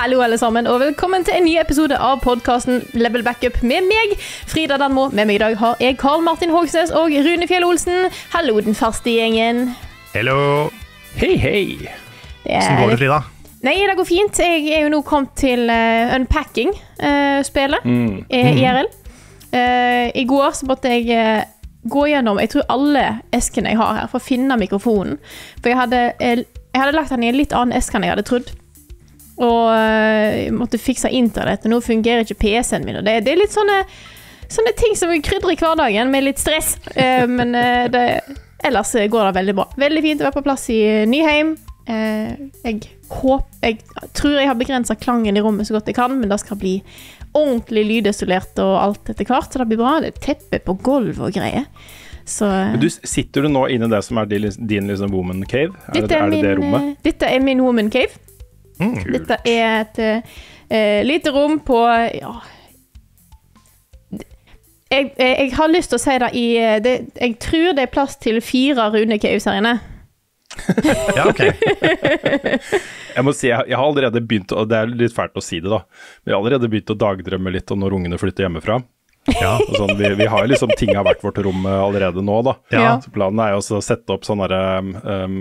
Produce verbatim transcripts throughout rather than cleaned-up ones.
Hallo alle sammen, og velkommen til en ny episode av podcasten Level Backup med meg, Frida Danmo. Med meg i dag har jeg Karl Martin Hogsnes og Rune Fjell Olsen. Hallo, den faste gjengen. Hello. Hei, hei. Hvordan går det, Frida? Nei, det går fint. Jeg er jo nå kommet til uh, Unpacking-spelet uh, mm. i I R L. Uh, I går så måtte jeg uh, gå gjennom, jeg tror alle eskene jeg har her, for å finne mikrofonen. For jeg hadde, jeg, jeg hadde lagt den i en litt annen eske enn jeg hadde trodd. Og uh, jeg måtte fikse internett, og nå fungerer ikke P C-en min. Og det, det er litt sånne, sånne ting som krydrer i hverdagen med litt stress. Uh, men uh, det, ellers går det veldig bra. Veldig fint å være på plass i Nyheim. Uh, jeg, håper, jeg tror jeg har begrenset klangen i rommet så godt jeg kan, men det skal bli ordentlig lydisolert og alt etter hvert, så det blir bra. Det er teppe på gulv og greier. Så, uh, du, sitter du nå inne i det som er din, din liksom, woman cave? Er, det, er min, det det rommet? Uh, dette er min woman cave. Mm. Dette er et uh, lite rom på ja, jeg, jeg har lyst til å si det i det, jeg tror det er plass til fire Rune Caves her inne. Ja, ok. Jeg må si, jeg, jeg har allerede begynt, og det er litt fælt å si det da, men jeg har allerede begynt å dagdrømme litt om når ungene flytter hjemmefra. Ja, og sånn, vi, vi har jo liksom ting av hvert vårt rom allerede nå da. Ja. Så planen er jo også å sette opp sånn der um,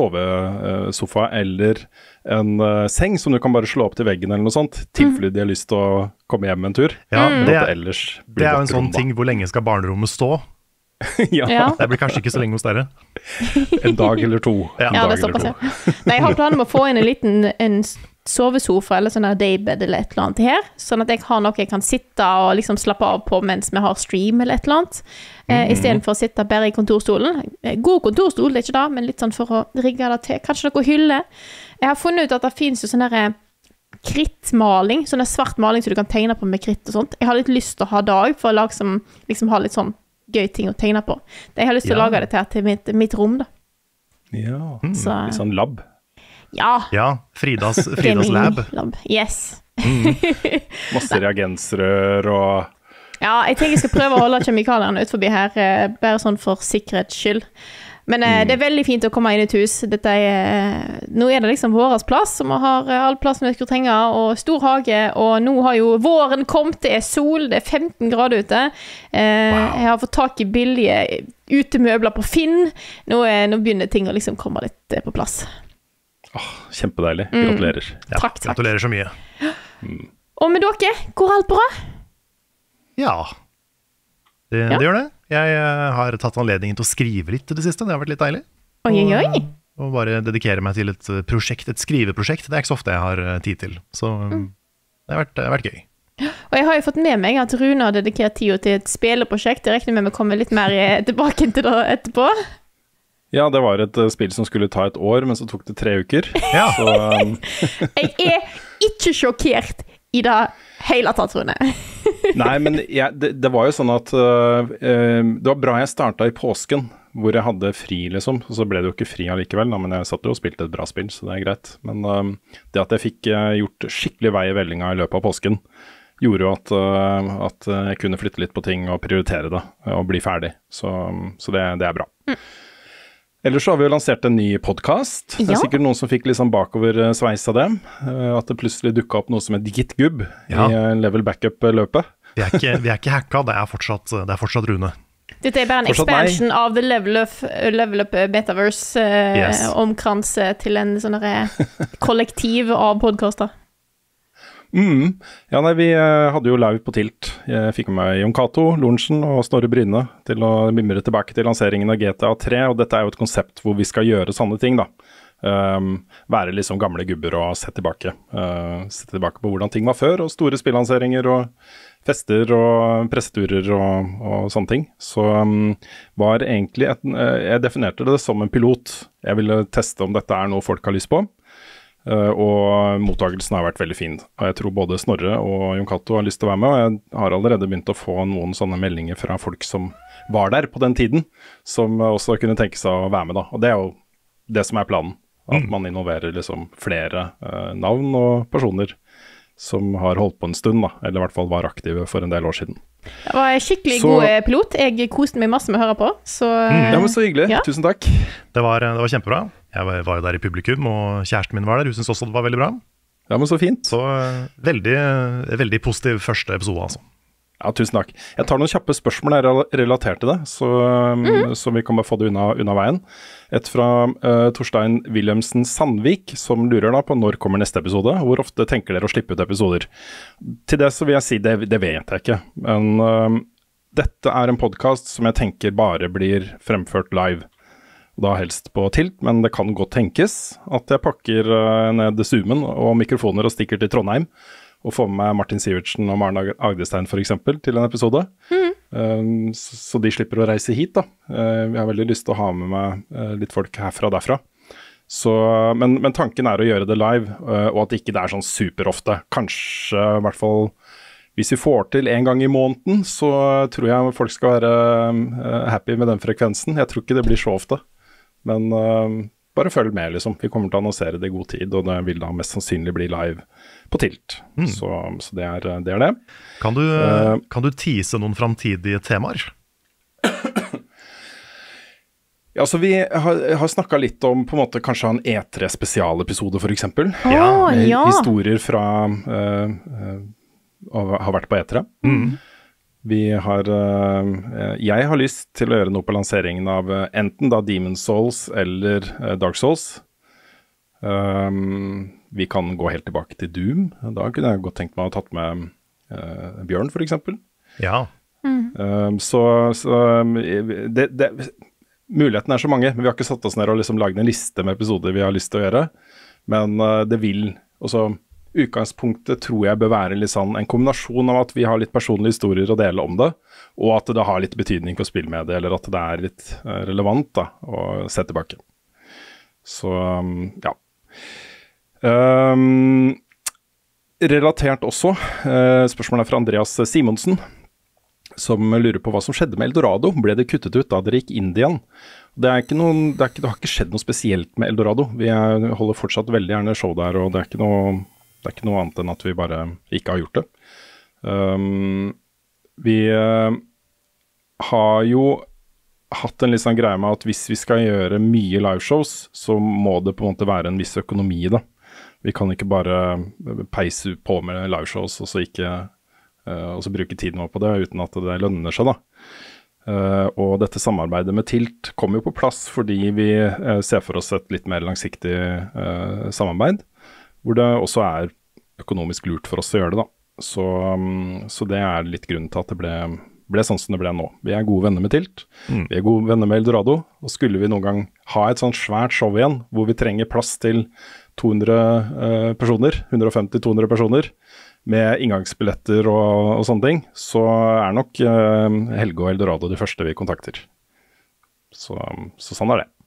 sovesofa eller en uh, seng som du kan bare slå opp til veggen eller noe sånt, tilfelle de har lyst til å komme hjem en tur. Ja, mm. det, er, ellers det er jo en sånn ting, hvor lenge skal barnerommet stå? Ja. Ja. Det blir kanskje ikke så lenge hos dere. En dag eller to. Ja, en dag det er såpass, ja. Nei, jeg har planen om å få inn en liten en sovesofa eller sånn der daybed eller et eller annet her, sånn at jeg har noe jeg kan sitte og liksom slappe av på mens vi har stream eller et eller annet, eh, mm. i stedet for å sitte bare i kontorstolen. God kontorstol, det er ikke det, men litt sånn for å rigge det til. Kanskje noe hylle. Jeg har funnet ut at det finnes jo sånn der krittmaling, sånn der svart maling som du kan tegne på med kritt og sånt. Jeg har litt lyst til å ha dag for å lage som, liksom ha litt sånn gøy ting å tegne på. Det jeg har lyst til ja. å lage det til, til mitt, mitt rom da. Ja, mm. Så, litt sånn lab. Ja. Ja, Fridas, Fridas lab. lab. Yes. Mm. Masse reagensrør og... Ja, jeg tenker jeg skal prøve å holde kjemikalierne ut forbi her, bare sånn for sikkerhets skyld. Men mm. det er veldig fint å komme inn i et hus. Dette er, nå er det liksom våres plass, som vi har all plass vi skulle trenge, og stor hage, og nå har jo våren kommet, det er sol, det er femten grader ute. Eh, wow. Jeg har fått tak i billige utemøbler på Finn. Nå, er, nå begynner ting å liksom komme litt på plass. Oh, kjempedeilig. Gratulerer. Mm. Ja, takk, takk. Gratulerer så mye. Mm. Og med dere, går alt bra? Ja, det, ja. det gjør det. Jeg uh, har tatt anledningen til å skrive litt til det siste, det har vært litt deilig. Oi, oi, oi. Og, og bare dedikere meg til et prosjekt, et skriveprosjekt, det er ikke så ofte jeg har uh, tid til. Så um, mm. det, har vært, det har vært gøy. Og jeg har jo fått med meg at Rune har dedikert tid til et spilleprosjekt. Jeg regner med å komme litt mer tilbake til det etterpå. Ja, det var et uh, spill som skulle ta et år, men så tok det tre uker. Ja. Så, um... jeg er ikke sjokkert i det hele tatt, Rune. Nei, men jeg, det, det var jo sånn at uh, uh, det var bra jeg startet i påsken, hvor jeg hadde fri liksom, og så ble det jo ikke fri allikevel, da, men jeg satt jo og spilte et bra spill, så det er greit. Men um, det at jeg fikk uh, gjort skikkelig vei i vellinga i løpet av påsken, gjorde jo at, uh, at jeg kunne flytte litt på ting og prioritere det, og bli ferdig. Så, så det, det er bra. Mm. Ellers så har vi jo lansert en ny podcast. Det er ja. sikkert noen som fikk liksom bakover sveis av det. At det plutselig dukket opp noe som heter GitGub ja. i Level Backup-løpet. Vi er ikke, vi er ikke hacka, det er fortsatt, det er fortsatt Rune. Dette er bare en fortsatt expansion meg. Av the Level Up, level up Metaverse eh, yes. omkrans til en sånn kollektiv av podcaster. Mm. Ja, nei, vi uh, hadde jo live på Tilt. Jeg fikk med meg Jon Cato, Lorentzen og Snorre Bryne til å mimre tilbake til lanseringen av G T A tre, og dette er jo et konsept hvor vi skal gjøre sånne ting da. Um, være liksom gamle gubber og se tilbake. Uh, se tilbake på hvordan ting var før, og store spillanseringer og fester og presseturer og, og sånne ting. Så um, var egentlig, et, uh, jeg definerte det som en pilot. Jeg ville teste om dette er noe folk har lyst på. Uh, og mottagelsen har vært veldig fin. Og jeg tror både Snorre og Jon Cato har lyst til å være med, og jeg har allerede begynt å få noen sånne meldinger fra folk som var der på den tiden, som også kunne tenke seg å være med da. Og det er jo det som er planen, at mm. man involverer liksom flere uh, navn og personer som har holdt på en stund da, eller i hvert fall var aktive for en del år siden. Det var en skikkelig så, god pilot. Jeg koste meg masse med å høre på. Så, mm, ja, men så hyggelig. Ja. Tusen takk. Det var, det var kjempebra. Jeg var jo der i publikum, og kjæresten min var der. Hun synes også det var veldig bra. Ja, men så fint. Så veldig, veldig positiv første episode, altså. Ja, tusen takk. Jeg tar noen kjappe spørsmål der relatert til det, så, mm. så vi kan bare få det unna, unna veien. Et fra uh, Torstein Wilhelmsen Sandvik, som lurer da på når kommer neste episode. Hvor ofte tenker dere å slippe ut episoder? Til det så vil jeg si, det, det vet jeg ikke. Men uh, dette er en podcast som jeg tenker bare blir fremført live. Da helst på Tilt, men det kan godt tenkes at jeg pakker uh, ned zoomen og mikrofoner og stikker til Trondheim, og få med meg Martin Sivertsen og Maren Agdestein for eksempel til en episode. Mm. Um, så, så de slipper å reise hit da. Uh, jeg har veldig lyst til å ha med meg uh, litt folk herfra og derfra. Så, men, men tanken er å gjøre det live, uh, og at ikke det er sånn super ofte. Kanskje i hvert fall, hvis vi får til en gang i måneden, så tror jeg folk skal være uh, happy med den frekvensen. Jeg tror ikke det blir så ofte. Men uh, bare følg med liksom. Vi kommer til å annonsere det i god tid, og det vil da mest sannsynlig bli live på Tilt. Mm. Så, så det, er, det er det. Kan du, uh, kan du tease noen framtidige temaer? Ja, så vi har, har snakket litt om på en måte kanskje en E tre spesialepisode for eksempel. Ja, med ja. Historier fra uh, uh, å ha vært på E tre. Mm. Vi har, uh, jeg har lyst til å gjøre noe på lanseringen av uh, enten da Demon's Souls eller uh, Dark Souls. Um, vi kan gå helt tilbake til Doom. Da kunne jeg godt tenkt meg å ha tatt med uh, Bjørn for eksempel. Ja. Mm. Um, så så det, det, mulighetene er så mange, men vi har ikke satt oss ned og liksom laget en liste med episoder vi har lyst til å gjøre. Men uh, det vil også... Utgangspunktet tror jeg bør være litt sånn en kombinasjon av at vi har litt personlige historier å dele om det, og at det har litt betydning for spillmediet, eller at det er litt relevant da, å se tilbake. Så, ja. Um, relatert også, uh, spørsmålet er fra Andreas Simonsen, som lurer på hva som skjedde med Eldorado. Ble det kuttet ut da dere gikk inn igjen? Det, er ikke noen, det, er ikke, det har ikke skjedd noe spesielt med Eldorado. Vi er, holder fortsatt veldig gjerne show der, og det er ikke noe... Det er ikke noe annet enn at vi bare ikke har gjort det. Um, vi uh, har jo hatt en litt sånn greie med at hvis vi skal gjøre mye liveshows, så må det på en måte være en viss økonomi i det. Vi kan ikke bare peise på med liveshows og så, ikke, uh, og så bruke tiden på det uten at det lønner seg da. Uh, og dette samarbeidet med Tilt kommer jo på plass fordi vi uh, ser for oss et litt mer langsiktig uh, samarbeid, hvor det også er økonomisk lurt for oss å gjøre det da. Så, um, så det er litt grunnen til at det ble, ble sånn som det ble nå. Vi er gode venner med Tilt, mm. vi er gode venner med Eldorado, og skulle vi noen gang ha et sånt svært show igjen, hvor vi trenger plass til to hundre uh, personer, hundre og femti til to hundre personer, med inngangsbilletter og, og sånne ting, så er nok uh, Helge og Eldorado de første vi kontakter. Så, så sånn er det.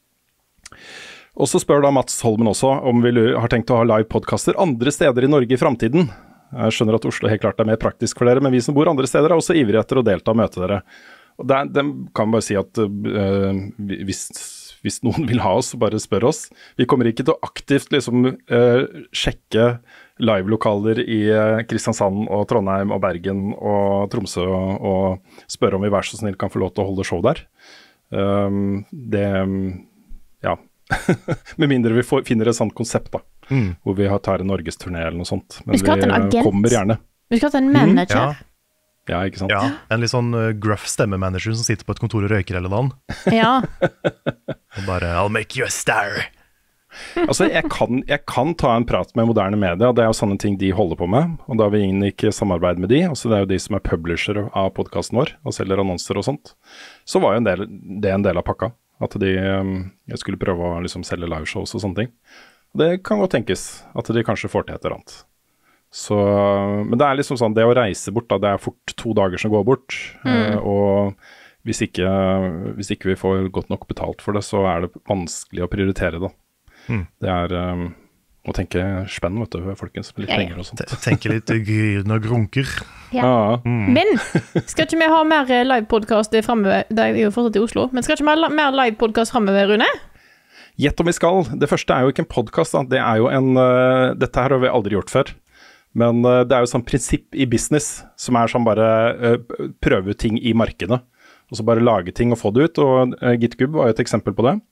Og så spør da Mats Holmen også om vi har tenkt å ha live podcaster andre steder i Norge i fremtiden. Jeg skjønner at Oslo helt klart er mer praktisk for dere, men vi som bor andre steder er også ivrige etter å delta og møte dere. Og det, det kan bare si at uh, hvis, hvis noen vil ha oss, så bare spør oss. Vi kommer ikke til å aktivt liksom uh, sjekke live-lokaler i uh, Kristiansand og Trondheim og Bergen og Tromsø og, og spørre om vi vær så snill kan få lov til å holde show der. Um, det, ja... med mindre vi får, finner et sånt konsept da, mm. hvor vi har tar en Norgesturné eller noe sånt. Men vi, vi kommer gjerne. Vi skal ha en manager. Mm. Ja. Ja, ikke sant? Ja, en litt sånn uh, gruff stemmemanager som sitter på et kontor og røyker hele dagen. Ja. Og bare, I'll make you a star. Altså, jeg kan, jeg kan ta en prat med moderne media, det er jo sånne ting de holder på med, og da vi inngikk samarbeid med de, altså det er jo de som er publisher av podcasten vår, og selger annonser og sånt, så var jo en del, det en del av pakka. At de jeg skulle prøve å liksom selge liveshows og sånne ting. Det kan godt tenkes at de kanskje får til et eller annet. Så, men det er liksom sånn, det å reise bort da, det er fort to dager som går bort. Mm. Eh, og hvis ikke, hvis ikke vi får godt nok betalt for det, så er det vanskelig å prioritere det. Mm. Det er um, å tenke spenn, vet du, folkens, med litt ja, ja. penger og sånt. Tenke litt gryn og grunker. Ja. Ja. Mm. Men skal ikke vi ha mer live-podcast fremover? Det er jo fortsatt i Oslo. Men skal ikke vi ha mer live-podcast fremover, Rune? Gjett om vi skal. Det første er jo ikke en podcast, da. Det er jo en, uh, dette her har vi aldri gjort før. Men uh, det er jo sånn prinsipp i business, som er sånn bare uh, prøve ting i markedet. Og så bare lage ting og få det ut. Og uh, GitGub var jo et eksempel på det.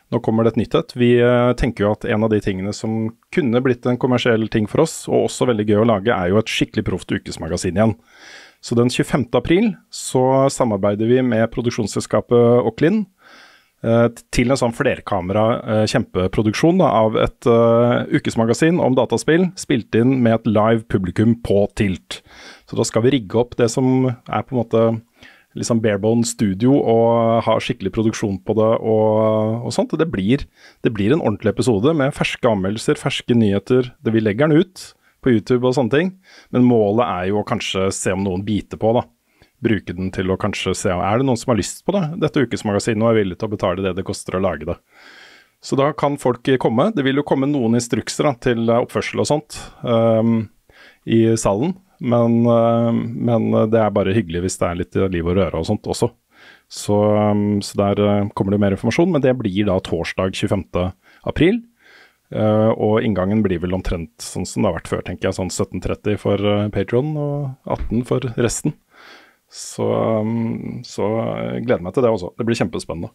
Nå kommer det et nytt et. Vi uh, tenker jo at en av de tingene som kunne blitt en kommersiell ting for oss, og også veldig gøy å lage, er jo et skikkelig proft ukesmagasin igjen. Så den tjuefemte april så samarbeider vi med produksjonsselskapet Oclin uh, til en sånn flerkamera uh, kjempeproduksjon da, av et uh, ukesmagasin om dataspill, spilt inn med et live publikum på Tilt. Så da skal vi rigge opp det som er på en måte liksom barebone studio og ha skikkelig produksjon på det og, og sånt. Det blir, det blir en ordentlig episode med ferske anmeldelser, ferske nyheter. Det vi legger den ut på YouTube og sånne ting. Men målet er jo å kanskje se om noen biter på da. Bruke den til å kanskje se, er det noen som har lyst på det? Dette ukesmagasinet og er villig til å betale det det koster å lage det. Så da kan folk komme. Det vil jo komme noen instrukser da, til oppførsel og sånt um, i salen. Men, men det er bare hyggelig hvis det er litt liv og røre og sånt også. Så, så der kommer det mer informasjon, men det blir da torsdag tjuefemte april. Og inngangen blir vel omtrent sånn som det har vært før, tenker jeg. Sånn sytten tretti for Patreon og atten for resten. Så, så jeg gleder meg til det også. Det blir kjempespennende.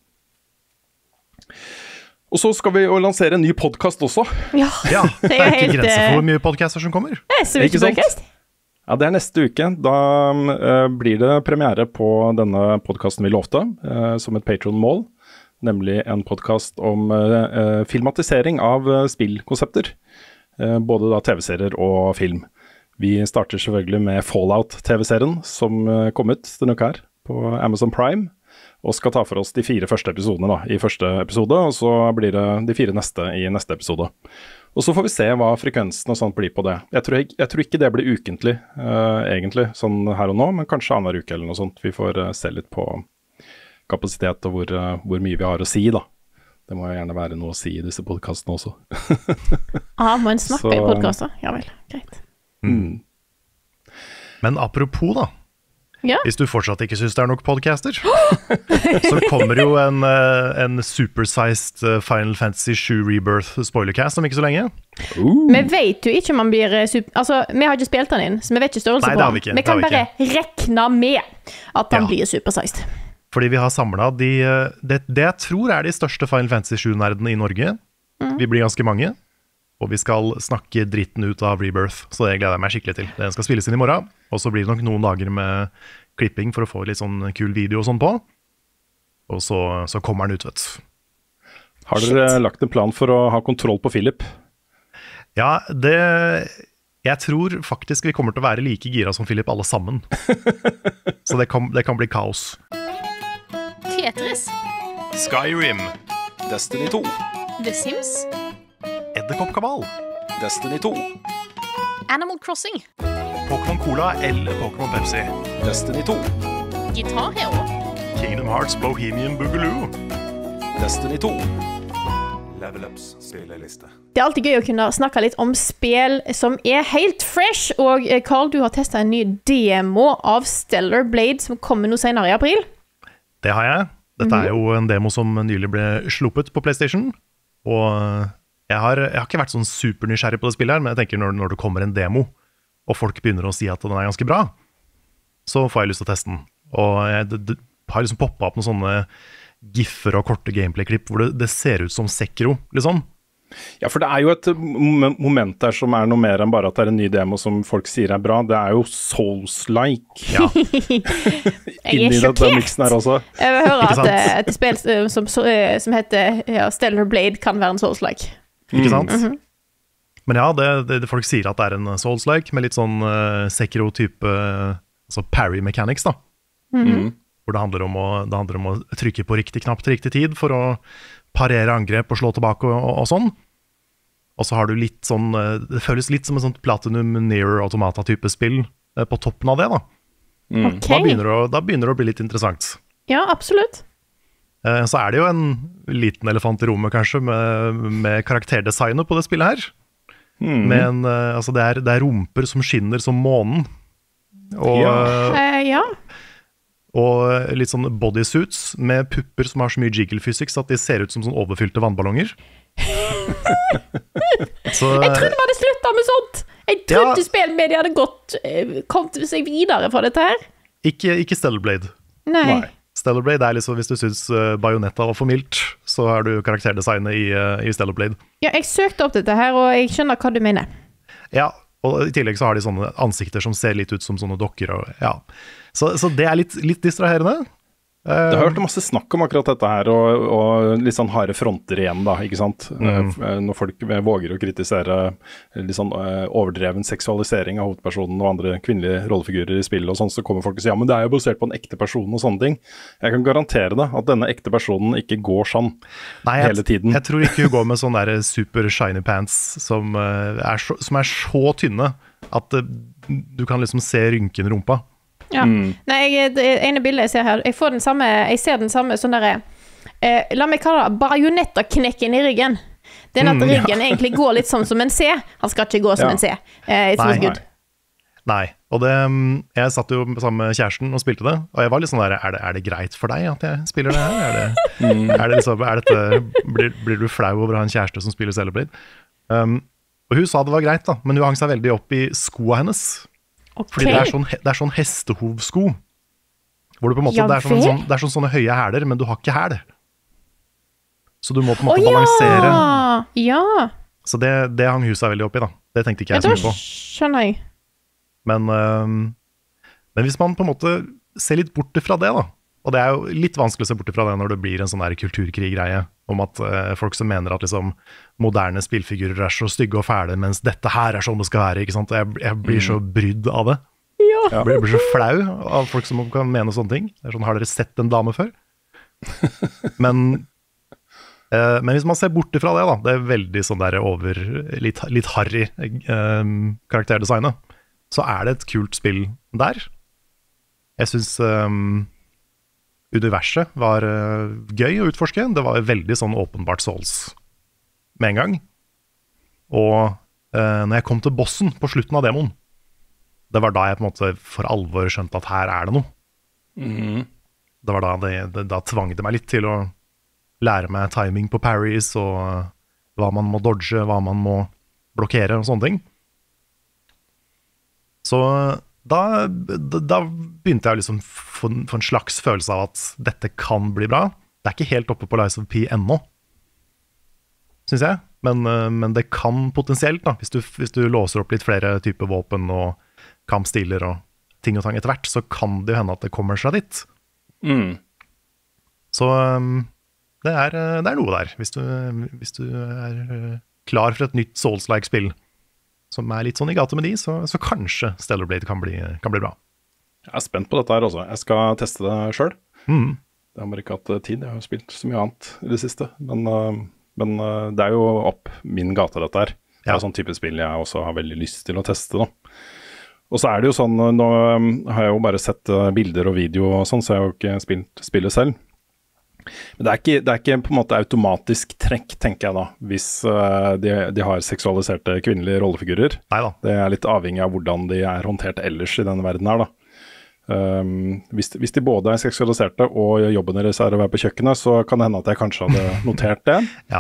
Og så skal vi jo lansere en ny podcast også. Ja, ja det er, er ikke helt, grenser for hvor mye podcaster som kommer. Det er så mye podcast. Ja, det er neste uke. Da uh, blir det premiere på denne podcasten vi lovte, uh, som et Patreon-mål. Nemlig en podcast om uh, uh, filmatisering av uh, spillkonsepter. Uh, både da T V-serier og film. Vi starter selvfølgelig med Fallout-T V-serien som uh, kom ut denne uka her på Amazon Prime. Og skal ta for oss de fire første episodene da, i første episode, og så blir det de fire neste i neste episode. Og så får vi se hva frekvensen og sånt blir på det. Jeg tror, jeg, jeg tror ikke det blir ukentlig, uh, egentlig, sånn her og nå, men kanskje annenhver uke eller noe sånt. Vi får uh, se litt på kapasitet og hvor, uh, hvor mye vi har å si, da. Det må jo gjerne være noe å si i disse podcastene også. Ja, må en snakke så, i podcaster? Ja vel, greit. Mm. Men apropos da, ja. Hvis du fortsatt ikke synes det er nok podcaster, så kommer jo en, en supersized Final Fantasy sju Rebirth spoilercast om ikke så lenge. Uh. Vi vet jo ikke om man blir super... Altså, vi har ikke spilt den inn, så vi vet ikke størrelse Nei, på den. Vi, ikke, vi kan vi bare ikke. rekne med at den ja. blir supersized. Fordi vi har samlet de, det, det jeg tror er de største Final Fantasy sju-nerdene i Norge. Mm. Vi blir ganske mange. Og vi skal snakke dritten ut av Rebirth, så det gleder jeg meg skikkelig til. Den skal spilles inn i morgen, og så blir det nok noen dager med klipping for å få litt sånn kul video og sånn på. Og så, så kommer den ut, vet du. Har dere Shit. lagt en plan for å ha kontroll på Philip? Ja, det... Jeg tror faktisk vi kommer til å være like gira som Philip alle sammen. Så det kan, det kan bli kaos. Tetris. Skyrim. Destiny to. The Sims. Edderkoppkabal. Destiny to. Animal Crossing. Pokémon Cola eller Pokémon Pepsi. Destiny to. Guitar Hero. Kingdom Hearts Bohemian Boogaloo. Destiny to. Level Ups spilleliste. Det er alltid gøy å kunne snakke litt om spill som er helt fresh. Og Carl, du har testet en ny demo av Stellar Blade som kommer nå senere i april. Det har jeg. Dette er jo en demo som nylig ble sluppet på PlayStation. Og jeg har, jeg har ikke vært sånn supernysgjerrig på det spillet her, men jeg tenker når, når det kommer en demo, og folk begynner å si at den er ganske bra, så får jeg lyst til å teste den. Og jeg det, det har liksom poppet opp noen sånne giffer og korte gameplay-klipp hvor det, det ser ut som Sekiro, liksom. Ja, for det er jo et moment der som er noe mer enn bare at det er en ny demo som folk sier er bra. Det er jo Souls-like. Ja. Jeg er sjokkert. Her også. Jeg vil høre at et spill som, som heter ja, Stellar Blade kan være en Souls-like. Ikke sant? Mm -hmm. Men ja, det, det, folk sier at det er en Souls-like med litt sånn uh, Sekiro-type uh, altså parry mechanics da. Mm -hmm. Hvor det handler, om å, det handler om å trykke på riktig knapp til riktig tid for å parere angrep og slå tilbake og, og, og sånn. Og så har du litt sånn, det føles litt som en sånn Platinum Near Automata-type spill uh, på toppen av det da. Mm. Okay. Da, begynner det å, da begynner det å bli litt interessant. Ja, absolutt. Uh, så er det jo en liten elefant i rommet kanskje med, med karakterdesignet på det spillet her. Mm. Men uh, altså det, er, det er rumper som skinner som månen. Og, ja. Uh, ja. og litt sånn bodysuits med pupper som har så mye jiggle physics at de ser ut som sånn overfylte vannballonger. Så, jeg trodde man hadde sluttet med sånt. Jeg trodde ja, spillmedia hadde gått, kommet seg videre fra dette her. Ikke, ikke Stellar Blade. Nei. Nei. Stellar Blade er liksom, hvis du synes uh, Bayonetta var for mildt, så har du karakterdesignet i, uh, i Stellar Blade. Ja, jeg søkte opp dette her, og jeg skjønner hva du mener. Ja, og i tillegg så har de sånne ansikter som ser litt ut som sånne dokker. Og, ja. så, så det er litt, litt distraherende. Det har hørt masse snakk om akkurat dette her, og, og litt sånn harde fronter igjen, da, ikke sant? Mm. Når folk våger å kritisere litt sånn overdreven seksualisering av hovedpersonen og andre kvinnelige rollefigurer i spillet og sånn, så kommer folk og sier, ja, men det er jo basert på en ekte person og sånne ting. Jeg kan garantere det, at denne ekte personen ikke går sånn Nei, jeg, hele tiden. Jeg tror ikke hun går med sånne der super shiny pants som er så, som er så tynne at du kan liksom se rynken i rumpa. Ja. Mm. Nei, jeg, det ene bildet jeg ser her, jeg får den samme, jeg ser den samme sånn der, eh, la meg kalle det bajonetterknekken i ryggen. Den at ryggen mm, ja. egentlig går litt sånn som en C. Han skal ikke gå som ja. en C. Eh, it's nei, good. Nei, og det, jeg satt jo sammen med kjæresten og spilte det, og jeg var litt sånn der, er det, er det greit for deg at jeg spiller det her? Er det, mm. er det liksom, er dette, blir, blir du flau over å ha en kjæreste som spiller Stellar Blade? Um, og hun sa det var greit da, men hun hang seg veldig opp i skoene hennes. Okay. Fordi det er sånn, det er sånn hestehovsko, hvor du på en måte, ja, det, er sånn, sånn, det er sånn sånne høye hæler, men du har ikke hæl. Så du må på en måte oh, balansere. Ja. Så det, det hang huset veldig opp i da. Det tenkte ikke jeg så mye på. Skjønner jeg. Men, um, men hvis man på en måte ser litt bort fra det da, og det er jo litt vanskelig å se bort fra det når det blir en sånn der kulturkrig-greie, om at uh, folk som mener at liksom moderne spillfigurer er så stygge og fæle, mens dette her er sånn det skal være, ikke sant? Jeg, jeg blir så brydd av det. Ja. Jeg blir, blir så flau av folk som kan mene sånne ting. Det er sånn, har dere sett en dame før? men, uh, men hvis man ser bort fra det da, det er veldig sånn der over, litt, litt harry um, karakterdesignet, så er det et kult spill der. Jeg synes... Um, universet var uh, gøy å utforske. Det var veldig sånn åpenbart Souls med en gang. Og uh, når jeg kom til bossen på slutten av demoen, det var da jeg på en måte for alvor skjønte at her er det noe. Mm. Det var da det, det da tvang det meg litt til å lære meg timing på parries, og uh, hva man må dodge, hva man må blokkere og sånne ting. Så Da, da, da begynte jeg liksom få en slags følelse av at dette kan bli bra. Det er ikke helt oppe på Lies of P ennå, synes jeg. Men, men det kan potensielt, da, hvis du, hvis du låser opp litt flere typer våpen og kampstiler og ting og tang etter hvert, så kan det jo hende at det kommer seg dit. Mm. Så det er, det er noe der, hvis du, hvis du er klar for et nytt Souls-like spill som er litt sånn i gate med de, så, så kanskje Stellar Blade kan bli, kan bli bra. Jeg er spent på dette her også. Jeg skal teste det selv. Mm. Det har bare ikke hatt tid. Jeg har spilt så mye annet i det siste. Men, men det er jo opp min gate dette her. Det er ja. sånn type spill jeg også har veldig lyst til å teste da. Og så er det jo sånn, nå har jeg jo bare sett bilder og video og sånn, så jeg har jo ikke spilt spillet selv. Men det er, ikke, det er ikke på en måte automatisk trekk, tenker jeg da, hvis uh, de, de har seksualiserte kvinnelige rollefigurer. Neida. Det er litt avhengig av hvordan de er håndtert ellers i denne verden her da. Um, hvis, hvis de både er seksualiserte og jobben deres er å være på kjøkkenet, så kan det hende at jeg kanskje hadde notert det. Ja.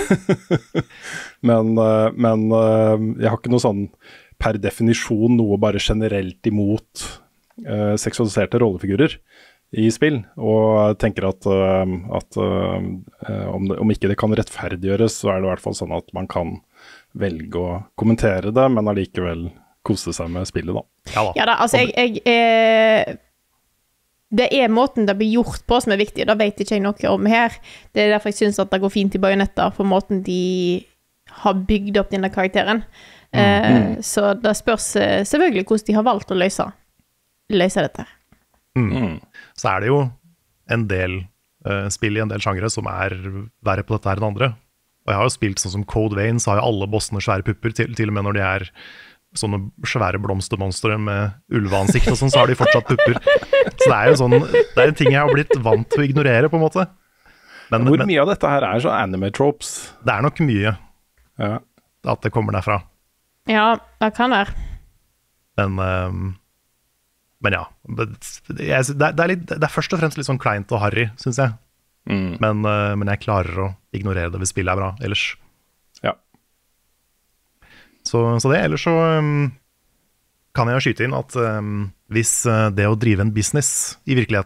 men uh, men uh, jeg har ikke noe sånn per definisjon noe bare generelt imot uh, seksualiserte rollefigurer i spill, og tenker at, uh, at uh, om, det, om ikke det kan rettferdiggjøres, så er det i hvert fall sånn at man kan velge å kommentere det, men allikevel kose seg med spillet da. Ja da, ja da altså jeg, jeg eh, det er måten det blir gjort på som er viktig, det vet ikke jeg noe om her. Det er derfor jeg synes at det går fint i Bayonetta, for måten de har bygd opp denne karakteren. Mm. Eh, mm. Så det spørs selvfølgelig hvordan de har valgt å løse, løse dette her. Mm. Mm. Så er det jo en del uh, spill i en del sjangere som er verre på dette her enn andre. Og jeg har jo spilt sånn som Code Vein, så har jo alle bossene svære pupper, til, til og med når de er sånne svære blomstermonstre med ulveansikt og sånn, så har de fortsatt pupper. Så det er jo sånn, det er en ting jeg har blitt vant til å ignorere på en måte. Men, Hvor men, mye av dette her er så anime-tropes? Det er nok mye ja. at det kommer derfra. Ja, det kan være. Men... Um, Men ja, det er, litt, det er først og fremst litt sånn kleint og harry, synes jeg. Mm. Men, uh, men jeg klarer å ignorere det hvis spillet er bra, ellers. Ja. Så, så det, ellers så um, kan jeg jo skyte inn at um, hvis uh, det å drive en business i virkeligheten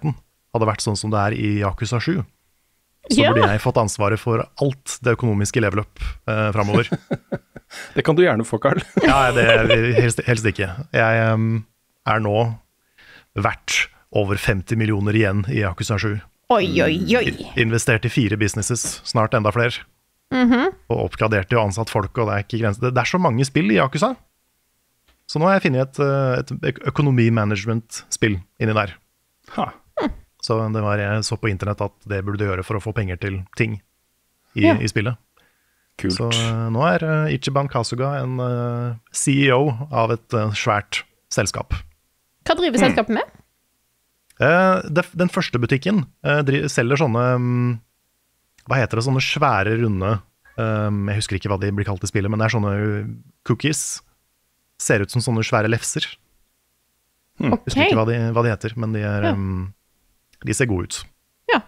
hadde vært sånn som det er i Yakuza sju, så Ja. burde jeg fått ansvaret for alt det økonomiske level up eh, framover. Det kan du gjerne få, Carl. Ja, det helst, helst ikke. Jeg um, er nå verdt over femti millioner igjen i Yakuza sju. Oi, oi, oi. Investert i fire businesses, snart enda flere. Mhm. Og oppgradert og ansatt folk, og det er ikke grenser. Det det er så mange spill i Yakuza. Så nå har jeg funnet et, eh, et økonomi-management-spill inni der. Ha. Så det var jeg så på internett at det burde du gjøre for å få penger til ting i, Ja. i spillet. Kult. Så eh, nå er eh, Ichiban Kasuga en eh, C E O av et eh, svært selskap. Hva driver selskapet med? Eh, det, den første butikken eh, dri- selger sånne mm, hva heter det, sånne svære, runde um, jeg husker ikke hva de blir kalt i spillet, men det er sånne cookies. Ser ut som sånne svære lefser. Ok. Husker ikke hva de, hva de heter, men de, er, Ja. um, de ser gode ut. Ja.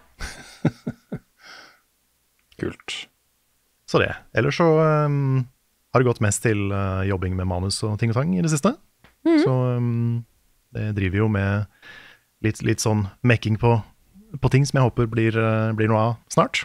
Kult. Så det. Ellers så um, har det gått mest til uh, jobbing med manus og ting og tang i det siste. Så um, det driver jo med litt, litt sånn making på, på ting som jeg håper blir, uh, blir noe av snart.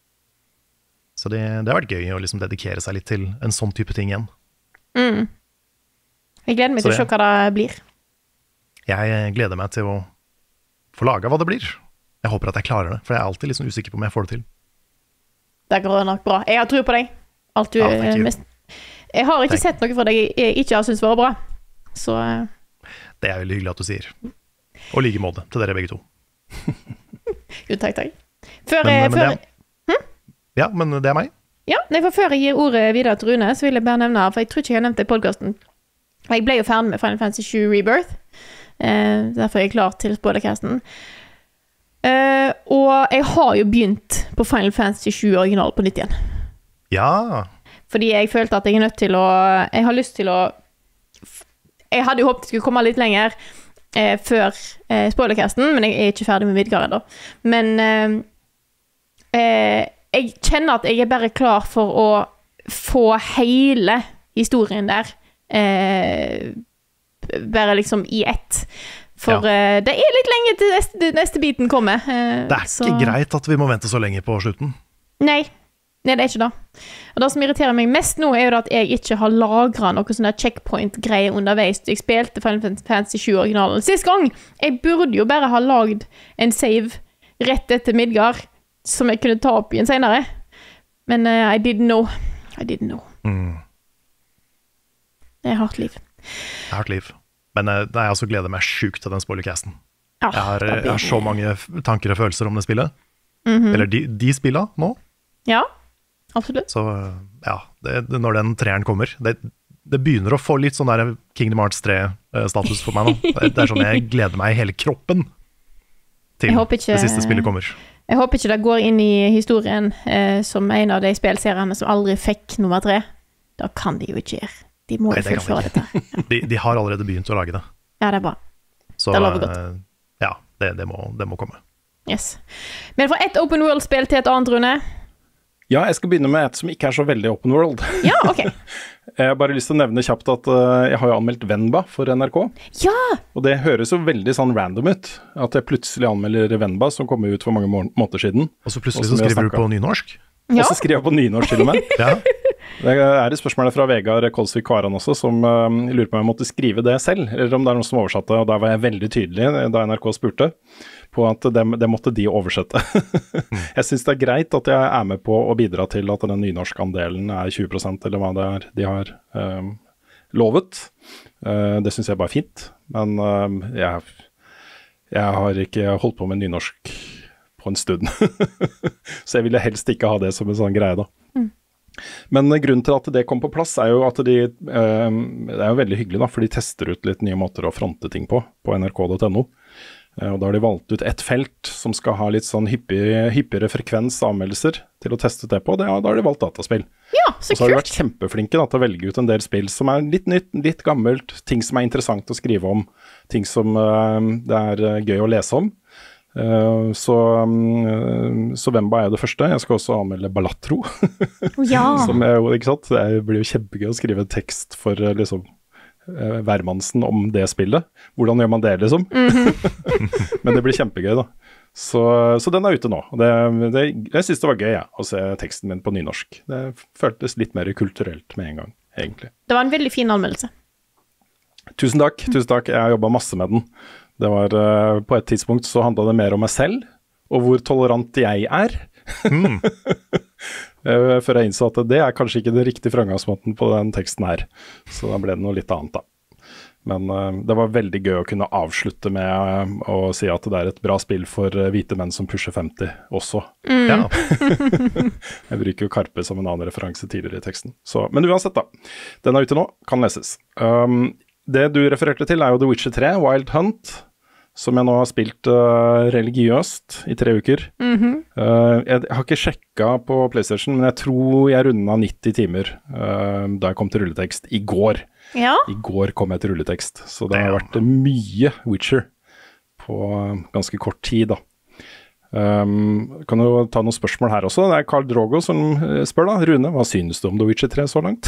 Så det, det har vært gøy å liksom dedikere seg litt til en sånn type ting igjen. Mm. Jeg gleder meg Så til å se det- hva det blir. Jeg gleder meg til å få laga hva det blir. Jeg håper at jeg klarer det, for jeg er alltid litt sånn usikker på om jeg får det til. Det går nok bra. Jeg har tro på deg. Alt du Ja, thank eh, you. mest... Jeg har ikke Thank- sett noe fra deg jeg ikke har syntes var bra. Så eh, Det er veldig hyggelig at du sier. Og like måte til dere begge to. jo, takk, takk. Før, Men, eh, men før, det, ja, men det er meg. ja, nei, for før jeg gir ordet videre til Rune, så vil jeg bare nevne, for jeg tror ikke jeg har nevnt det i podcasten. Jeg ble jo ferdig med Final Fantasy sju Rebirth. Eh, derfor er jeg klar til podcasten. Eh, og jeg har jo begynt på Final Fantasy sju original på nytt igjen. Ja. Fordi jeg følte at jeg er nødt til å Jeg har lyst til å Jeg hadde jo håpet det skulle komme litt lenger eh, før eh, spoilercasten, men jeg er ikke ferdig med Midgard ennå. Men eh, eh, jeg kjenner at jeg er bare klar for å få hele historien der. Eh, bare liksom i ett. For eh, det er litt lenge til neste, neste biten kommer. eh, Det er så- ikke greit at vi må vente så lenge på slutten. Nei. Nei, det er ikke det. Og det som irriterer meg mest nå, er jo det at jeg ikke har lagret noe sånn der checkpoint-greie underveis. Jeg spilte Final Fantasy sju originalen sist gang. Jeg burde jo bare ha lagd en save rett etter Midgard, som jeg kunne ta opp igjen senere. Men uh, I didn't know. I didn't know. Mm. Det er hardt liv. Det er hardt liv. Men eh, jeg også gleder meg sjukt til den spoilercasten. Ja, Jeg har, det jeg blir- har så mange f- tanker og følelser om det spillet. Mhm. Eller de, de spilla nå. Ja, absolutt. Så eh, ja, det, det, når den treeren kommer det, det begynner å få litt sånn der Kingdom Hearts tre-status for meg nå. Det, det er sånn jeg gleder meg i hele kroppen til Jeg håper ikke- det siste spillet kommer. Jeg håper ikke det går inn i historien eh, som en av de spillseriene som aldri fikk nummer tre. Da kan de jo ikke gjøre. De må Nei, jo det kan fullføre de dette. De, de har allerede begynt å lage det. Ja, det er bra. Så Det lover godt. eh, ja, det, det, må, det må komme. Yes. Men fra ett open world-spill til et annet, Rune. Ja, jeg skal begynne med et som ikke er så veldig open world. Ja, ok. Jeg har bare lyst til å nevne kjapt at uh, jeg har jo anmeldt Venba for N R K. Ja! Og det høres jo veldig sånn random ut, at jeg plutselig anmelder Venba, som kom ut for mange må måneder siden. Og så plutselig Og så som vi har skriver du snakket på nynorsk. Ja. Og så skriver jeg på nynorsk til og med. Ja. Det er et spørsmål fra Vegard Kolsvik Kvaran også, som uh, lurer på om jeg måtte skrive det selv, eller om det er noen som oversatte, og der var jeg veldig tydelig da N R K spurte, på at det, det måtte de oversette. Jeg syns det er greit at jeg er med på å bidra til at den nynorskandelen er tjue prosent, eller hva det er de har um, lovet. Uh, det syns jeg bare er fint, men um, jeg, jeg har ikke holdt på med nynorsk på en stund. Så jeg ville helst ikke ha det som en sånn greie, da. Men grunnen til at det kom på plass er jo at de, eh, det er jo veldig hyggelig da, for de tester ut litt nye måter å fronte ting på, på N R K punktum no. Eh, og da har de valgt ut ett felt som skal ha litt sånn hyppig, hyppigere frekvens anmeldelser til å teste det på, det, ja, da har de valgt dataspill. Ja, Og så så har de kult. vært kjempeflinke da, til å velge ut en del spill som er litt nytt, litt gammelt, ting som er interessant å skrive om, ting som eh, det er eh, gøy å lese om. Uh, så, um, så Venba er det første. Jeg skal også anmelde Balatro. Ja. Som er jo, ikke sant? Det blir jo kjempegøy å skrive en tekst for uh, liksom uh, hvermannsen om det spillet. Hvordan gjør man det, liksom? Men det blir kjempegøy, da. Så, så den er ute nå. Og det, det, jeg synes det var gøy ja, å se teksten min på nynorsk. Det føltes litt mer kulturelt med en gang, egentlig. Det var en veldig fin anmeldelse. Tusen takk, tusen takk. Jeg har jobbet masse med den. Det var, uh, på et tidspunkt så handlet det mer om meg selv, og hvor tolerant jeg er. Mm. Før jeg innså at det er kanskje ikke den riktige fremgangsmåten på den teksten her. Så da ble det noe litt annet da. Men uh, det var veldig gøy å kunne avslutte med uh, å si at det er et bra spill for uh, hvite menn som pusher femti også. Mm. Ja. Jeg bruker jo Karpe som en annen referanse tidligere i teksten. Så, men uansett da, den er ute nå, kan leses. Um, det du refererte til er jo The Witcher tre, Wild Hunt, som jeg nå har spilt uh, religiøst i tre uker. Mm-hmm. uh, jeg har ikke sjekket på PlayStation, men jeg tror jeg rundet nitti timer uh, da jeg kom til rulletekst i går. Ja. I går kom jeg til rulletekst, så det har vært mye Witcher på ganske kort tid da. Um, kan du ta noen spørsmål her også? Det er Karl Drogo som spør da. Rune, hva synes du om The Witcher tre så langt?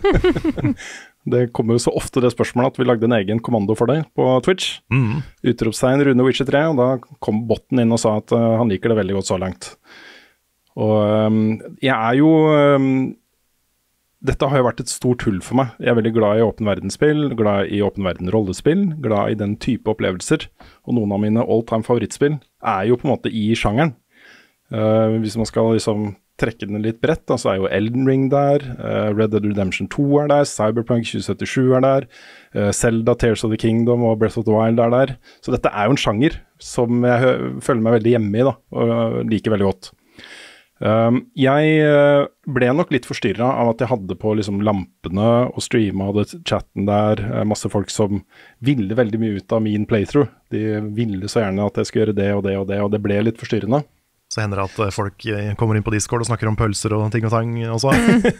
Det kommer jo så ofte det spørsmålet at vi lagde en egen kommando for deg på Twitch. Mm. Utropstegn Rune Witcher tre, og da kom botten inn og sa at uh, han liker det veldig godt så langt. Og um, jeg er jo... Um, dette har jo vært et stort hull for meg. Jeg er veldig glad i åpen verdensspill, glad i åpen verden rollespill, glad i den type opplevelser. Og noen av mine all-time favorittspill er jo på en måte i sjangeren. Uh, hvis man skal liksom trekke den litt bredt, da, så er jo Elden Ring der, uh, Red Dead Redemption to er der, Cyberpunk tjue syttisju er der, uh, Zelda, Tears of the Kingdom og Breath of the Wild er der. Så dette er jo en sjanger som jeg føler meg veldig hjemme i da, og liker veldig godt. Um, jeg uh, ble nok litt forstyrret av at jeg hadde på liksom lampene og streamet, hadde chatten der, uh, masse folk som ville veldig mye ut av min playthrough. De ville så gjerne at jeg skulle gjøre det og det og det, og det ble litt forstyrrende. Så hender det at folk kommer inn på Discord og snakker om pølser og ting og tang også.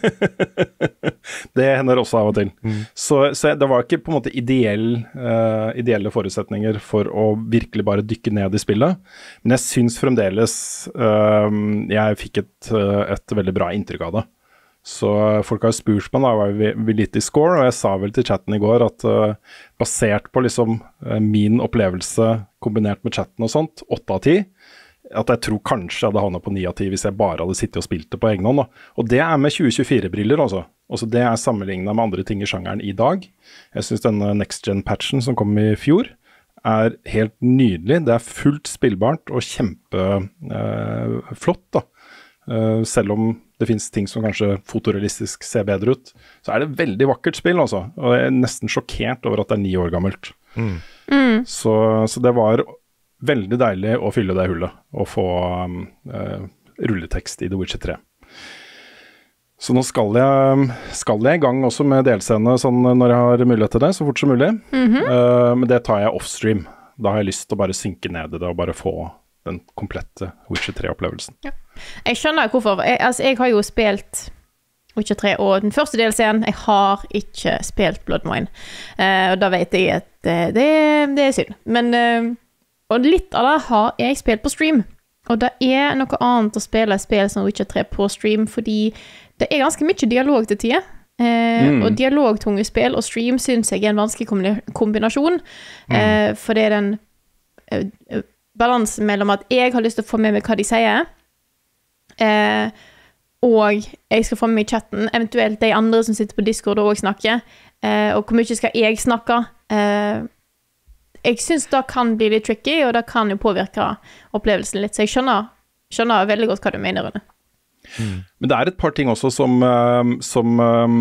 Det hender også av og til. Mm. Så, så det var ikke på en måte ideell, uh, ideelle forutsetninger for å virkelig bare dykke ned i spillet. Men jeg synes fremdeles uh, jeg fikk et, et veldig bra inntrykk av det. Så folk har spurt meg da, var vi, vi litt i score, og jeg sa vel til chatten i går at uh, basert på liksom uh, min opplevelse kombinert med chatten og sånt, åtte av ti, at jeg tror kanskje jeg hadde havnet på ni av ti hvis jeg bare hadde sittet og spilt det på egen hånd. Da. Og det er med tjue tjuefire-briller altså. Også det er sammenlignet med andre ting i sjangeren i dag. Jeg synes denne Next Gen-patchen som kom i fjor er helt nydelig. Det er fullt spillbart og kjempeflott eh, da. Uh, selv om det finnes ting som kanskje fotorealistisk ser bedre ut, så er det veldig vakkert spill altså. Og jeg er nesten sjokkert over at det er ni år gammelt. Mm. Mm. Så, så det var veldig deilig å fylle det hullet og få um, uh, rulletekst i The Witcher tre. Så nå skal jeg, skal jeg i gang også med delscene sånn når jeg har mulighet til det, så fort som mulig. Mm-hmm. uh, men det tar jeg off-stream. Da har jeg lyst til å bare synke ned i det og bare få den komplette Witcher tre-opplevelsen. Ja. Jeg skjønner hvorfor. Jeg, altså, jeg har jo spilt Witcher tre, og den første delscenen, jeg har ikke spilt Blood and Wine. Uh, og da vet jeg at uh, det, det er synd. Men... Uh, Og litt av det har jeg spilt på stream. Og det er noe annet å spille spill som Witcher tre på stream, fordi det er ganske mye dialog til tider. Eh, mm. Og dialogtunge spill og stream synes jeg er en vanskelig kombinasjon. Mm. Eh, for det er den eh, balansen mellom at jeg har lyst til å få med meg hva de sier, eh, og jeg skal få med meg i chatten, eventuelt de andre som sitter på Discord og også snakker, eh, og hvor mye skal jeg snakke. Eh, Jeg synes det kan bli litt tricky, og det kan jo påvirke opplevelsen litt. Så jeg skjønner, skjønner veldig godt hva du mener, Rune. Mm. Men det er et par ting også som, um, som um,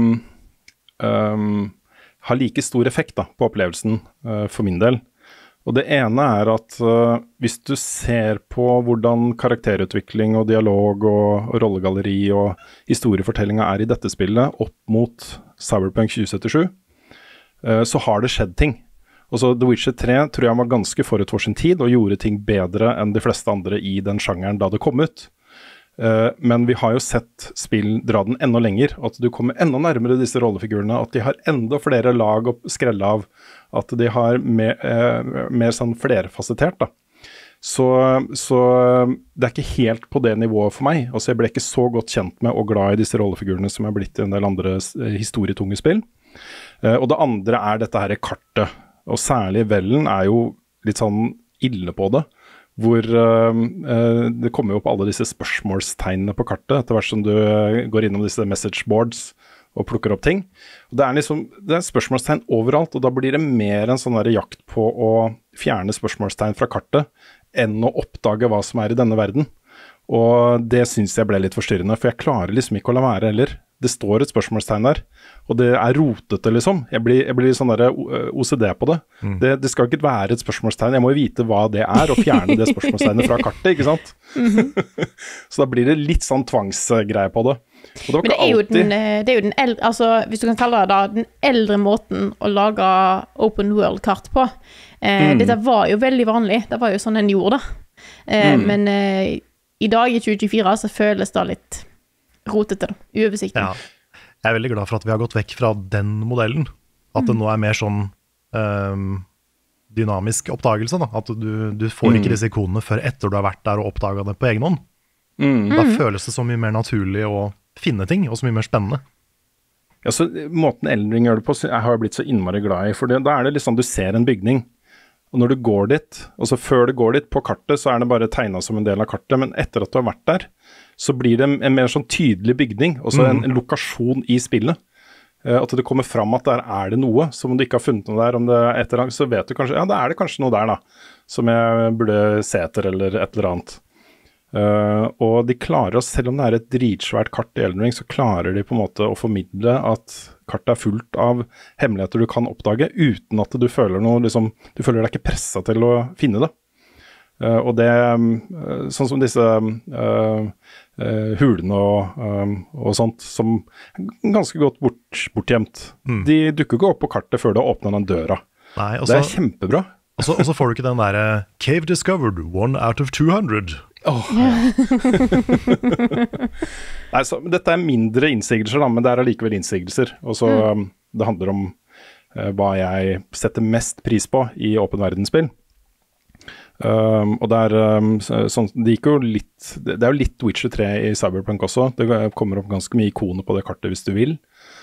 um, har like stor effekt da, på opplevelsen uh, for min del. Og det ene er at uh, hvis du ser på hvordan karakterutvikling og dialog og, og rollegalleri og historiefortellinga er i dette spillet opp mot Cyberpunk tjue syttisju, uh, så har det skjedd ting. Også The Witcher tre tror jeg var ganske forut for sin tid og gjorde ting bedre enn de fleste andre i den sjangeren da det kom ut. Uh, men vi har jo sett spill dra den enda lenger, at du kommer enda nærmere disse rollefigurene, at de har enda flere lag å skrelle av, at de har mer, uh, mer sånn flerfasettert da. Så, så det er ikke helt på det nivået for meg. Altså jeg ble ikke så godt kjent med og glad i disse rollefigurene som jeg har blitt i en del andre historietunge spill. Uh, og det andre er dette her kartet. Og særlig Velen er jo litt sånn ille på det, hvor uh, uh, det kommer jo opp alle disse spørsmålstegnene på kartet, etter hvert som du uh, går innom disse message boards og plukker opp ting. Og det er liksom, det er spørsmålstegn overalt, og da blir det mer en sånn der jakt på å fjerne spørsmålstegn fra kartet, enn å oppdage hva som er i denne verden. Og det synes jeg ble litt forstyrrende, for jeg klarer liksom ikke å la være heller. Det står et spørsmålstegn der, og det er rotete liksom. Jeg blir, jeg blir sånn der O C D på det. Mm. det. Det skal ikke være et spørsmålstegn, jeg må jo vite hva det er, og fjerne det spørsmålstegnet fra kartet, ikke sant? Mm-hmm. Så da blir det litt sånn tvangsgreie på det. Og det Men det er, jo alltid... den, det er jo den eldre, altså hvis du kan kalle det da, den eldre måten å lage open world-kart på. Eh, mm. Dette var jo veldig vanlig, det var jo sånn en gjorde det. Eh, mm. Men eh, i dag i tjue tjuefire så føles det litt rotete, uoversiktlig. Ja. Jeg er veldig glad for at vi har gått vekk fra den modellen. At det nå er mer sånn um, dynamisk oppdagelse. Da. At du, du får mm. ikke disse ikonene før etter du har vært der og oppdaget det på egen hånd. Mm. Da føles det så mye mer naturlig å finne ting, og så mye mer spennende. Ja, så måten Elden Ring gjør det på, jeg har blitt så innmari glad i, for det, da er det liksom, du ser en bygning, og når du går dit, og så før du går dit på kartet, så er det bare tegnet som en del av kartet, men etter at du har vært der, så blir det en, en mer sånn tydelig bygning, og så en, en lokasjon i spillet. Uh, at det kommer fram at der er det noe, som om du ikke har funnet noe der, om det er etter, så vet du kanskje, ja, da er det kanskje noe der da, som jeg burde se etter, eller et eller annet. Uh, og de klarer, selv om det er et dritsvært kart i Elden Ring, så klarer de på en måte å formidle at kartet er fullt av hemmeligheter du kan oppdage, uten at du føler noe, liksom, du føler deg ikke presset til å finne det. Uh, og det, uh, sånn som disse uh, uh, hulene og, um, og sånt, som er ganske godt bort, bortgjemt. Mm. De dukker ikke opp på kartet før du har åpnet den døra. Nei, også, det er kjempebra. Og så får du ikke den der uh, Cave discovered, one out of two hundred. Oh. Nei, så, dette er mindre innsigelser da, men det er allikevel innsigelser. Og så mm. um, det handler om uh, hva jeg setter mest pris på i åpen verdensspill. Um, og det er um, sånn, det gikk jo litt, det er jo litt Witcher tre i Cyberpunk også. Det kommer opp ganske mye ikoner på det kartet hvis du vil.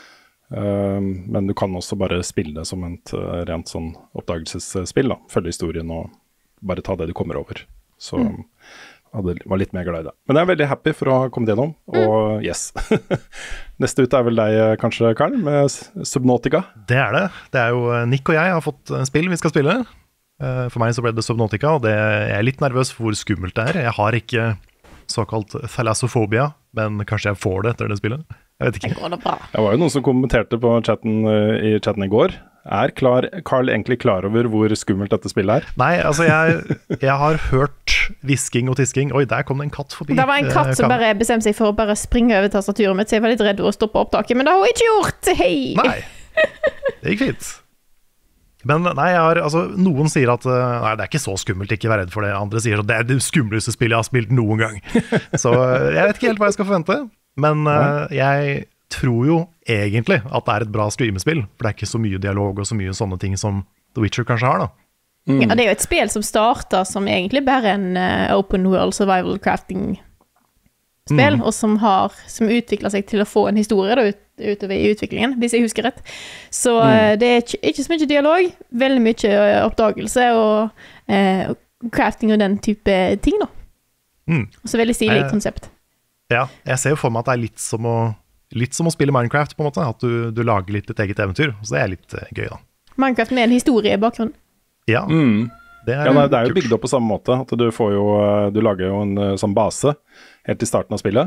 Um, men du kan også bare spille det som et uh, rent sånn oppdagelsesspill da. Følge historien og bare ta det du kommer over. Så mm. jeg var litt mer glad i det. Men jeg er veldig happy for å ha kommet gjennom, og mm. yes. Neste ut er vel deg kanskje, Karl, med Subnautica? Det er det. Det er jo Nick og jeg har fått spill vi skal spille. For meg så ble det Subnautica, og det, jeg er litt nervøs for hvor skummelt det er. Jeg har ikke såkalt thalassofobia, men kanskje jeg får det etter det spillet. Jeg vet ikke. Det går da bra. Det var jo noen som kommenterte på chatten, i chatten i går. Er klar, Karl egentlig klar over hvor skummelt dette spillet er? Nei, altså jeg, jeg har hørt visking og tisking. Oi, der kom det en katt forbi. Det var en katt som bare bestemte seg for å bare springe over tastaturet mitt, så jeg var litt redd for å stoppe opptaket, men det har hun ikke gjort! Hei! Nei, det gikk fint. Men nei, jeg har, altså, noen sier at nei, det er ikke så skummelt, ikke vær redd for det. Andre sier at det er det skumleste spillet jeg har spilt noen gang. Så jeg vet ikke helt hva jeg skal forvente, men uh, jeg tror jo egentlig at det er et bra streamespill, for det er ikke så mye dialog og så mye sånne ting som The Witcher kanskje har da. Mm. Ja, det er jo et spill som starter som egentlig bare en uh, open world survival crafting spill, mm. og som har, som utvikler seg til å få en historie da, ut, utover i utviklingen, hvis jeg husker rett. Så mm. uh, det er ikke, ikke så mye dialog, veldig mye oppdagelse og uh, crafting og den type ting da. Mm. Og så veldig stilig konsept. Ja, jeg ser jo for meg at det er litt som å, litt som å spille Minecraft på en måte, at du, du lager litt ditt eget eventyr, så det er litt uh, gøy da. Minecraft med en historie i bakgrunnen. Ja, mm. det, er, ja nei, det er jo bygd opp på samme måte, at du får jo, du lager jo en sånn base helt i starten av spillet,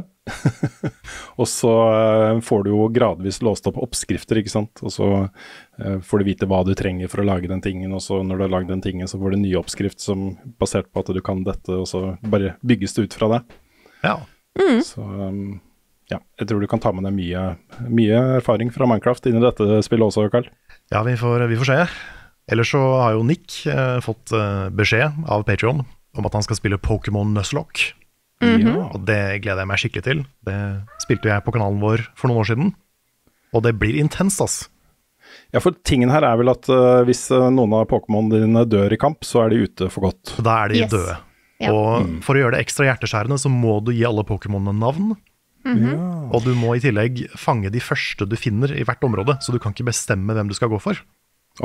og så uh, får du jo gradvis låst opp oppskrifter, ikke sant, og så uh, får du vite hva du trenger for å lage den tingen, og så når du har laget den tingen, så får du en ny oppskrift som basert på at du kan dette, og så bare bygges det ut fra det. Ja. Mm. Så um, ja, jeg tror du kan ta med deg mye, mye erfaring fra Minecraft inn i dette spillet også, Karl. Ja, vi får, vi får se. Ellers så har jo Nick uh, fått uh, beskjed av Patreon om at han skal spille Pokémon Nuzlocke. Mm-hmm. Ja, og det gleder jeg meg skikkelig til. Det spilte jeg på kanalen vår for noen år siden, og det blir intenst, ass. Ja, for tingen her er vel at uh, hvis uh, noen av Pokémon dine dør i kamp, så er de ute for godt. Da er de yes. døde. Ja. Og mm. for å gjøre det ekstra hjerteskjærende, så må du gi alle Pokémonene navn. Mm-hmm. Ja. Og du må i tillegg fange de første du finner i hvert område, så du kan ikke bestemme hvem du skal gå for. Ok.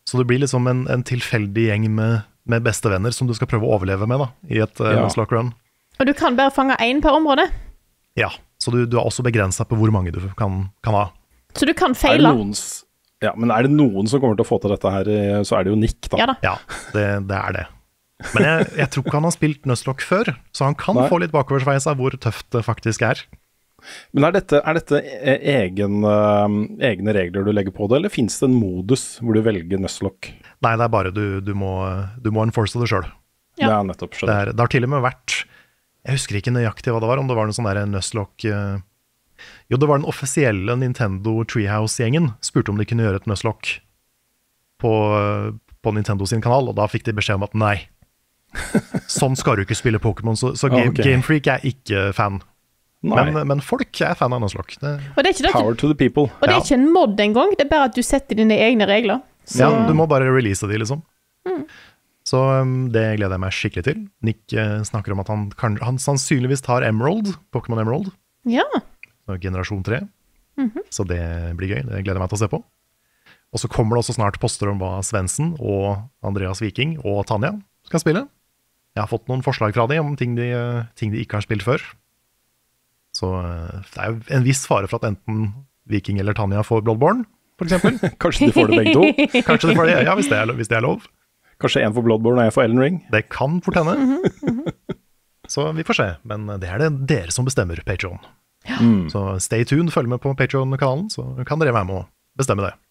Så det blir liksom en, en tilfeldig gjeng med, med bestevenner som du skal prøve å overleve med da, i et uh, Ja. Nuzlocke run. Og du kan bare fange én per område, Ja, så du, du er også begrenset på hvor mange du kan, kan ha. så du kan Er det feile. noen, s- ja, men er det noen som kommer til å få til dette her, eh, så er det jo Nick, da. Ja da. Ja, det, det er det. Men jeg, jeg tror ikke han har spilt Nuzlocke før, så han kan Nei. få litt bakoversveis av hvor tøft det faktisk er. Men er dette, er dette e- egen, eh, egne regler du legger på det, eller finnes det en modus hvor du velger Nuzlocke? Nei, det er bare du, du må, du må enforce det selv. Ja. Ja, nettopp. Det, Skjønner. er, det har til og med vært, jeg husker ikke nøyaktig hva det var, om det var noen sånn der Nuzlocke eh, Jo, det var den offisielle Nintendo Treehouse-gjengen spurte om de kunne gjøre et Nuzlocke på, på Nintendo sin kanal, og da fikk de beskjed om at nei. Sånn skal du ikke spille Pokémon, så, så Game, Ok. Game Freak er ikke fan. Nei. Men, men folk er fan av Nuzlocke. Det, Og det er ikke, det er Power ikke, to the people. og det er Ja. ikke en mod engang, det er bare at du setter dine egne regler. Så, ja, du må bare release de, liksom. Så um, det gleder jeg meg skikkelig til. Nick eh, snakker om at han, kan, han sannsynligvis tar Emerald, Pokémon Emerald, ja. så generasjon tre. Så det blir gøy, det gleder jeg meg til å se på. Og så kommer det også snart poster om hva Svendsen og Andreas Viking og Tanja skal spille. Jeg har fått noen forslag fra dem om ting de, eh, ting de ikke har spilt før. Så eh, det er jo en viss fare for at enten Viking eller Tanja får Bloodborne, for eksempel. Kanskje de får det begge to? Kanskje de får det, ja, hvis det er, hvis det er lov. Kanskje en for Bloodborne og en for Elden Ring? Det kan fort hende. Så vi får se, men det er det dere som bestemmer, Patreon. Mm. Så stay tuned, følg med på Patreon-kanalen, så kan dere være med å bestemme det.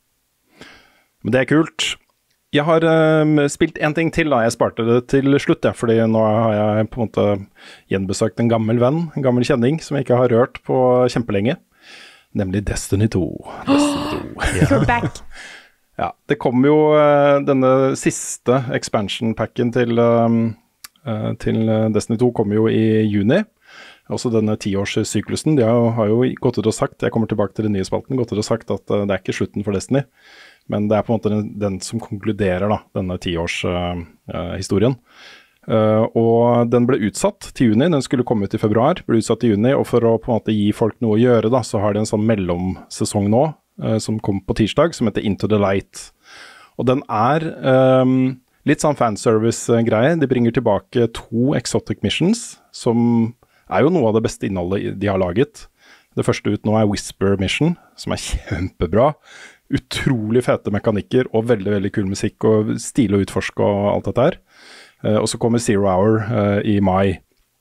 Men det er kult. Jeg har um, spilt en ting til, da. Jeg sparte det til slutt, ja, fordi nå har jeg på en måte gjenbesøkt en gammel venn, en gammel kjenning, som jeg ikke har rørt på kjempelenge. Nemlig Destiny to. Destiny to. You're back. Ja, det kom jo uh, denne siste expansion-packen til, um, uh, til Destiny to kom jo i juni. Også denne tiårssyklusen. De har, har jo gått ut og sagt, jeg kommer tilbake til den nye spalten, gått ut og sagt at uh, det er ikke slutten for Destiny, men det er på en måte den, den som konkluderer da, denne tiårshistorien. Uh, uh, og den ble utsatt til juni, den skulle komme ut i februar, ble utsatt til juni, og for å på en måte gi folk noe å gjøre da, så har de en sånn mellomsesong nå, uh, som kom på tirsdag, som heter Into the Light. Og den er um, litt sånn fanservice-greie. De bringer tilbake to exotic missions, som er jo noe av det beste innholdet de har laget. Det første ut nå er Whisper Mission, som er kjempebra. Utrolig fete mekanikker og veldig, veldig kul musikk og stil å utforske og alt dette her. Uh, og så kommer Zero Hour uh, i mai.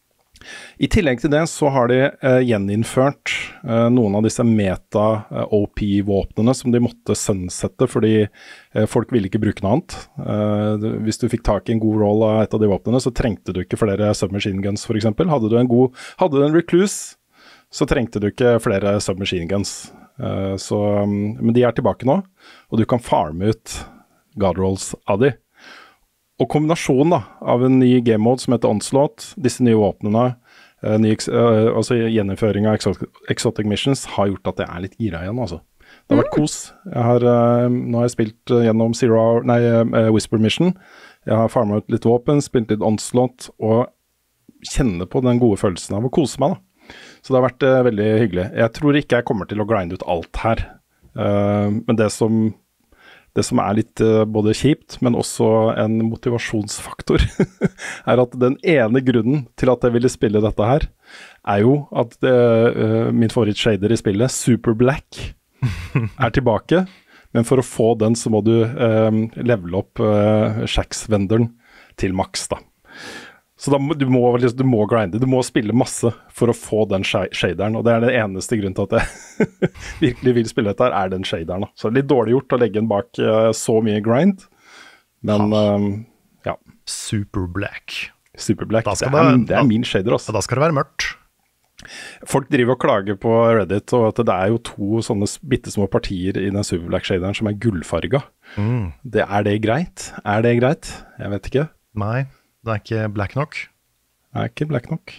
I tillegg til det så har de uh, gjeninnført uh, noen av disse meta-O P-våpnene som de måtte sunsette fordi uh, folk ville ikke bruke noe annet. Uh, hvis du fikk tak i en god roll av et av de våpnene, så trengte du ikke flere submachine guns for eksempel. Hadde du en god, hadde du en recluse, så trengte du ikke flere submachine guns. Uh, så, um, men de er tilbake nå, og du kan farme ut god rolls av de. Og kombinasjonen da, av en ny game mode som heter Onslaught, disse nye våpnene, uh, ny, uh, altså gjeninnføring av exotic, exotic missions, har gjort at jeg er litt gira igjen, altså. Det har vært kos. Jeg har, uh, nå har jeg spilt uh, gjennom Zero Hour, nei, uh, Whisper Mission. Jeg har farmet ut litt våpen, spilt litt Onslaught, og kjenner på den gode følelsen av å kose meg da. Så det har vært uh, veldig hyggelig. Jeg tror ikke jeg kommer til å grinde ut alt her. Uh, men det som, det som er litt uh, både kjipt, men også en motivasjonsfaktor, er at den ene grunnen til at jeg ville spille dette her, er jo at det, uh, min favorittshader i spillet, Super Black, er tilbake. Men for å få den så må du uh, levele opp uh, Shax-venderen til maks da. Så da må, du, må, du må grinde, du må spille masse for å få den shaderen, og det er den eneste grunnen til at jeg virkelig vil spille dette her, er den shaderen. Da. Så det er litt dårlig gjort å legge den bak uh, så mye grind, men um, ja. Super Black. Super Black, Da det skal er, det- det er min shader også. Da skal det være mørkt. Folk driver og klager på Reddit, og at det er jo to sånne bittesmå partier i den Super Black shaderen som er gullfarga. Mm. Det, er det greit? Er det greit? Jeg vet ikke. Nei, det er ikke black nok. Det er ikke black nok.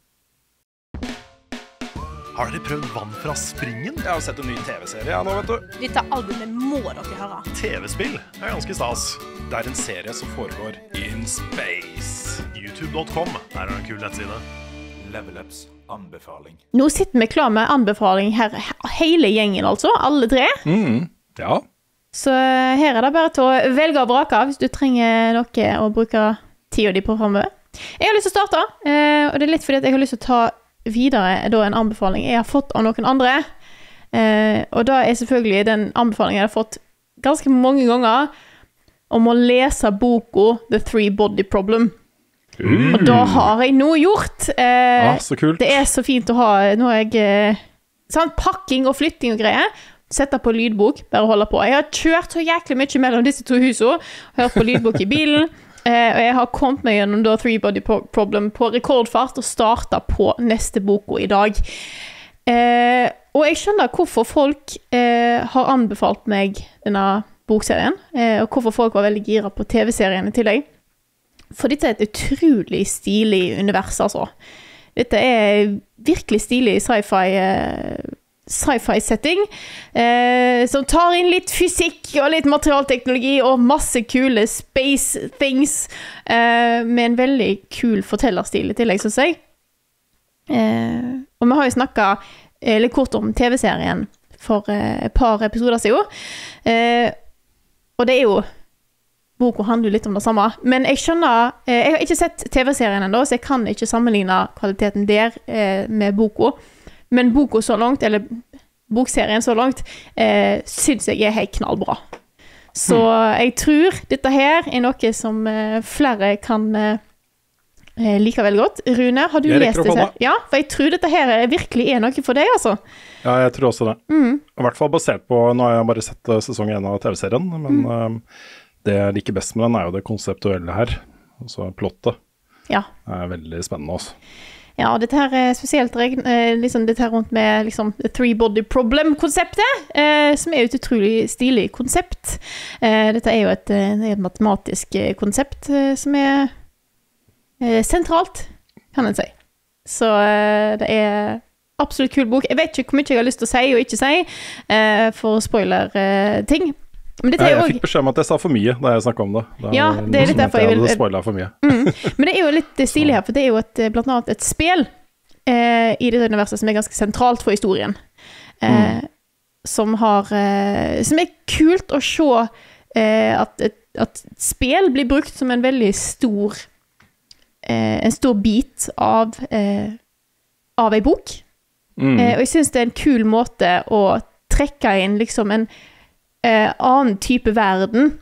Har dere prøvd vann fra springen? Jeg har sett en ny tv-serie ja, nå, vet du. Dette albumet må dere høre. T V-spill er ganske stas. Det er en serie som foregår in space. YouTube punktum com er en kul nettside. Level Ups anbefaling. Nå sitter vi klar med anbefaling her, hele gjengen altså, alle tre. Mm, ja. Så her er det bare til å velge og vrake hvis du trenger noe å bruke tida di på fremover. Jeg har lyst til å starte, eh, og det er litt fordi at jeg har lyst til å ta videre da en anbefaling jeg har fått av noen andre. Eh, og da er selvfølgelig den anbefalingen jeg har fått ganske mange ganger om å lese boka The Three Body Problem. Mm. Og da har jeg nå gjort. Eh, ah, så kult. Det er så fint å ha, nå har jeg eh, sånn pakking og flytting og greier. Sette på lydbok, bare holde på. Jeg har kjørt så jæklig mye mellom disse to husene, hørt på lydbok i bilen, eh, og jeg har kommet meg gjennom da Three Body Problem på rekordfart og startet på neste boka i dag. Eh, og jeg skjønner hvorfor folk eh, har anbefalt meg denne bokserien, eh, og hvorfor folk var veldig gira på T V-serien i tillegg. For dette er et utrolig stilig univers, altså. Dette er virkelig stilig sci-fi, eh, sci-fi-setting, eh, som tar inn litt fysikk og litt materialteknologi og masse kule space things, eh, med en veldig kul fortellerstil i tillegg, synes jeg. Eh, og vi har jo snakket eh, litt kort om T V-serien for eh, et par episoder siden, eh, og det er jo boka handler jo litt om det samme, men jeg skjønner, eh, jeg har ikke sett T V-serien enda, så jeg kan ikke sammenligne kvaliteten der eh, med boka, men boka så langt, eller bokserien så langt, eh, synes jeg er helt knallbra. Så mm. jeg tror dette her er noe som eh, flere kan eh, like veldig godt. Rune, har du lest det? Ja, for jeg tror dette her virkelig er noe for deg, altså. Ja, jeg tror også det. Mm. I hvert fall basert på, nå har jeg bare sett sesong én av T V-serien, men mm. uh, det jeg liker best med den er jo det konseptuelle her, altså plottet. Ja. Det er veldig spennende også. Ja, dette her er spesielt eh, liksom dette her rundt med liksom the three body problem-konseptet, eh, som er jo et utrolig stilig konsept. Eh, dette er jo et, et matematisk konsept eh, som er eh, sentralt, kan en si. Så eh, det er absolutt kul bok. Jeg vet ikke hvor mye jeg har lyst til å si og ikke si, eh, for spoiler-ting. Eh, Men jeg, jeg fikk beskjed om at jeg sa for mye da jeg snakket om det. det ja, det er litt derfor jeg vil... Jeg spoilet for mye. mm. Men det er jo litt stilig her, for det er jo et, blant annet et spill eh, i det universet som er ganske sentralt for historien. Eh, mm. Som har... Eh, som er kult å se eh, at et at spill blir brukt som en veldig stor... Eh, en stor bit av, eh, av en bok. Mm. Eh, og jeg synes det er en kul måte å trekke inn liksom en Eh, annen type verden.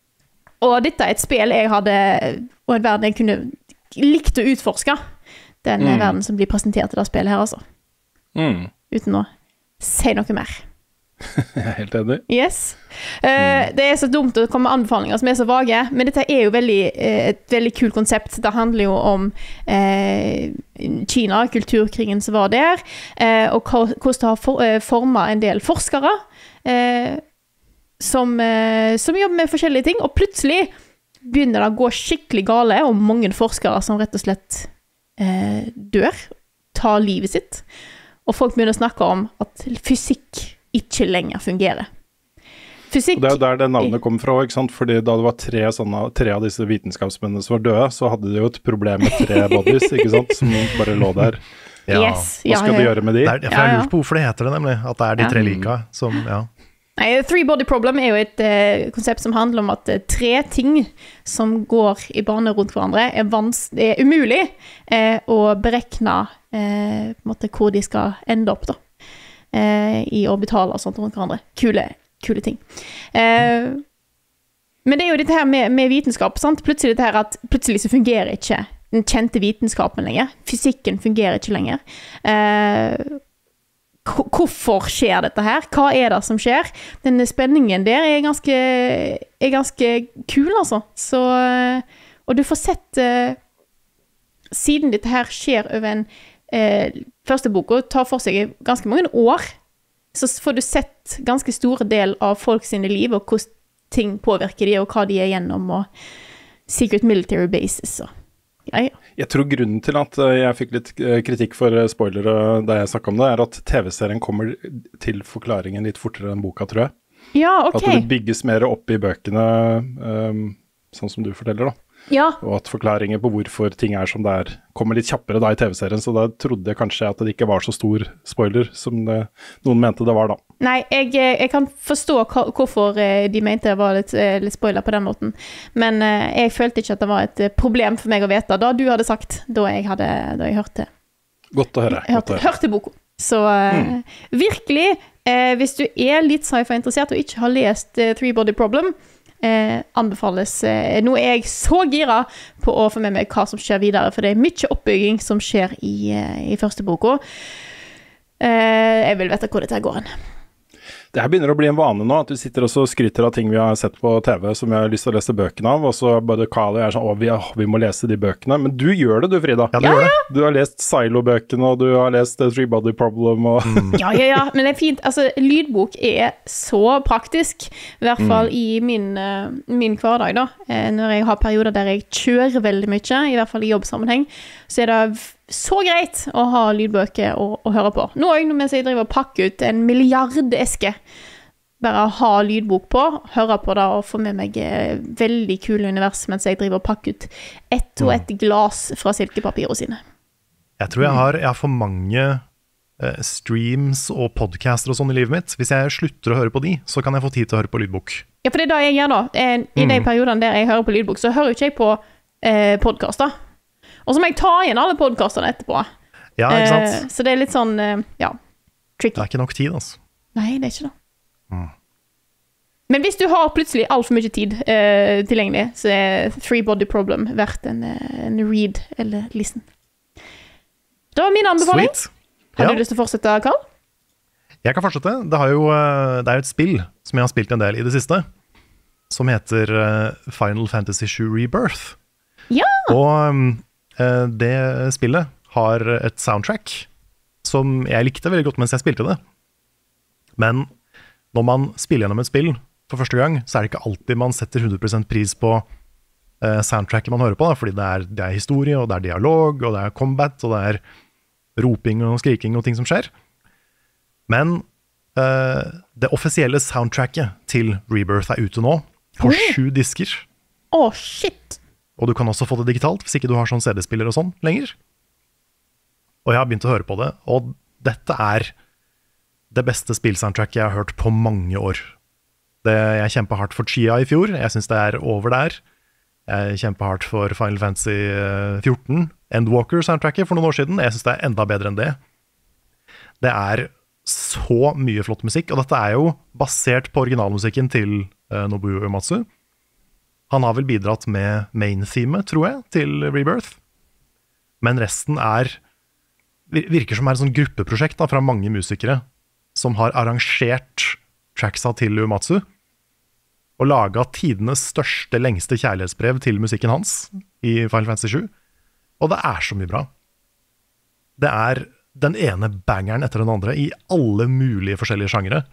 Og dette er et spill jeg hadde, og en verden jeg kunne likt å utforske. Den mm. verden som blir presentert i det spillet her, altså. Mm. Uten å si noe mer. Jeg er helt enig. Yes. Eh, mm. Det er så dumt å komme med anbefalinger som er så vage, men dette er jo veldig, eh, et veldig kult konsept. Det handler jo om eh, Kina, kulturkrigen som var der, eh, og hvordan det har for, eh, formet en del forskere, eh, Som, eh, som jobber med forskjellige ting, og plutselig begynner det å gå skikkelig gale, og mange forskere som rett og slett eh, dør, tar livet sitt, og folk begynner å snakke om at fysikk ikke lenger fungerer. Fysikk... Og det er jo der det navnet kommer fra, ikke sant? Fordi da det var tre, sånne, tre av disse vitenskapsmennene som var døde, så hadde de jo et problem med tre bodies, ikke sant? Som bare lå der. Ja. Yes. Hva skal ja, ja. de gjøre med de? Det er, for jeg lurer på hvorfor det heter det, nemlig. At det er de ja. tre lika som, ja. Nei, Three Body Problem er jo et eh, konsept som handler om at eh, tre ting som går i bane rundt hverandre er, vans det er umulig eh, å berekne eh, på en måte hvor de skal ende opp da, eh, i orbitaler og sånt rundt hverandre. Kule, kule ting. Eh, men det er jo dette her med, med vitenskap, sant? Plutselig dette her at plutselig så fungerer ikke den kjente vitenskapen lenger. Fysikken fungerer ikke lenger. Eh, Hvorfor skjer dette her? Hva er det som skjer? Denne spenningen der er ganske, er ganske kul, altså. Så, og du får sett, uh, siden dette her skjer over en uh, første bok, og tar for seg ganske mange år, så får du sett ganske store del av folk sine liv, og hvordan ting påvirker de, og hva de er gjennom, og secret military bases, og ja, ja. Jeg tror grunnen til at jeg fikk litt kritikk for spoilere da jeg snakket om det, er at T V-serien kommer til forklaringen litt fortere enn boka, tror jeg. Ja, ok. At det bygges mer opp i bøkene, um, sånn som du forteller da. Ja. Og at forklaringer på hvorfor ting er som det er, kommer litt kjappere da i T V-serien, så da trodde jeg kanskje at det ikke var så stor spoiler som det, noen mente det var da. Nei, jeg, jeg kan forstå hva, hvorfor de mente det var litt, litt spoiler på den måten. Men jeg følte ikke at det var et problem for meg å vite da du hadde sagt, da jeg, hadde, da jeg hørte. Godt å høre. Hørte, Godt å høre. hørte boka. Så mm. virkelig, eh, hvis du er litt sci-fi interessert og ikke har lest eh, Three Body Problem, eh, anbefales. Eh, nå er jeg så gira på å få med meg hva som skjer videre, for det er mye oppbygging som skjer i, eh, i første boka. Eh, jeg vil vite hvor dette går hen. Det her begynner å bli en vane nå, at vi sitter og så skryter av ting vi har sett på T V som vi har lyst til å lese bøkene av, og så både Carl og jeg er sånn, å, vi, å, vi må lese de bøkene. Men du gjør det du, Frida. Ja, du gjør det. Du har lest Silo-bøkene, og du har lest The Three Body Problem, og... Mm. Ja, ja, ja, men det er fint. Altså, lydbok er så praktisk, i hvert fall mm. i min, uh, min hverdag da. Eh, når jeg har perioder der jeg kjører veldig mye, i hvert fall i jobbsammenheng, så er det så greit å ha lydbøker å, å høre på. Nå er mens jeg driver og pakker ut en milliard eske, bare ha lydbok på, høre på det og få med meg veldig kule univers mens jeg driver og pakker ut ett og ett glas fra silkepapirene sine. Jeg tror jeg har, jeg har for mange eh, streams og podcaster og sånn i livet mitt. Hvis jeg slutter å høre på de, så kan jeg få tid til å høre på lydbok. Ja, for det er det jeg gjør da. I mm. de periodene der jeg hører på lydbok, så hører ikke jeg på eh, podcaster. Og så må jeg ta igjen alle podcastene etterpå. Ja, ikke sant? Eh, så det er litt sånn, eh, ja, tricky. Det er ikke nok tid, altså. Nei, det er ikke det. Mm. Men hvis du har plutselig alt for mye tid eh, tilgjengelig, så er Three Body Problem verdt en, en read eller listen. Det var min anbefaling. Sweet. Har Ja. du lyst til å fortsette, Carl? Jeg kan fortsette. Det, har jo, eh, det er jo et spill som jeg har spilt en del i det siste, som heter eh, Final Fantasy sju Rebirth. Ja! Og eh, det spillet har et soundtrack som jeg likte veldig godt mens jeg spilte det. Men når man spiller gjennom et spill for første gang, så er det ikke alltid man setter hundre prosent pris på eh, soundtracket man hører på, da, fordi det er, det er historie, og det er dialog, og det er combat, og det er roping og skriking og ting som skjer. Men eh, det offisielle soundtracket til Rebirth er ute nå, på Oi. sju disker. Å, shit! Og du kan også få det digitalt, hvis ikke du har sånn C D-spiller og sånn lenger. Og jeg har begynt å høre på det, og dette er det beste spillsoundtracket jeg har hørt på mange år. Det, jeg kjempet hardt for Chia i fjor, jeg synes det er over der. Jeg kjempet hardt for Final Fantasy fjorten, Endwalker-soundtracket for noen år siden. Jeg synes det er enda bedre enn det. Det er så mye flott musikk, og dette er jo basert på originalmusikken til uh, Nobuo Uematsu. Han har vel bidratt med main-themet, tror jeg, til Rebirth. Men resten er, virker som er et sånn gruppeprosjekt da, fra mange musikere som har arrangert tracksa til Uematsu, og laget tidenes største, lengste kjærlighetsbrev til musikken hans i Final Fantasy sju. Og det er så mye bra. Det er den ene bangeren etter den andre i alle mulige forskjellige sjangere.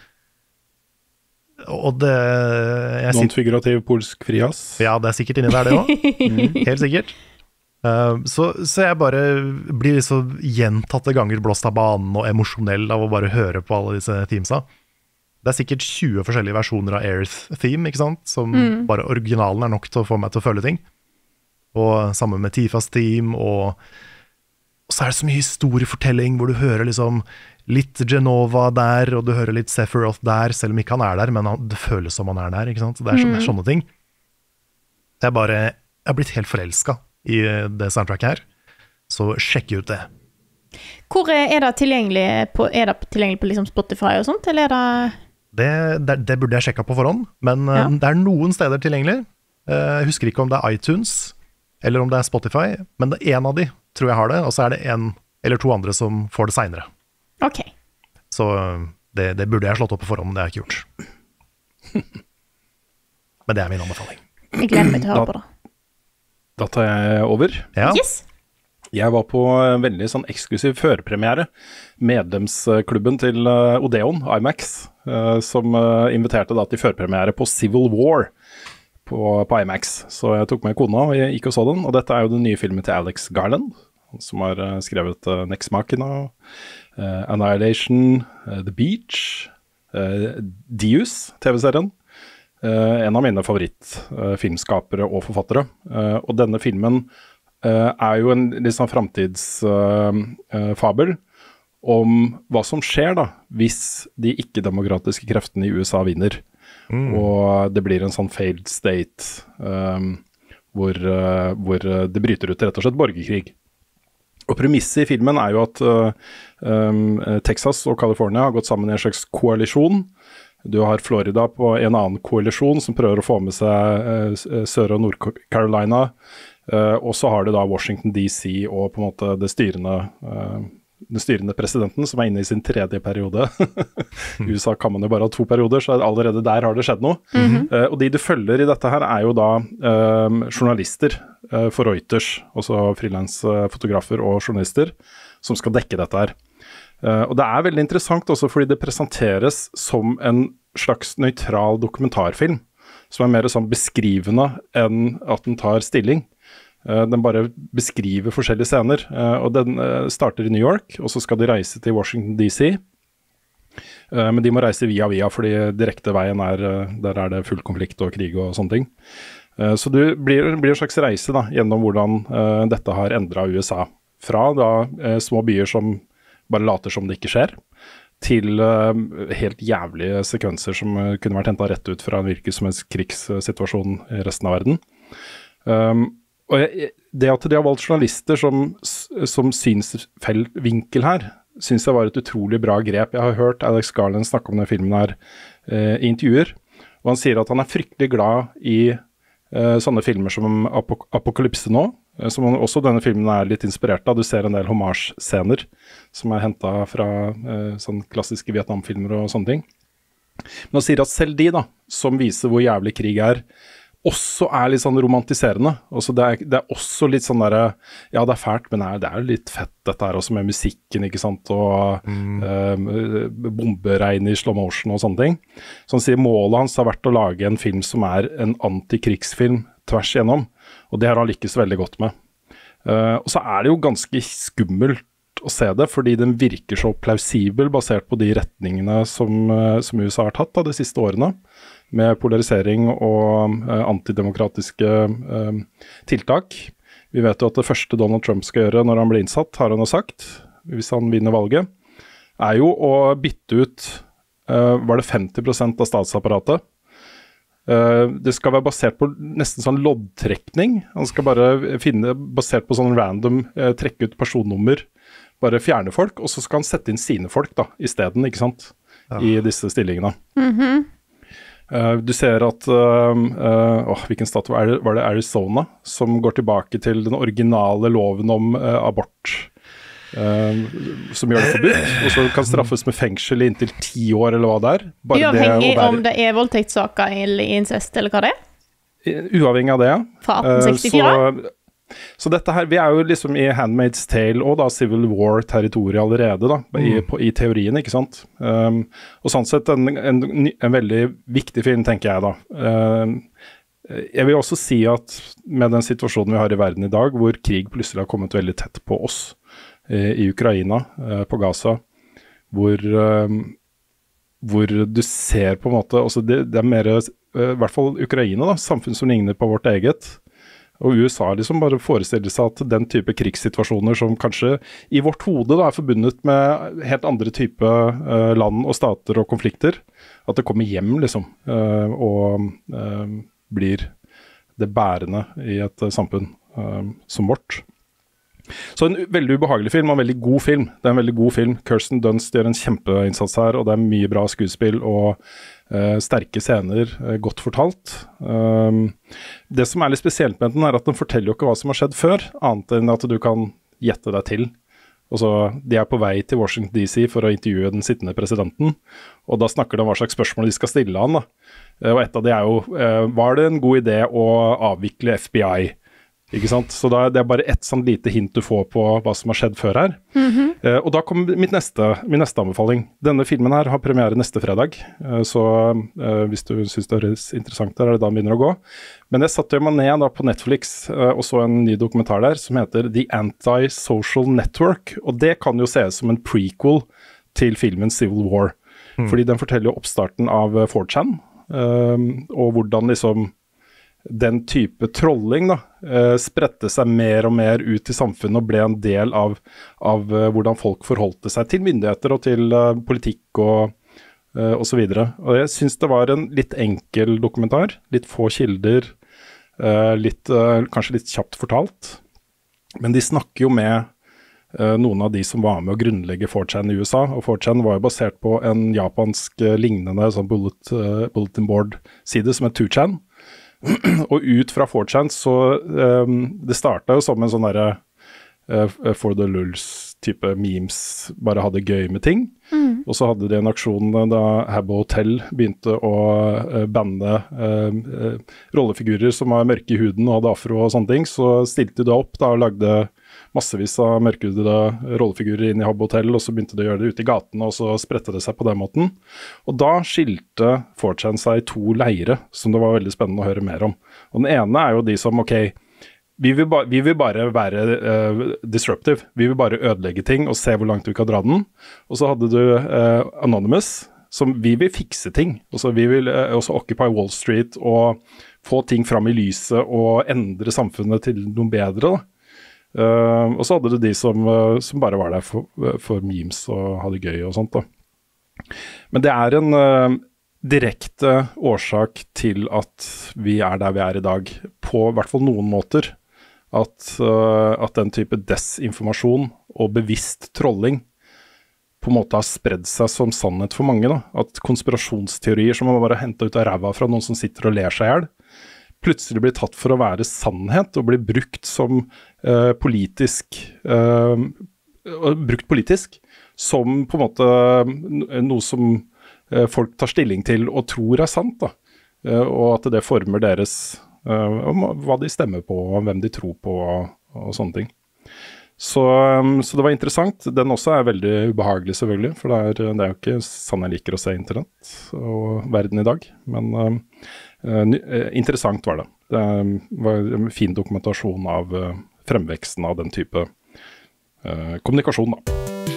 Og det... Jeg Noen figurativ polsk frias. Ja, det er sikkert inni der det også. Mm, helt sikkert. Uh, så, så jeg bare blir så gjentatte ganger blåst av banen og emosjonell av å bare høre på alle disse teamsa. Det er sikkert tjue forskjellige versjoner av Aerith Theme, ikke sant? Som mm. bare originalen er nok til å få meg til å føle ting. Og sammen med Tifas Theme, og, og så er det så mye historiefortelling hvor du hører liksom litt Genova der, og du hører litt Sephiroth der, selv om ikke han er der, men han, det føles som han er der, ikke sant? Det er sånne, mm. sånne ting. Jeg er bare, jeg har blitt helt forelsket i det soundtracket her, så sjekk ut det. Hvor er det tilgjengelig på, er det tilgjengelig på liksom Spotify og sånt, eller er det... Det, det, det burde jeg sjekket på forhånd, men ja. Det er noen steder tilgjengelig. Jeg husker ikke om det er iTunes, eller om det er Spotify, men det er en av de tror jeg har det, og så er det en eller to andre som får det senere. Ok. Så det, det burde jeg slått opp på forhånd, det har jeg ikke gjort. Men det er min anbefaling. Jeg gleder meg til å høre på det. Da tar jeg over. Ja. Yes! Jeg var på en veldig sånn eksklusiv førpremiere, medlemsklubben til Odeon, IMAX, som inviterte da til førpremiere på Civil War på, på IMAX. Så jeg tok med kona og jeg gikk og så den, og dette er jo den nye filmen til Alex Garland, som har skrevet uh, Nex Machina, uh, Annihilation, uh, The Beach, uh, Deus, T V-serien. Uh, en av mine favorittfilmskapere uh, og forfattere. Uh, og denne filmen uh, er jo en litt sånn fremtidsfabel uh, uh, om hva som skjer da, hvis de ikke-demokratiske kreftene i U S A vinner. Mm. Og det blir en sånn failed state, um, hvor, uh, hvor det bryter ut rett og slett borgerkrig. Og premisset i filmen er jo at uh, um, Texas og California har gått sammen i en slags koalisjon. Du har Florida på en annen koalisjon som prøver å få med seg uh, Sør- og Nord-Carolina. Uh, og så har du da Washington D C og på en måte det styrende, uh, den styrende presidenten som er inne i sin tredje periode. I U S A kan man jo bare ha to perioder, så allerede der har det skjedd noe. Mm-hmm. Uh, og de du følger i dette her er jo da uh, journalister uh, for Reuters, også frilansfotografer og journalister, som skal dekke dette her. Uh, og det er veldig interessant også fordi det presenteres som en slags nøytral dokumentarfilm, som er mer sånn beskrivende enn at den tar stilling. Uh, den bare beskriver forskjellige scener, uh, og den uh, starter i New York, og så skal de reise til Washington D C. Uh, men de må reise via via, fordi direkte veien er, uh, der er det full konflikt og krig og sånne ting. Uh, så det blir, blir en slags reise da, gjennom hvordan uh, dette har endret U S A. Fra da uh, små byer som bare later som det ikke skjer, til uh, helt jævlige sekvenser som uh, kunne vært hentet rett ut fra en hvilken som helst krigssituasjon i resten av verden. Um, og jeg, det at de har valgt journalister som, som synsvinkel her, synes jeg var et utrolig bra grep. Jeg har hørt Alex Garland snakke om den filmen her uh, i intervjuer, og han sier at han er fryktelig glad i uh, sånne filmer som Apok- Apokalypse nå, som også denne filmen er litt inspirert av. Du ser en del homage-scener som er hentet fra eh, sånn klassiske Vietnam-filmer og sånne ting. Men han sier at selv de da, som viser hvor jævlig krig er, også er litt sånn romantiserende. Også det, er, det er også litt sånn der, ja det er fælt, men det er jo litt fett dette her også med musikken, ikke sant, og mm. eh, bomberegn i slow motion og sånne ting. Så han sier målet hans har vært å lage en film som er en antikrigsfilm tvers igjennom, og det har han lykkes veldig godt med. Uh, og så er det jo ganske skummelt å se det, fordi den virker så plausibel basert på de retningene som, uh, som U S A har tatt da, de siste årene, med polarisering og uh, antidemokratiske uh, tiltak. Vi vet jo at det første Donald Trump skal gjøre når han blir innsatt, har han jo sagt, hvis han vinner valget, er jo å bytte ut, uh, var det femti prosent av statsapparatet. Uh, det skal være basert på nesten sånn loddtrekning. Han skal bare finne, basert på sånn random, uh, trekke ut personnummer, bare fjerne folk, og så skal han sette inn sine folk da, i stedet, ikke sant, ja. I disse stillingene. Mhm. Uh, du ser at, uh, uh, åh, hvilken stat var det, var det Arizona, som går tilbake til den originale loven om uh, abort, uh, som gjør det forbudt, og så kan straffes med fengsel i inntil ti år, eller hva det er. Bare Uavhengig det være, om det er voldtektssaker eller incest, eller hva det er? Uavhengig av det, ja. Fra atten sekstifire? Uh, så, så dette her, vi er jo liksom i Handmaid's Tale og da Civil War-territoriet allerede da, mm. i, på, i teorien, ikke sant? Um, og sånn sett en, en, en veldig viktig film, tenker jeg da. Um, jeg vil også si at med den situasjonen vi har i verden i dag, hvor krig plutselig har kommet veldig tett på oss, eh, i Ukraina, eh, på Gaza, hvor, um, hvor du ser på en måte, også det, det er mer, eh, i hvert fall Ukraina da, samfunn som ligner på vårt eget, og U S A liksom bare forestiller seg at den type krigssituasjoner som kanskje i vårt hode da er forbundet med helt andre type uh, land og stater og konflikter, at det kommer hjem liksom, uh, og uh, blir det bærende i et uh, samfunn uh, som vårt. Så en veldig ubehagelig film og en veldig god film. Det er en veldig god film. Kirsten Dunst gjør en kjempeinnsats her, og det er mye bra skuespill og uh, sterke scener, uh, godt fortalt. Um, det som er litt spesielt med den er at den forteller jo ikke hva som har skjedd før, annet enn at du kan gjette deg til. Og så, de er på vei til Washington D C for å intervjue den sittende presidenten, og da snakker de om hva slags spørsmål de skal stille han da. Uh, og et av de er jo, uh, var det en god idé å avvikle F B I? Ikke sant? Så da, det er bare ett sånn lite hint du får på hva som har skjedd før her. Mm-hmm. Uh, og da kommer mitt neste, min neste anbefaling. Denne filmen her har premiere neste fredag, uh, så uh, hvis du synes det høres interessant der, er det da den begynner å gå. Men jeg satte meg ned da på Netflix uh, og så en ny dokumentar der som heter The Anti-Social Network, og det kan jo ses som en prequel til filmen Civil War, mm. fordi den forteller jo oppstarten av uh, four chan, uh, og hvordan liksom den type trolling da, uh, spredte seg mer og mer ut i samfunnet og ble en del av, av uh, hvordan folk forholdte seg til myndigheter og til uh, politikk og, uh, og så videre. Og jeg synes det var en litt enkel dokumentar, litt få kilder, uh, litt, uh, kanskje litt kjapt fortalt. Men de snakker jo med uh, noen av de som var med å grunnlegge four chan i U S A, og four chan var jo basert på en japansk uh, lignende sånn bullet, uh, bulletin board-side som er two chan. Og ut fra four chan så um, det startet jo som en sånn der uh, for the lulz type memes, bare hadde gøy med ting. Mm. Og så hadde de en aksjon da Habbo Hotel begynte å uh, banne uh, uh, rollefigurer som var mørke i huden og hadde afro og sånne ting, så stilte de opp da og lagde massevis av mørkhudede rollefigurer inn i Habbo Hotel, og så begynte de å gjøre det ute i gaten, og så spredte det seg på den måten. Og da skilte four chan seg i to leire, som det var veldig spennende å høre mer om. Og den ene er jo de som, ok, vi vil, ba vi vil bare være uh, disruptive, vi vil bare ødelegge ting og se hvor langt vi kan dra den. Og så hadde du uh, Anonymous, som vi vil fikse ting. Også vi vil uh, også occupy Wall Street og få ting fram i lyset og endre samfunnet til noe bedre da. Uh, og så hadde du de som, uh, som bare var der for, uh, for memes og hadde gøy og sånt da. Men det er en uh, direkte årsak til at vi er der vi er i dag, på i hvert fall noen måter. At, uh, at den type desinformasjon og bevisst trolling på en måte har spredd seg som sannhet for mange da. At konspirasjonsteorier som man bare hentet ut av ræva fra noen som sitter og ler seg ihjel, plutselig blir tatt for å være sannhet og blir brukt som uh, politisk uh, brukt politisk som på en måte noe som uh, folk tar stilling til og tror er sant da. Uh, og at det former deres uh, om hva de stemmer på og hvem de tror på og, og sånne ting. Så, um, så det var interessant. Den også er veldig ubehagelig selvfølgelig, for det er, det er jo ikke sånn jeg liker å se internett og verden i dag, men um, Uh, uh, interessant var det. Det uh, var en fin dokumentasjon av uh, fremveksten av den type uh, kommunikasjon da.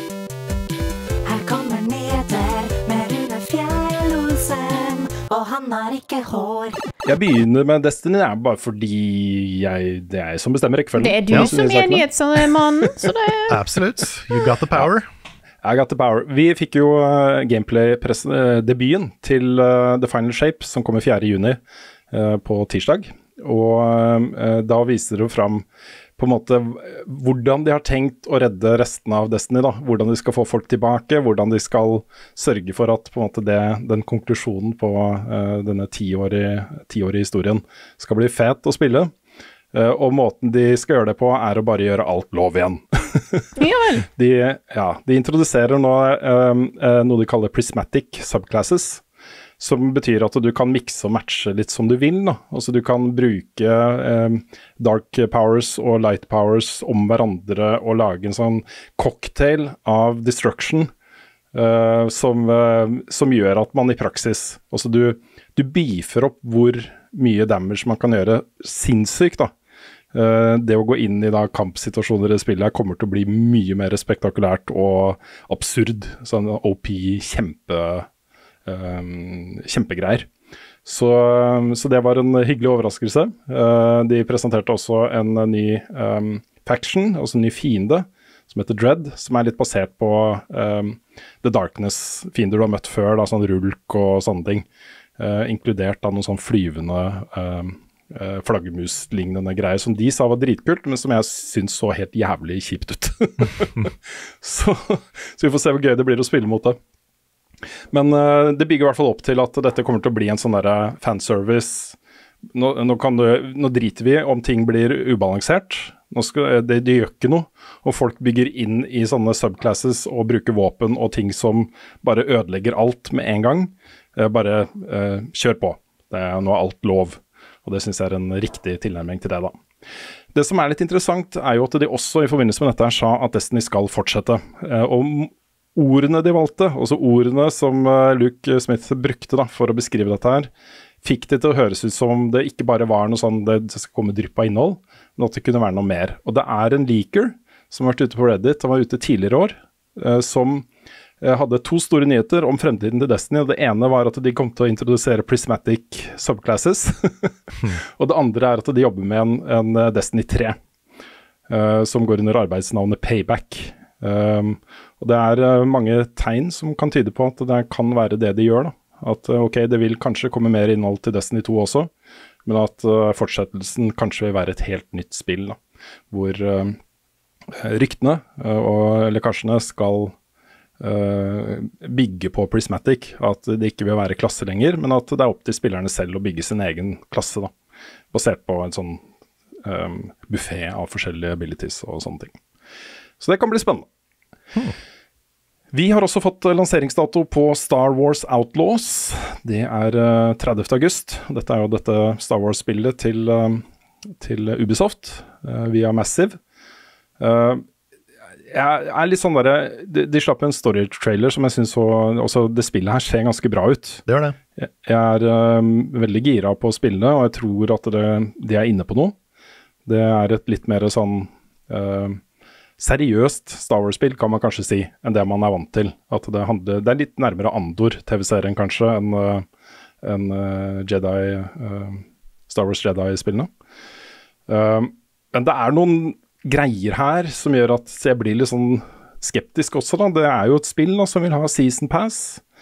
Her kommer nyheter med Rune Fjell-Olsen, og han har ikke hår. Jeg begynner med Destiny, det er bare fordi jeg, det er jeg som bestemmer rekkefølgen. Det er du ja. som er nyhetsmannen, så det er... Absolutt, you got the power. I got the power. Vi fikk jo uh, gameplay-debuten til uh, The Final Shape, som kommer fjerde juni uh, på tirsdag. Og uh, da viser det jo fram på en måte hvordan de har tenkt å redde resten av Destiny da. Hvordan de skal få folk tilbake, hvordan de skal sørge for at på en måte det, den konklusjonen på uh, denne tiårige, tiårige historien skal bli fet å spille. Uh, og måten de skal gjøre det på er å bare gjøre alt lov igjen. Ja vel. De, ja, de introduserer nå um, uh, noe de kaller prismatic subclasses, som betyr at du kan mikse og matche litt som du vil da. Altså du kan bruke um, dark powers og light powers om hverandre og lage en sånn cocktail av destruction uh, som, uh, som gjør at man i praksis, altså du, du beefer opp hvor mye damage man kan gjøre sinnssykt da. Uh, det å gå inn i da kampsituasjoner i spillet kommer til å bli mye mer spektakulært og absurd, sånn O P kjempe, um, kjempegreier. Så, så det var en hyggelig overraskelse. Uh, de presenterte også en ny um, faction, altså en ny fiende, som heter Dread, som er litt basert på um, The Darkness-fiender du har møtt før, da, sånn rulk og sånne ting, uh, inkludert da noen sånn flyvende um, Uh, flaggermus-lignende greier som de sa var dritkult, men som jeg synes så helt jævlig kjipt ut. så, så vi får se hvor gøy det blir å spille mot det. Men uh, det bygger i hvert fall opp til at dette kommer til å bli en sånn der fanservice. Nå, nå, kan du, nå driter vi om ting blir ubalansert. Nå skal, det, det gjør ikke noe. Og folk bygger inn i sånne subclasses og bruker våpen og ting som bare ødelegger alt med en gang. Uh, bare uh, kjør på. Det er nå alt lov. Og det synes jeg er en riktig tilnærming til det da. Det som er litt interessant er jo at de også i forbindelse med dette her sa at Destiny skal fortsette. Og ordene de valgte, også ordene som Luke Smith brukte da, for å beskrive dette her, fikk det til å høres ut som det ikke bare var noe sånn det skal komme drypp av innhold, men at det kunne være noe mer. Og det er en leaker som har vært ute på Reddit, han var ute tidligere år, som hadde to store nyheter om fremtiden til Destiny, og det ene var at de kom til å introdusere prismatic subclasses, og det andre er at de jobber med en, en Destiny tre, uh, som går under arbeidsnavnet Payback. Um, og det er uh, mange tegn som kan tyde på at det kan være det de gjør da. At uh, ok, det vil kanskje komme mer innhold til Destiny to også, men at uh, fortsettelsen kanskje vil være et helt nytt spill da, hvor uh, ryktene uh, og lekkasjene skal uh, bygge på Prismatic, at det ikke vil være klasse lenger, men at det er opp til spillerne selv å bygge sin egen klasse da, basert på en sånn um, buffet av forskjellige abilities og sånne ting. Så det kan bli spennende. Hmm. Vi har også fått lanseringsdato på Star Wars Outlaws. Det er uh, tredivte august. Dette er jo dette Star Wars-spillet til, uh, til Ubisoft uh, via Massive. Uh, jeg er litt sånn der, de, de slapp en story-trailer som jeg synes så, også det spillet her ser ganske bra ut. Det gjør det. Jeg, jeg er uh, veldig gira på å spille, og jeg tror at det, de er inne på noe. Det er et litt mer sånn... Uh, seriøst Star Wars-spill kan man kanskje si enn det man er vant til. At det, handler, det er litt nærmere Andor-T V-serien kanskje enn uh, en, uh, Jedi, uh, Star Wars Jedi-spillene. Uh, men det er noen greier her som gjør at jeg blir litt sånn skeptisk også da. Det er jo et spill da, som vil ha Season Pass.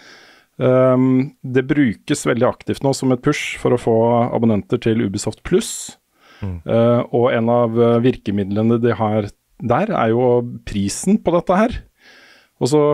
Um, det brukes veldig aktivt nå som et push for å få abonnenter til Ubisoft Plus. Mm. Uh, og en av virkemidlene de har der er jo prisen på dette her. Og så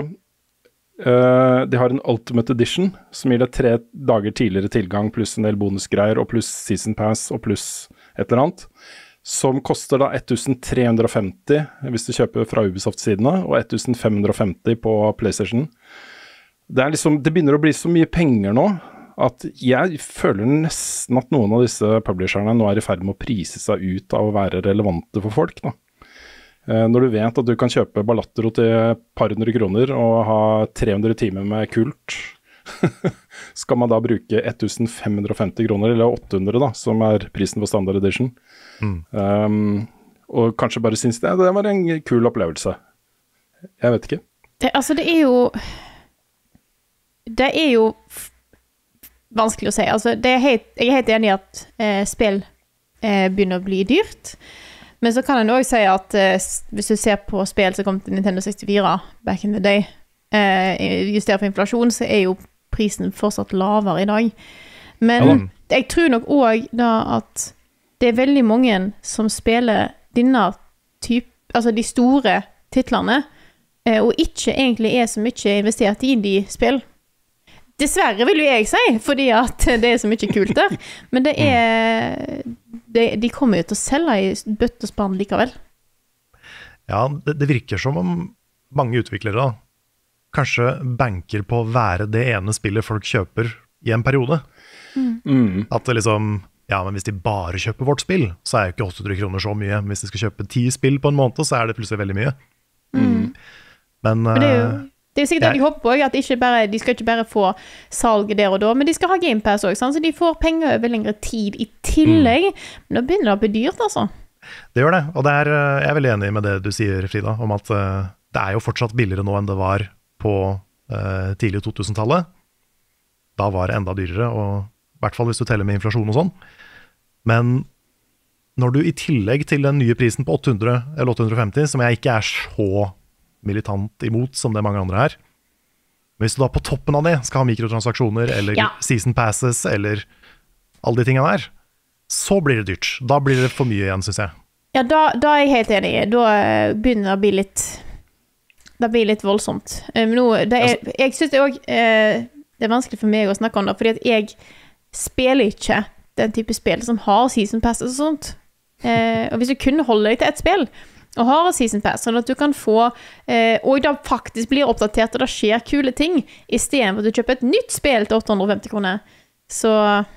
uh, de har en Ultimate Edition som gir deg tre dager tidligere tilgang pluss en del bonusgreier og pluss Season Pass og pluss et eller annet, som koster da tretten hundre og femti hvis du kjøper fra Ubisoft-sidene og tretten fem hundre og femti på PlayStation. Det er liksom, det begynner å bli så mye penger nå at jeg føler nesten at noen av disse publisherne nå er i ferd med å prise seg ut av å være relevante for folk da. Når du vet at du kan kjøpe Balatro til et par hundre kroner og ha tre hundre timer med kult, skal man da bruke tretten fem hundre og femti kroner, eller åtte hundre da, som er prisen for standard edition. Mm. Um, og kanskje bare synes det, det var en kul opplevelse. Jeg vet ikke. Det, altså det er jo, det er jo vanskelig å si. Altså det er helt, jeg er helt enig i at eh, spill eh, begynner å bli dyrt. Men så kan en også si at eh, hvis du ser på spill som kom til Nintendo sekstifire back in the day, eh, justert for inflasjon, så er jo prisen fortsatt lavere i dag. Men ja, jeg tror nok også da at det er veldig mange som spiller denne type, altså de store titlene, eh, og ikke egentlig er så mye investert i de spill. Dessverre vil jo jeg si, fordi at det er så mye kult der. Men det er... Det, de kommer jo til å selge i bøtt og spann likevel. Ja, det, det virker som om mange utviklere da, kanskje banker på å være det ene spillet folk kjøper i en periode. Mm. Mm. At det liksom, ja, men hvis de bare kjøper vårt spill, så er jo ikke åtte hundre kroner så mye. Hvis de skal kjøpe ti spill på en måned, så er det plutselig veldig mye. Mm. Men... Men det er jo... Det er sikkert det de håper på, at ikke bare, de skal ikke bare få salget der og da, men de skal ha Game Pass også, så de får penger over lengre tid i tillegg. Mm. Men da begynner det å bli dyrt, altså. Det gjør det, og det er, jeg er veldig enig med det du sier, Frida, om at uh, det er jo fortsatt billigere nå enn det var på uh, tidlig to tusen-tallet. Da var det enda dyrere, og i hvert fall hvis du teller med inflasjon og sånn. Men når du i tillegg til den nye prisen på åtte hundre eller åtte hundre og femti, som jeg ikke er så militant imot som det mange andre er. Men hvis du da på toppen av det skal ha mikrotransaksjoner eller ja. Season passes eller alle de tingene der, så blir det dyrt. Da blir det for mye igjen, synes jeg. Ja, da, da er jeg helt enig. Da begynner det å bli litt det blir litt voldsomt. Um, nå, det er, jeg synes det også uh, det er vanskelig for meg å snakke om det, fordi at jeg spiller ikke den type spill som har season passes og sånt. Uh, og hvis du kunne holde deg til et spill og har en season pass, sånn at du kan få eh, og da faktisk blir oppdatert og det skjer kule ting, i stedet for at du kjøper et nytt spill til åtte hundre og femti kroner. Så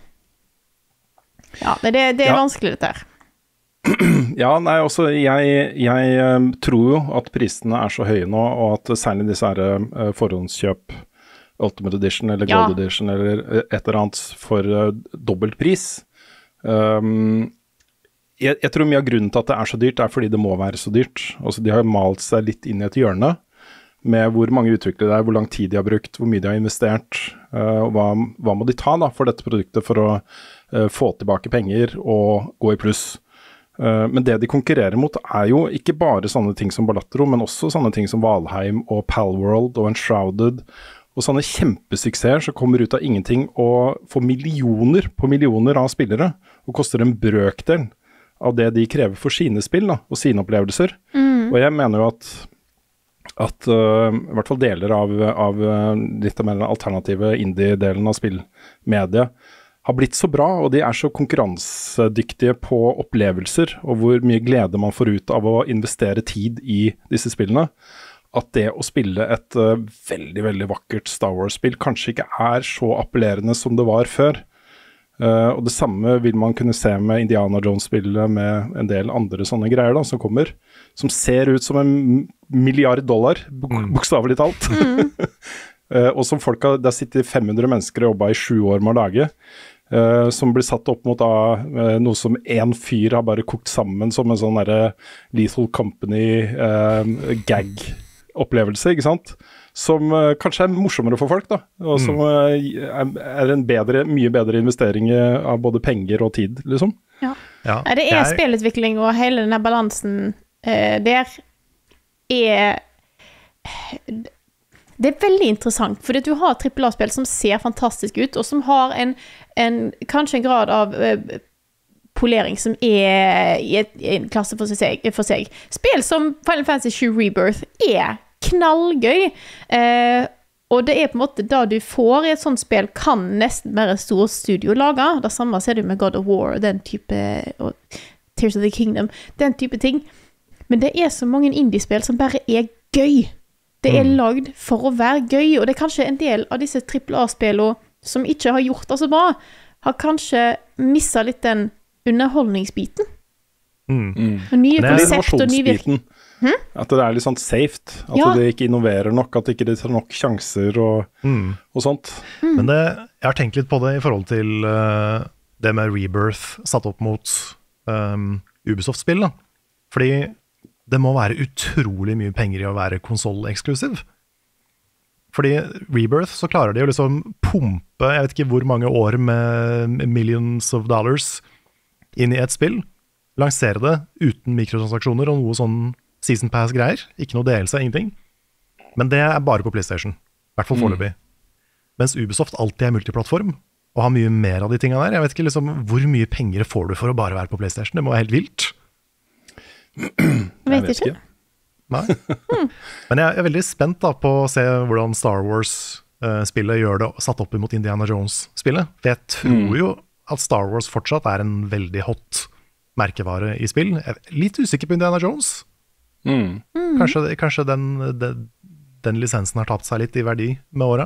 ja, det, det er ja. vanskelig dette her. Ja, nei, også jeg, jeg um, tror jo at prisene er så høye nå, og at særlig disse her uh, forhåndskjøp Ultimate Edition eller Gold ja. Edition eller et eller annet for uh, dobbelt pris. Um, Jeg, jeg tror mye av grunnen til at det er så dyrt er fordi det må være så dyrt. Altså, de har malt seg litt inn i et hjørne med hvor mange utviklere det er, hvor lang tid de har brukt, hvor mye de har investert, uh, og hva, hva må de ta da for dette produktet for å uh, få tilbake penger og gå i pluss. Uh, men det de konkurrerer mot er jo ikke bare sånne ting som Balatro, men også sånne ting som Valheim og Palworld og Enshrouded, og sånne kjempesuksesser som kommer ut av ingenting og får millioner på millioner av spillere, og koster en brøkdel av det de krever for sine spill da, og sine opplevelser. Mm. Og jeg mener jo at at uh, i hvert fall deler av, av uh, litt mer alternative indie-delen av spillmediet har blitt så bra, og de er så konkurransedyktige på opplevelser, og hvor mye glede man får ut av å investere tid i disse spillene, at det å spille et uh, veldig, veldig vakkert Star Wars-spill kanskje ikke er så appellerende som det var før. Uh, og det samme vil man kunne se med Indiana Jones-spillet, med en del andre sånne greier da, som kommer, som ser ut som en milliard dollar, bok bokstavelig talt. Mm. uh, og som folk har, der sitter fem hundre mennesker og jobber i sju år med å lage, uh, som blir satt opp mot da, uh, noe som en fyr har bare kokt sammen som en sånn der Lethal Company uh, gag-opplevelse, ikke sant? Som uh, kanskje er morsommere for folk, da, og som uh, er, er en bedre, mye bedre investering av både penger og tid, liksom. Ja, ja. Det er jeg... spillutvikling, og hele denne balansen uh, der er det er veldig interessant, fordi du har trippel A-spill som ser fantastisk ut, og som har en, en kanskje en grad av uh, polering som er i, et, i en klasse for seg, for seg. Spill som Final Fantasy sju Rebirth er knallgøy, uh, og det er på en måte da du får i et sånt spill kan nesten være stor studio lage. Det samme ser du med God of War, den type, og Tears of the Kingdom, den type ting. Men det er så mange indie-spill som bare er gøy. Det er mm. lagd for å være gøy, og det er kanskje en del av disse trippel A-spillene som ikke har gjort det så bra, har kanskje misset litt den underholdningsbiten. Mm. Mm. Og nye konsept og nye virk... Hmm? At det er litt sånn safe, at ja. det ikke innoverer nok, at det ikke tar nok sjanser og, mm. og sånt. Mm. Men det, jeg har tenkt litt på det i forhold til uh, det med Rebirth satt opp mot um, Ubisoft-spill da. Fordi det må være utrolig mye penger i å være konsoll-eksklusiv. Fordi Rebirth så klarer de å liksom pumpe, jeg vet ikke hvor mange år med millions of dollars inn i et spill, lansere det uten mikrotransaksjoner og noe sånn season pass-greier, ikke noe delelse, ingenting. Men det er bare på PlayStation, i hvert fall foreløpig. Mm. Mens Ubisoft alltid er multiplattform, og har mye mer av de tingene der. Jeg vet ikke liksom, hvor mye penger får du for å bare være på PlayStation, det må være helt vilt. Jeg vet ikke. Nei. Mm. Men jeg er veldig spent da, på å se hvordan Star Wars-spillet uh, gjør det, satt opp imot Indiana Jones-spillet. For jeg tror mm. jo at Star Wars fortsatt er en veldig hot merkevare i spill. Jeg er litt usikker på Indiana Jones. Mm. Kanskje, kanskje den, den, den lisensen har tapt seg litt i verdi med åra?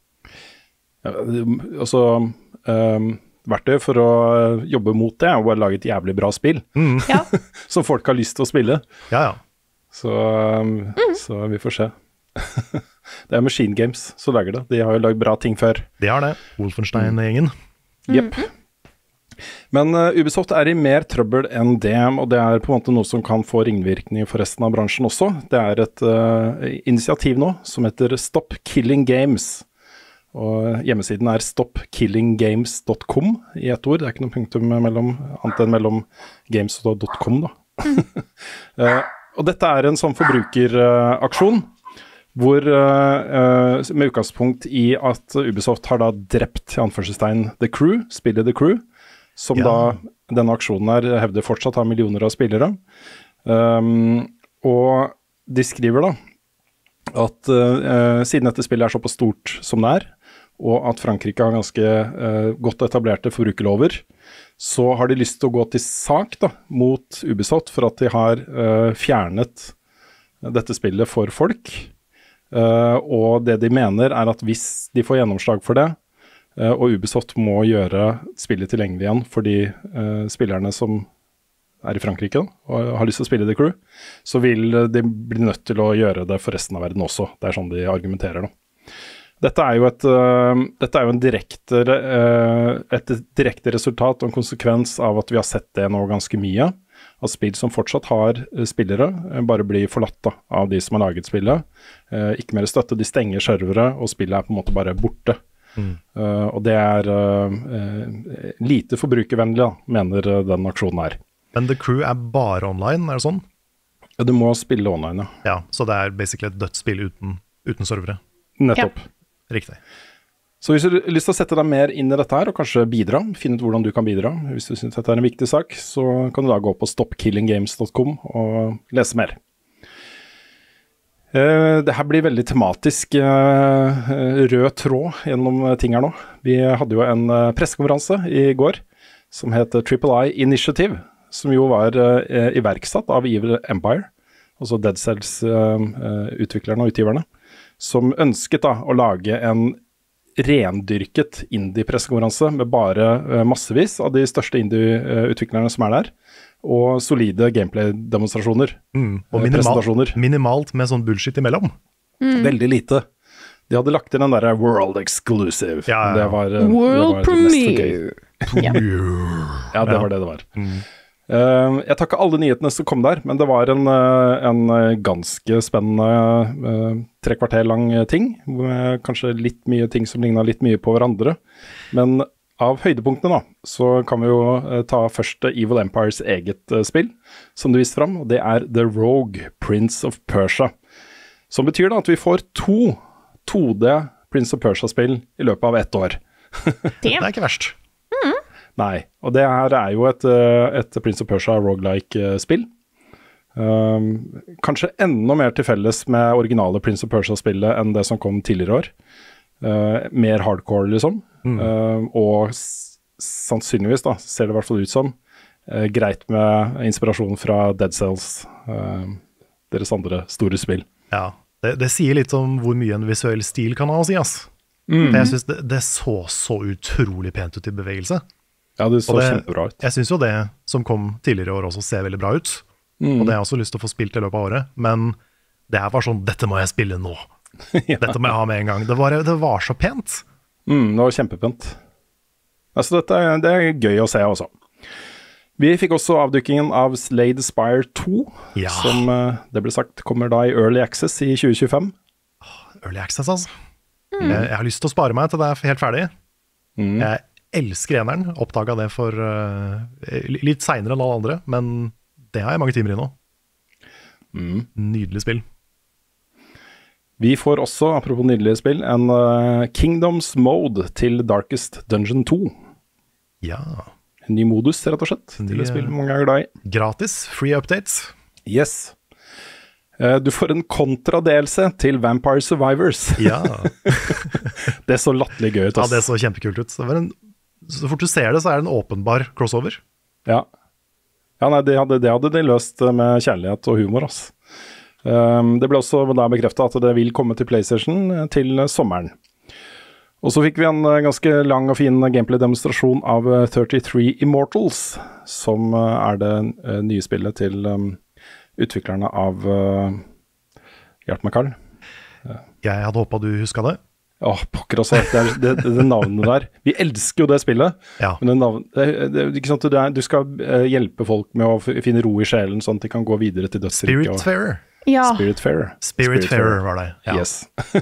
Ja, altså um, verktøy for å jobbe mot det er å bare lage et jævlig bra spill mm. ja. som folk har lyst til å spille. Ja, ja. Så, um, mm. så vi får se. Det er Machine Games som lager det. De har jo lagd bra ting før. De har det. Wolfenstein-gjengen. Mm. Jepp. Men uh, Ubisoft er i mer trøbbel enn det, og det er på en måte noe som kan få ringvirkning for resten av bransjen også. Det er et uh, initiativ nå som heter Stop Killing Games. Og hjemmesiden er stop killing games dot com i ett ord. Det er ikke noe punktum mellom, annet enn mellom games og .com da. uh, og dette er en sånn forbrukeraksjon, uh, hvor uh, uh, med utgangspunkt i at Ubisoft har da drept i anførselstegn The Crew, spillet The Crew, som ja. da denne aksjonen her hevder fortsatt har millioner av spillere. Um, og de skriver da at uh, siden dette spillet er såpass stort som det er, og at Frankrike har ganske uh, godt etablerte forbrukerlover, så har de lyst til å gå til sak da, mot Ubisoft for at de har uh, fjernet dette spillet for folk. Uh, og det de mener er at hvis de får gjennomslag for det, uh, og Ubisoft må gjøre spillet tilgjengelig igjen for de uh, spillerne som er i Frankrike da, og har lyst til å spille The Crew, så vil de bli nødt til å gjøre det for resten av verden også. Det er sånn de argumenterer da. Dette er jo et, uh, dette er jo en direkte, uh, et direkte resultat og en konsekvens av at vi har sett det nå ganske mye. at spill som fortsatt har uh, spillere, uh, bare blir forlatt da, av de som har laget spillet. Uh, ikke mer støtte, de stenger servere, og spillet er på en måte bare borte. Mm. Uh, og det er uh, uh, lite forbrukervennlig, da, mener uh, den aksjonen her. Men The Crew er bare online, er det sånn? Ja, du må spille online, ja. Ja, så det er basically et dødt spill uten, uten servere. Nettopp. Ja. Riktig. Så hvis du har lyst til å sette deg mer inn i dette her, og kanskje bidra, finne ut hvordan du kan bidra, hvis du synes dette er en viktig sak, så kan du da gå på stop killing games dot com og lese mer. Uh, det her blir veldig tematisk uh, rød tråd gjennom ting her nå. Vi hadde jo en uh, pressekonferanse i går som heter Triple I Initiative, som jo var uh, iverksatt av Evil Empire, altså Dead Cells-utviklerne uh, uh, og utgiverne, som ønsket da å lage en rendyrket indie-pressekonferanse med bare uh, massevis av de største indie-utviklerne som er der, og solide gameplay-demonstrasjoner. Mm, og minimalt, minimalt med sånn bullshit imellom. Mm. Veldig lite. De hadde lagt inn den der World Exclusive. Ja, ja. Det var, World det var Premiere. Ja. ja, det var det det var. Mm. Uh, jeg tar ikke alle nyhetene som kom der, men det var en, uh, en ganske spennende uh, tre kvarter lang ting, med kanskje litt mye ting som lignet litt mye på hverandre. Men av høydepunktene da, så kan vi jo uh, ta først Evil Empires eget uh, spill, som du viste fram, og det er The Rogue, Prince of Persia. Som betyr da at vi får to to D Prince of Persia-spill i løpet av ett år. Det er ikke verst. Mm. Nei, og det her er jo et, et Prince of Persia roguelike-spill. Um, kanskje enda mer til felles med originale Prince of Persia-spillet enn det som kom tidligere år. Uh, mer hardcore, liksom. Mm. Uh, og s- sannsynligvis, da, ser det i hvert fall ut som, uh, greit med inspirasjon fra Dead Cells, uh, deres andre store spill. Ja, det, det sier litt om hvor mye en visuell stil kan ha å si, ass. Mm. Jeg synes det, det så så utrolig pent ut i bevegelse. Ja, det så det, kjempebra ut. Jeg synes jo det som kom tidligere i år også ser veldig bra ut. Mm. Og det har jeg også lyst til å få spilt i løpet av året. Men det her var sånn, dette må jeg spille nå. ja. Dette må jeg ha med en gang. Det var, det var så pent. Mm, det var kjempepent. Altså, dette er, det er gøy å se også. Vi fikk også avdukkingen av Slade Spire to, ja. som det ble sagt kommer da i Early Access i tjue tjuefem. Early Access, altså. Mm. Jeg, jeg har lyst til å spare meg til det er helt ferdig. Mm. Jeg elsker eneren, oppdaget det for uh, litt senere enn alle andre, men det har jeg mange timer i nå. Mm. Nydelig spill. Vi får også, apropos nydelige spill, en uh, Kingdoms Mode til Darkest Dungeon to. Ja. En ny modus, rett og slett, til å spille mange er glad i. Gratis, free updates. Yes. Uh, du får en kontra-D L C til Vampire Survivors. Ja. Det så latterlig gøy ut. Ja, det så kjempekult ut. Det var en Så fort du ser det, så er det en åpenbar crossover. Ja, ja nei, det hadde, det hadde de løst med kjærlighet og humor, ass. Um, det ble også da bekreftet at det vil komme til PlayStation til sommeren. Og så fikk vi en ganske lang og fin gameplay-demonstrasjon av trettitre Immortals, som er det nye spillet til um, utviklerne av uh, Hjelp meg, Karl. Jeg hadde håpet du husket det. Åh, pokker også, det, er, det, det navnet der. Vi elsker jo det spillet, ja. Men det navnet, det, det, ikke sant, det er, du skal uh, hjelpe folk med å finne ro i sjelen, sånn at de kan gå videre til dødsriket. Spiritfarer. Ja. Spiritfarer. Spiritfarer var det, ja. Yes.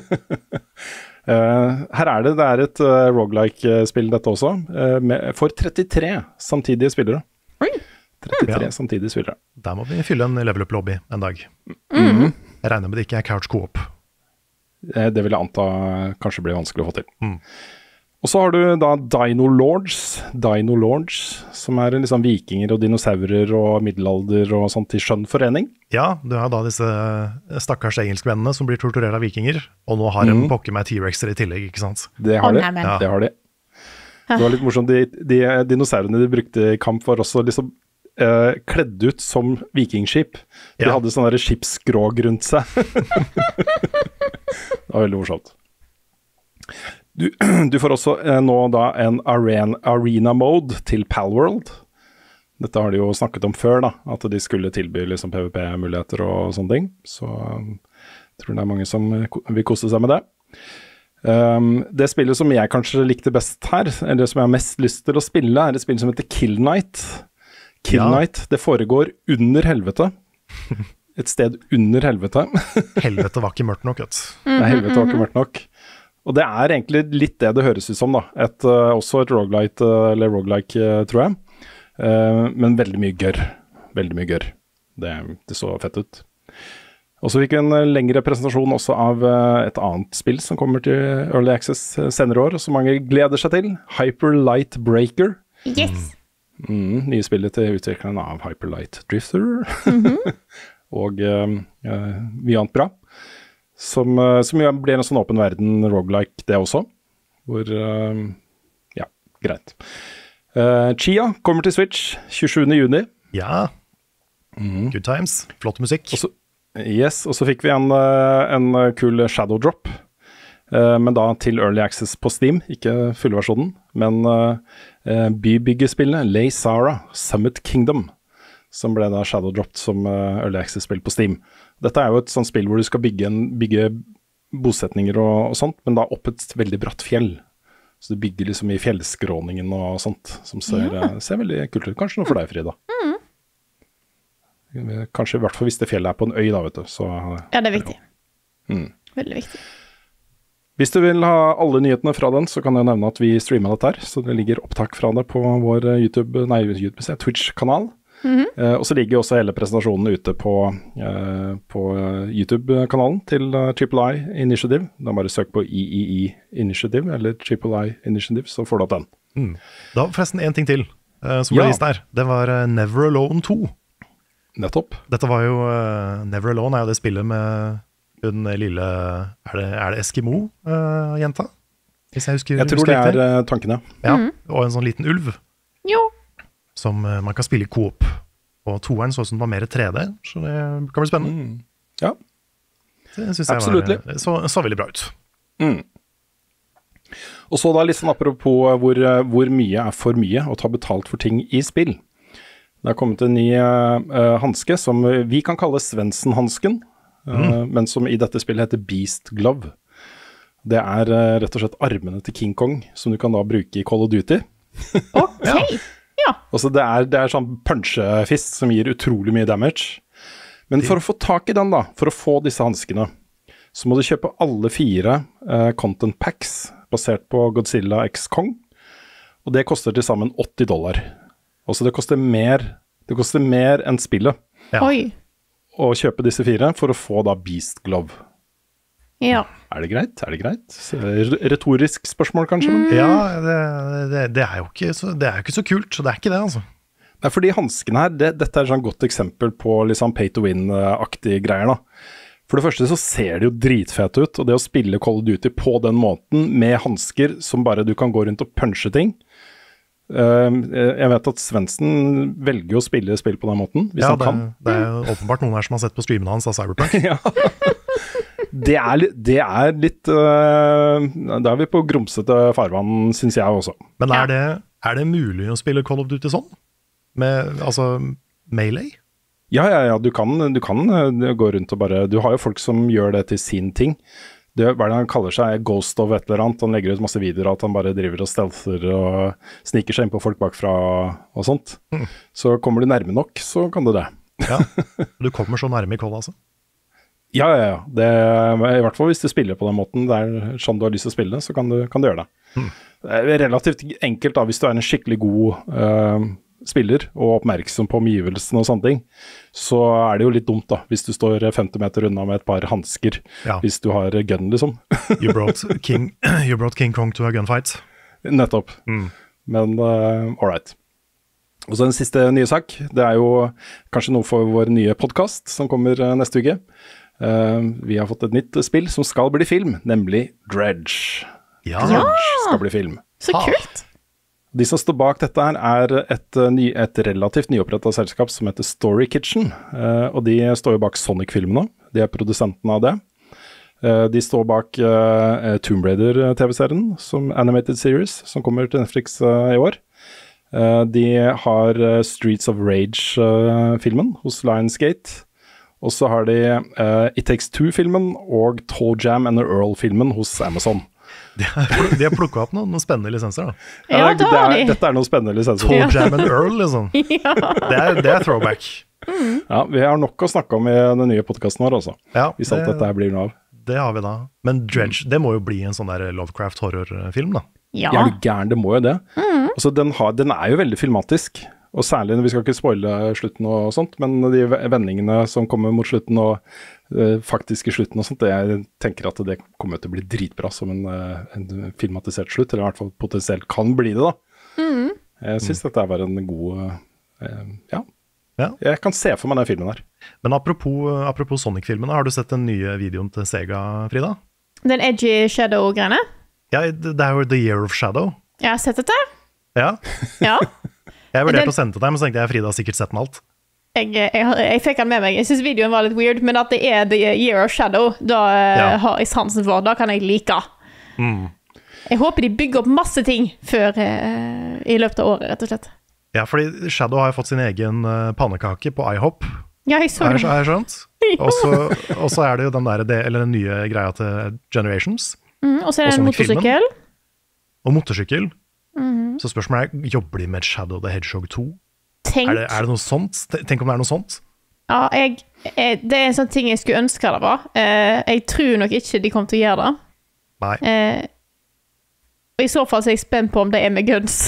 uh, her er det, det er et uh, roguelike-spill dette også, uh, med, for trettitre samtidige spillere. Oi. trettitre ja. samtidige spillere. Der må vi fylle en level up-lobby en dag. Mm. Jeg regner med det ikke er couch co-op. Det vil jeg anta kanskje blir vanskelig å få til. Mm. Og så har du da Dino Lords, Dino Lords, som er liksom vikinger og dinosaurer og middelalder og sånt i skjønn forening. Ja, du har da disse stakkars engelskvennene som blir torturert av vikinger, og nå har de mm. pokker meg T-Rexer i tillegg, ikke sant? Det har oh, de, ja. det har de. Det var litt morsomt, de, de dinosaurene de brukte i kamp var også liksom Uh, kledd ut som vikingskip. De ja. hadde sånne skipsskråg rundt seg. Det var veldig morsomt. Du, du får også uh, nå da en arena, arena mode til Palworld. Dette har de jo snakket om før, da, at de skulle tilby liksom P V P-muligheter og sånne ting. Så um, jeg tror det er mange som vil kose seg med det. Um, det spillet som jeg kanskje likte best her, eller det som jeg har mest lyst til å spille, er et spill som heter Kill Knight. Kill Ja. Night, det foregår under helvete. Et sted under helvete. Helvete var ikke mørkt nok, vet du. Det er helvete var ikke mørkt nok. Og det er egentlig litt det det høres ut som, da. Et, uh, også et roguelite, uh, eller roguelike, uh, tror jeg. Uh, men veldig mye gørr. Veldig mye gørr. Det, det så fett ut. Og så fikk vi en uh, lengre presentasjon også av uh, et annet spill som kommer til Early Access uh, senere år, og som mange gleder seg til. Hyper Light Breaker. Yes. Mm, nye spillet til utvikleren av Hyper Light Drifter. Mm-hmm. og uh, uh, mye annet bra. Som, uh, som jo blir en sånn åpen verden roguelike det også. Hvor, uh, ja, greit. Uh, Chia kommer til Switch tjuesjuende juni. Ja. Good times. Flott musikk. Og så, yes, og så fikk vi en, uh, en kul Shadow Drop. Uh, men da til Early Access på Steam, ikke fullversjonen. Men uh, uh, bybyggespillet Lay Zara, Summit Kingdom, som ble da Shadow Dropped som uh, Early Access-spill på Steam. Dette er jo et sånt spill hvor du skal bygge, en, bygge bosetninger og, og sånt, men da opp et veldig bratt fjell. Så du bygger liksom i fjellskråningen og sånt, som ser, ja. ser veldig kult ut. Kanskje noe for deg, Frida. Mm. Kanskje i hvert fall hvis det fjellet er på en øy da, vet du. Så, ja, det er viktig. Mm. Veldig viktig. Hvis du vil ha alle nyhetene fra den, så kan jeg nevne at vi streamer dette her. Så det ligger opptak fra det på vår YouTube, nei, YouTube, Twitch-kanal. Mm-hmm. Uh, og så ligger også hele presentasjonen ute på, uh, på YouTube-kanalen til uh, Triple I Initiative. Da bare søk på I I I Initiative eller Triple I Initiative, så får du opp den. Mm. Da var forresten en ting til uh, som ble Ja. vist der. Det var uh, Never Alone to. Nettopp. Dette var jo uh, Never Alone er jo det spillet med hun lille Er det, er det Eskimo-jenta? Hvis jeg husker Jeg tror husker det er riktig. uh, tankene. Ja, og en sånn liten ulv Jo. som uh, man kan spille i co-op. Og toeren så ut som den var mer tre D, så det kan bli spennende. Mm. Ja. Det synes jeg Absolutt. var, så, så veldig bra ut. Mm. Og så da litt sånn apropos hvor, hvor mye er for mye å ta betalt for ting i spill. Det har kommet en ny uh, hanske som vi kan kalle Svensson-hansken, uh, mm. men som i dette spillet heter Beast Glove. Det er uh, rett og slett armene til King Kong, som du kan da bruke i Call of Duty. Ok, ja. ja. Altså det er, det er sånn punchefist som gir utrolig mye damage. Men for å få tak i den da, for å få disse hanskene, så må du kjøpe alle fire uh, content packs basert på Godzilla x Kong, og det koster til sammen åtti dollar. Altså det koster mer, det koster mer enn spillet Ja. Oi. å kjøpe disse fire for å få da Beast Glove. Ja. Er det greit? Er det greit? Retorisk spørsmål kanskje? Mm. Ja, det, det, det, er jo ikke så, det er jo ikke så kult, så det er ikke det, altså. Nei, fordi hanskene her, det, dette er et sånn godt eksempel på liksom pay to win-aktige greier da. For det første så ser det jo dritfett ut, og det å spille Call of Duty på den måten, med hansker som bare du kan gå rundt og punche ting. Uh, jeg vet at Svensson velger å spille spill på den måten, hvis ja, han det, kan. det er jo åpenbart noen her som har sett på streamene hans av Cyberpunk. Ja. Det er, li- det er litt uh, Da er vi på grumsete farvann, synes jeg også. Men er det, er det mulig å spille Call of Duty sånn? Med, altså, melee? Ja, ja, ja, du kan, du kan uh, gå rundt og bare Du har jo folk som gjør det til sin ting. Det, hva er det han kaller seg? Ghost of et eller annet. Han legger ut masse videoer at han bare driver og stealther og sniker seg inn på folk bakfra og sånt. Mm. Så kommer du nærme nok, så kan du det. Ja, du kommer så nærme i Call, altså. Ja, ja, ja. Det, i hvert fall hvis du spiller på den måten, det er sånn du har lyst til å spille, så kan du, kan du gjøre det. Mm. Det er relativt enkelt da, hvis du er en skikkelig god uh, spiller og oppmerksom på omgivelsene og sånne ting, så er det jo litt dumt da, hvis du står femti meter unna med et par hansker, ja. Hvis du har gun liksom. you, brought King, you brought King Kong to a gunfight. Nettopp. Mm. Men uh, all right. Og så en siste nye sak, det er jo kanskje noe for vår nye podcast som kommer uh, neste uke. Uh, vi har fått et nytt spill som skal bli film, nemlig Dredge. Ja. Dredge skal bli film. Så kult. De som står bak dette her er et, ny, et relativt nyopprettet selskap som heter Story Kitchen, uh, og de står jo bak Sonic-filmene, de er produsentene av det. Uh, de står bak uh, Tomb Raider-T V-serien, som Animated Series, som kommer til Netflix uh, i år. Uh, de har uh, Streets of Rage-filmen uh, hos Lionsgate, og så har de uh, It Takes Two-filmen og Toe Jam and the Earl-filmen hos Amazon. De har, de har plukket opp noen, noen spennende lisenser da. Ja, det, det det har er, de. dette er noen spennende lisenser. Toe Jam and Earl, liksom. Ja. Det er, det er throwback. Ja, vi har nok å snakke om i den nye podcasten vår også. Ja, Hvis alt dette her blir noe av. det har vi da. Men Dredge, det må jo bli en sånn der Lovecraft-horrorfilm da. Ja. Ja, er du gæren, det må jo det. Altså, den, har, den er jo veldig filmatisk. Og særlig, vi skal ikke spoile slutten og sånt, men de vendingene som kommer mot slutten og uh, faktiske slutten og sånt, det, jeg tenker at det kommer til å bli dritbra som en, uh, en filmatisert slutt, eller i hvert fall potensielt kan bli det da. Mm. Jeg synes dette var en god, uh, ja. Ja. Jeg kan se for meg den filmen her. Men apropos, apropos Sonic-filmene, har du sett den nye videoen til Sega, Frida? Den edgy shadow-greiene. Ja, det det er jo The Year of Shadow. Jeg har sett dette. Ja, Ja. jeg vurderte Den- å sende til deg, men så tenkte jeg Frida har sikkert sett den alt. Jeg, jeg, jeg fikk den med meg. Jeg synes videoen var litt weird, men at det er The Year of Shadow, da eh, Ja. har jeg sansen for. Da kan jeg like. Mm. Jeg håper de bygger opp masse ting før eh, i løpet av året, rett og slett. Ja, fordi Shadow har jo fått sin egen uh, pannekake på IHOP, Ja, jeg så har det. jeg har jeg skjønt. Og så- Og så er det jo den, der, det, eller den nye greia til Generations, Mm, og så er det Og en Sonic-filmen. motorsykkel. og motorsykkel. Mhm. Så spørsmålet er, jobber de med Shadow the Hedgehog to? Tenk. Er det, er det noe sånt? Tenk om det er noe sånt? Ja, jeg, jeg, det er en sånn ting jeg skulle ønske det var. Eh, jeg tror nok ikke de kommer til å gjøre det. Nei. Eh, og i så fall så er jeg spent på om det er med guns.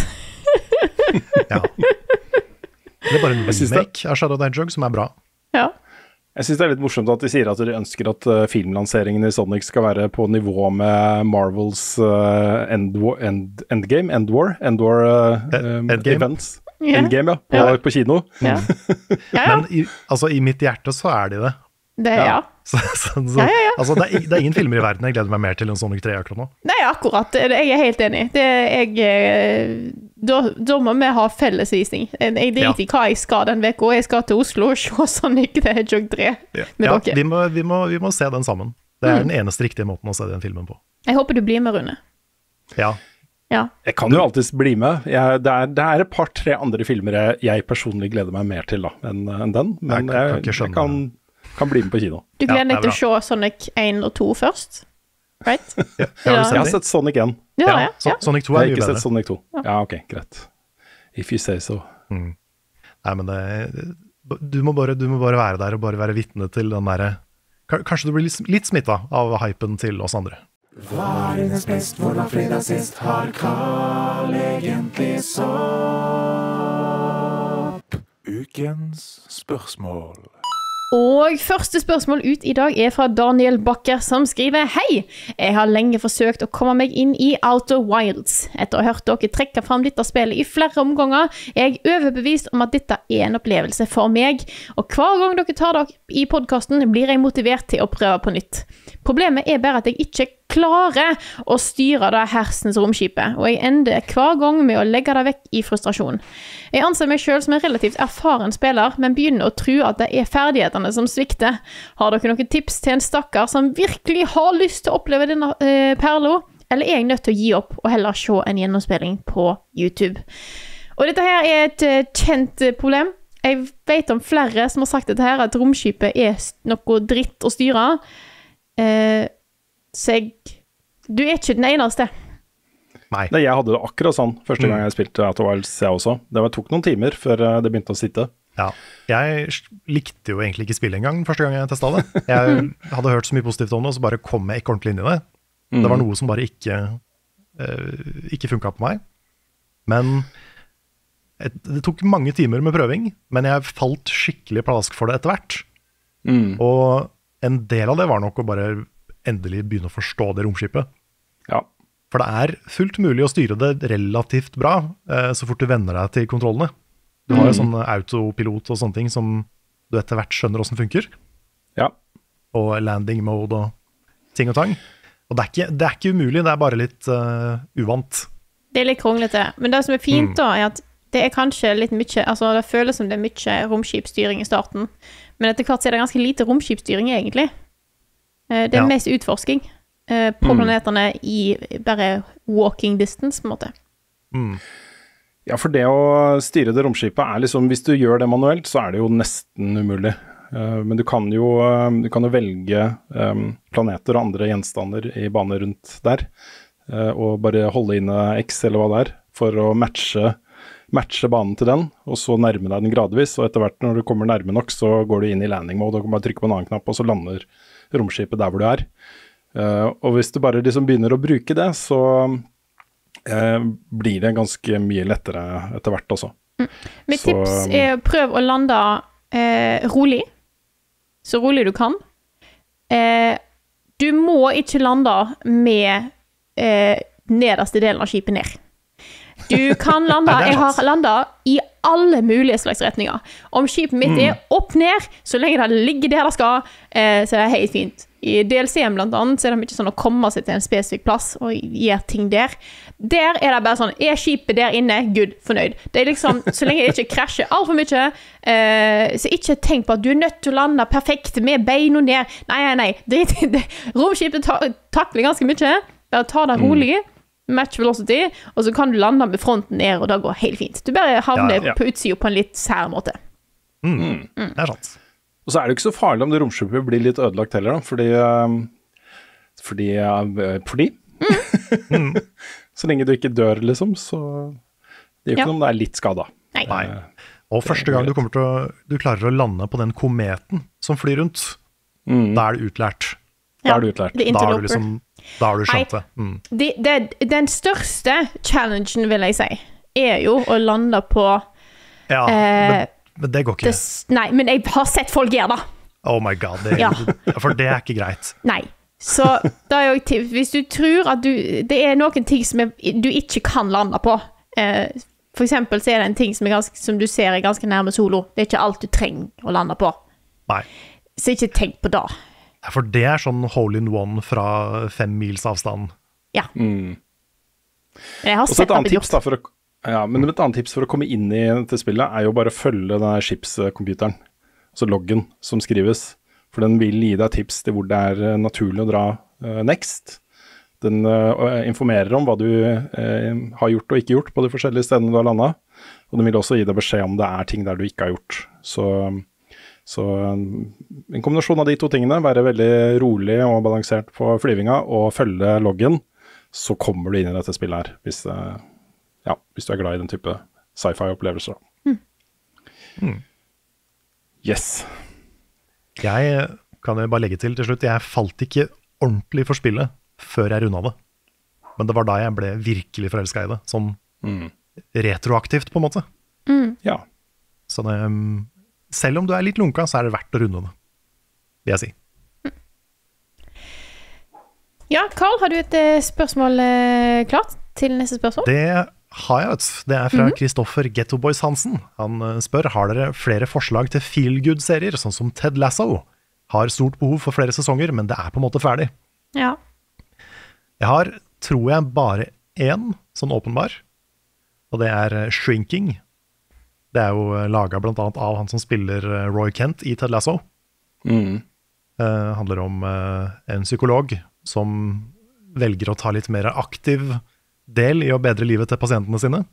Ja. Det er bare en Jeg synes det- remake av Shadow the Hedgehog som er bra. Ja. Jeg synes det er litt morsomt at de sier at de ønsker at uh, filmlanseringen i Sonic skal være på nivå med Marvels uh, end, end, Endgame, Endwar, Endwar uh, um, Endgame. events. Ja. Endgame, ja, på, Ja. på kino. Ja. Ja, ja. Men i, altså, i mitt hjerte så er de det. Det, ja. Så, så, så, Ja, ja, ja. Altså, det, er, det er ingen filmer i verden jeg gleder meg mer til enn Sonic tre akkurat nå. Nei, akkurat. Det- Jeg er helt enig. Det, jeg, eh, da, da må vi ha fellesvisning. Jeg jeg driter i hva jeg skal den veka, og jeg skal til Oslo og se Sonic the Hedgehog tre med Ja, dere. vi må, vi, må, vi må se den sammen. Det er Mm. den eneste riktige måten å se den filmen på. Jeg håper du blir med, Rune. Ja, Ja. Jeg kan jo alltids bli med. Jeg, det, er, det er et par-tre andre filmer jeg, jeg personlig gleder meg mer til da, enn enn den. Men Jeg kan- kan jeg, ikke jeg, skjønne kan, kan bli med på kino. Du Ja, gleder det deg er til å se Sonic én og to først? Right? ja. Har du Ja. Jeg har sett sett Sonic én. Du har det? Så, Ja. Sonic to Jeg er har mye ikke bedre. sett Sonic to. Ja, ok, greit. If you say so. Mm. Nei, men det, du, må bare, du må bare være der og bare være vitne til den derre Ka- Kanskje du blir litt, litt smitta av hypen til oss andre. Hva er dines best, hvor var fredag sist, har Carl egentlig sopp? Ukens spørsmål. Og første spørsmål ut i dag er fra Daniel Bakker, som skriver: Hei, jeg har lenge forsøkt å komme meg inn i Outer Wilds. Etter å ha hørt dere trekke fram dette spillet i flere omganger, er jeg overbevist om at dette er en opplevelse for meg, og hver gang dere tar det i podcasten, blir jeg motivert til å prøve på nytt. Problemet er bare at jeg ikke klarer å styre det hersens romskipet, og jeg ender hver gang med å legge det vekk i frustrasjon. Jeg anser meg selv som en relativt erfaren spiller, men begynner å tro at det er ferdighetene som svikter. Har dere noen tips til en stakkar som virkelig har lyst til å oppleve denne eh, perla, eller er jeg nødt til å gi opp og heller se en gjennomspilling på YouTube? Og dette her er et eh, kjent eh, problem. Jeg vet om flere som har sagt dette her, at romskipet er s- noe dritt å styre. Eh, så jeg Du er ikke den eneste. Nei. Nei, jeg hadde det akkurat sånn første gang Mm. jeg spilte Outer Wilds, jeg også. Det var, tok noen timer før eh, det begynte å sitte. Ja. Jeg likte jo egentlig ikke spillet engang første gang jeg testa det. Jeg hadde hørt så mye positivt om det, og så bare kom jeg ikke ordentlig inn i det. Det var noe som bare ikke, uh, ikke funka på meg. Men et, det tok mange timer med prøving, men jeg falt skikkelig pladask for det etter hvert. Mm. Og en del av det var nok å bare endelig begynne å forstå det romskipet. Ja. For det er fullt mulig å styre det relativt bra, eh, så fort du venner deg til kontrollene. Du har jo sånn autopilot og sånne ting som du etter hvert skjønner hvordan funker. Ja. Og landing mode og ting og tang. Og det er ikke, det er ikke umulig, det er bare litt eh, uvant. Det er litt kronglete. Men det som er fint da, er at det er kanskje litt mye, altså det føles som det er mye romskipsstyring i starten. Men etter hvert så er det ganske lite romskipsstyring egentlig. Eh, Det er Ja. mest utforsking eh, på planetene i bare walking distance, på en måte. Mm. Ja, for det å styre det romskipet er liksom, hvis du gjør det manuelt, så er det jo nesten umulig. Uh, men du kan jo, uh, du kan jo velge um, planeter og andre gjenstander i bane rundt der. uh, og bare holde inne X eller hva det er, for å matche, matche banen til den, og så nærme deg den gradvis, og etter hvert når du kommer nærme nok, så går du inn i landing mode, og kan bare trykke på en annen knapp, og så lander romskipet der hvor du er. Uh, og hvis du bare liksom begynner å bruke det, så uh, blir det ganske mye lettere etter hvert også. Mm. Mitt så, tips er å prøve å lande uh, rolig, så rolig du kan. Uh, du må ikke lande med uh, nederste delen av skipet ned. Du kan lande, jeg har landet i alle mulige slags retninger. Om skipet mitt er opp ned, så lenge det ligger der det skal, eh, så er det helt fint. I D L C-en blant annet, så er det mye sånn å komme seg til en spesifikk plass og gjøre ting der. Der er det bare sånn, er skipet der inne, good, fornøyd. Det er liksom, så lenge det ikke krasjer alt for mye, eh, så ikke tenk på at du er nødt til å lande perfekt med beina ned. Nei, nei, nei, drit i det. Romskipet ta- takler ganske mye, bare ta det rolig. Mm. Match velocity, og så kan du lande med fronten ned, og det går helt fint. Du bare havner ja, ja. på utsida på en litt sær måte. Mm. Mm. Det er sant. Og så er det ikke så farlig om det romskipet blir litt ødelagt heller, da, fordi fordi, fordi. Mm. Så lenge du ikke dør, liksom, så det er jo ikke ja. noe om det er litt skada. Nei. Nei. Og første gang du kommer til å, du klarer å lande på den kometen som flyr rundt, mm. da er det utlært. Da er du utlært. Da har du liksom, da har du skjønt det. Mm. det, det. Den største challengen, vil jeg si, er jo å lande på Ja, eh, men, men det går ikke. Det, nei, men jeg har sett folk gjøre det. Oh my god, det, ja. For det er ikke greit. Nei, så da er jo tips. Hvis du tror at du, det er noen ting som er, du ikke kan lande på, eh, for eksempel så er det en ting som, er ganske, som du ser er ganske nærme solo. Det er ikke alt du trenger å lande på. Nei. Så ikke tenk på det. For det er sånn hole in one fra fem mils avstand. Ja. Mm. Jeg har sett det tips da for å, ja, men et annet tips for å komme inn i dette spillet er jo bare å følge denne skipscomputeren, altså loggen som skrives. For den vil gi deg tips til hvor det er naturlig å dra uh, next. Den uh, informerer om hva du uh, har gjort og ikke gjort på de forskjellige stedene du har landet. Og den vil også gi deg beskjed om det er ting der du ikke har gjort. Så... Så en kombinasjon av de to tingene, være veldig rolig og balansert på flyvinga og følge loggen, så kommer du inn i dette spillet her, hvis, ja, hvis du er glad i den type sci-fi-opplevelser. Mm. Mm. Yes. Jeg kan jo bare legge til til slutt, jeg falt ikke ordentlig for spillet før jeg rundet det. Men det var da jeg ble virkelig forelsket i det, sånn mm. retroaktivt på en måte. Mm. Ja. Så det... Selv om du er litt lunka, så er det verdt å runde det, vil jeg si. Ja, Carl, har du et uh, spørsmål uh, klart til neste spørsmål? Det har jeg, vet du. Det er fra Kristoffer mm-hmm. Ghetto Boys Hansen. Han uh, spør, har dere flere forslag til feel-good-serier, sånn som Ted Lasso? Har stort behov for flere sesonger, men det er på en måte ferdig. Ja. Jeg har, tror jeg, bare én, sånn åpenbar, og det er uh, Shrinking. Det er jo laget blant annet av han som spiller Roy Kent i Ted Lasso. Mm. Det uh, handler om uh, en psykolog som velger å ta litt mer aktiv del i å bedre livet til pasientene sine.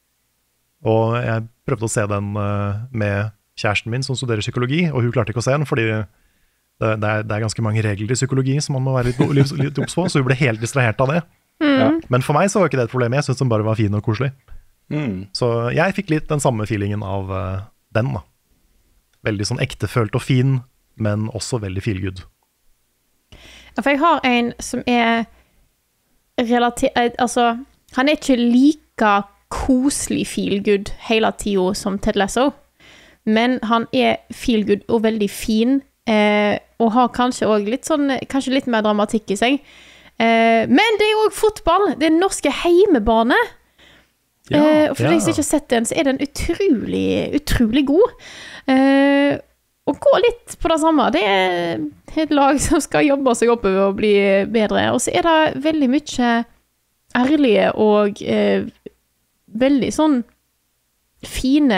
Og jeg prøvde å se den uh, med kjæresten min som studerer psykologi, og hun klarte ikke å se den, fordi det, det, er, det er ganske mange regler i psykologi som man må være litt, litt, litt obs på, så hun ble helt distrahert av det. Mm. Ja. Men for meg så var ikke det et problem, jeg synes den bare var fin og koselig. Mm. Så jeg fikk litt den samme feelingen av uh, den da. Veldig sånn ektefølt og fin, men også veldig feel good. Ja, for jeg har en som er relatert, altså han er ikke like koselig feel good hele tiden som Ted Lasso, men han er feel good og veldig fin, eh, og har kanskje også litt sånn, kanskje litt mer dramatikk i seg. Eh, men det er jo også fotball, det er norske heimebane. Ja, uh, og for ja. de som ikke har sett den, så er den utrolig, utrolig god. Uh, og gå litt på det samme. Det er et lag som skal jobbe seg oppover og bli bedre. Og så er det veldig mye ærlige og uh, veldig sånn fine,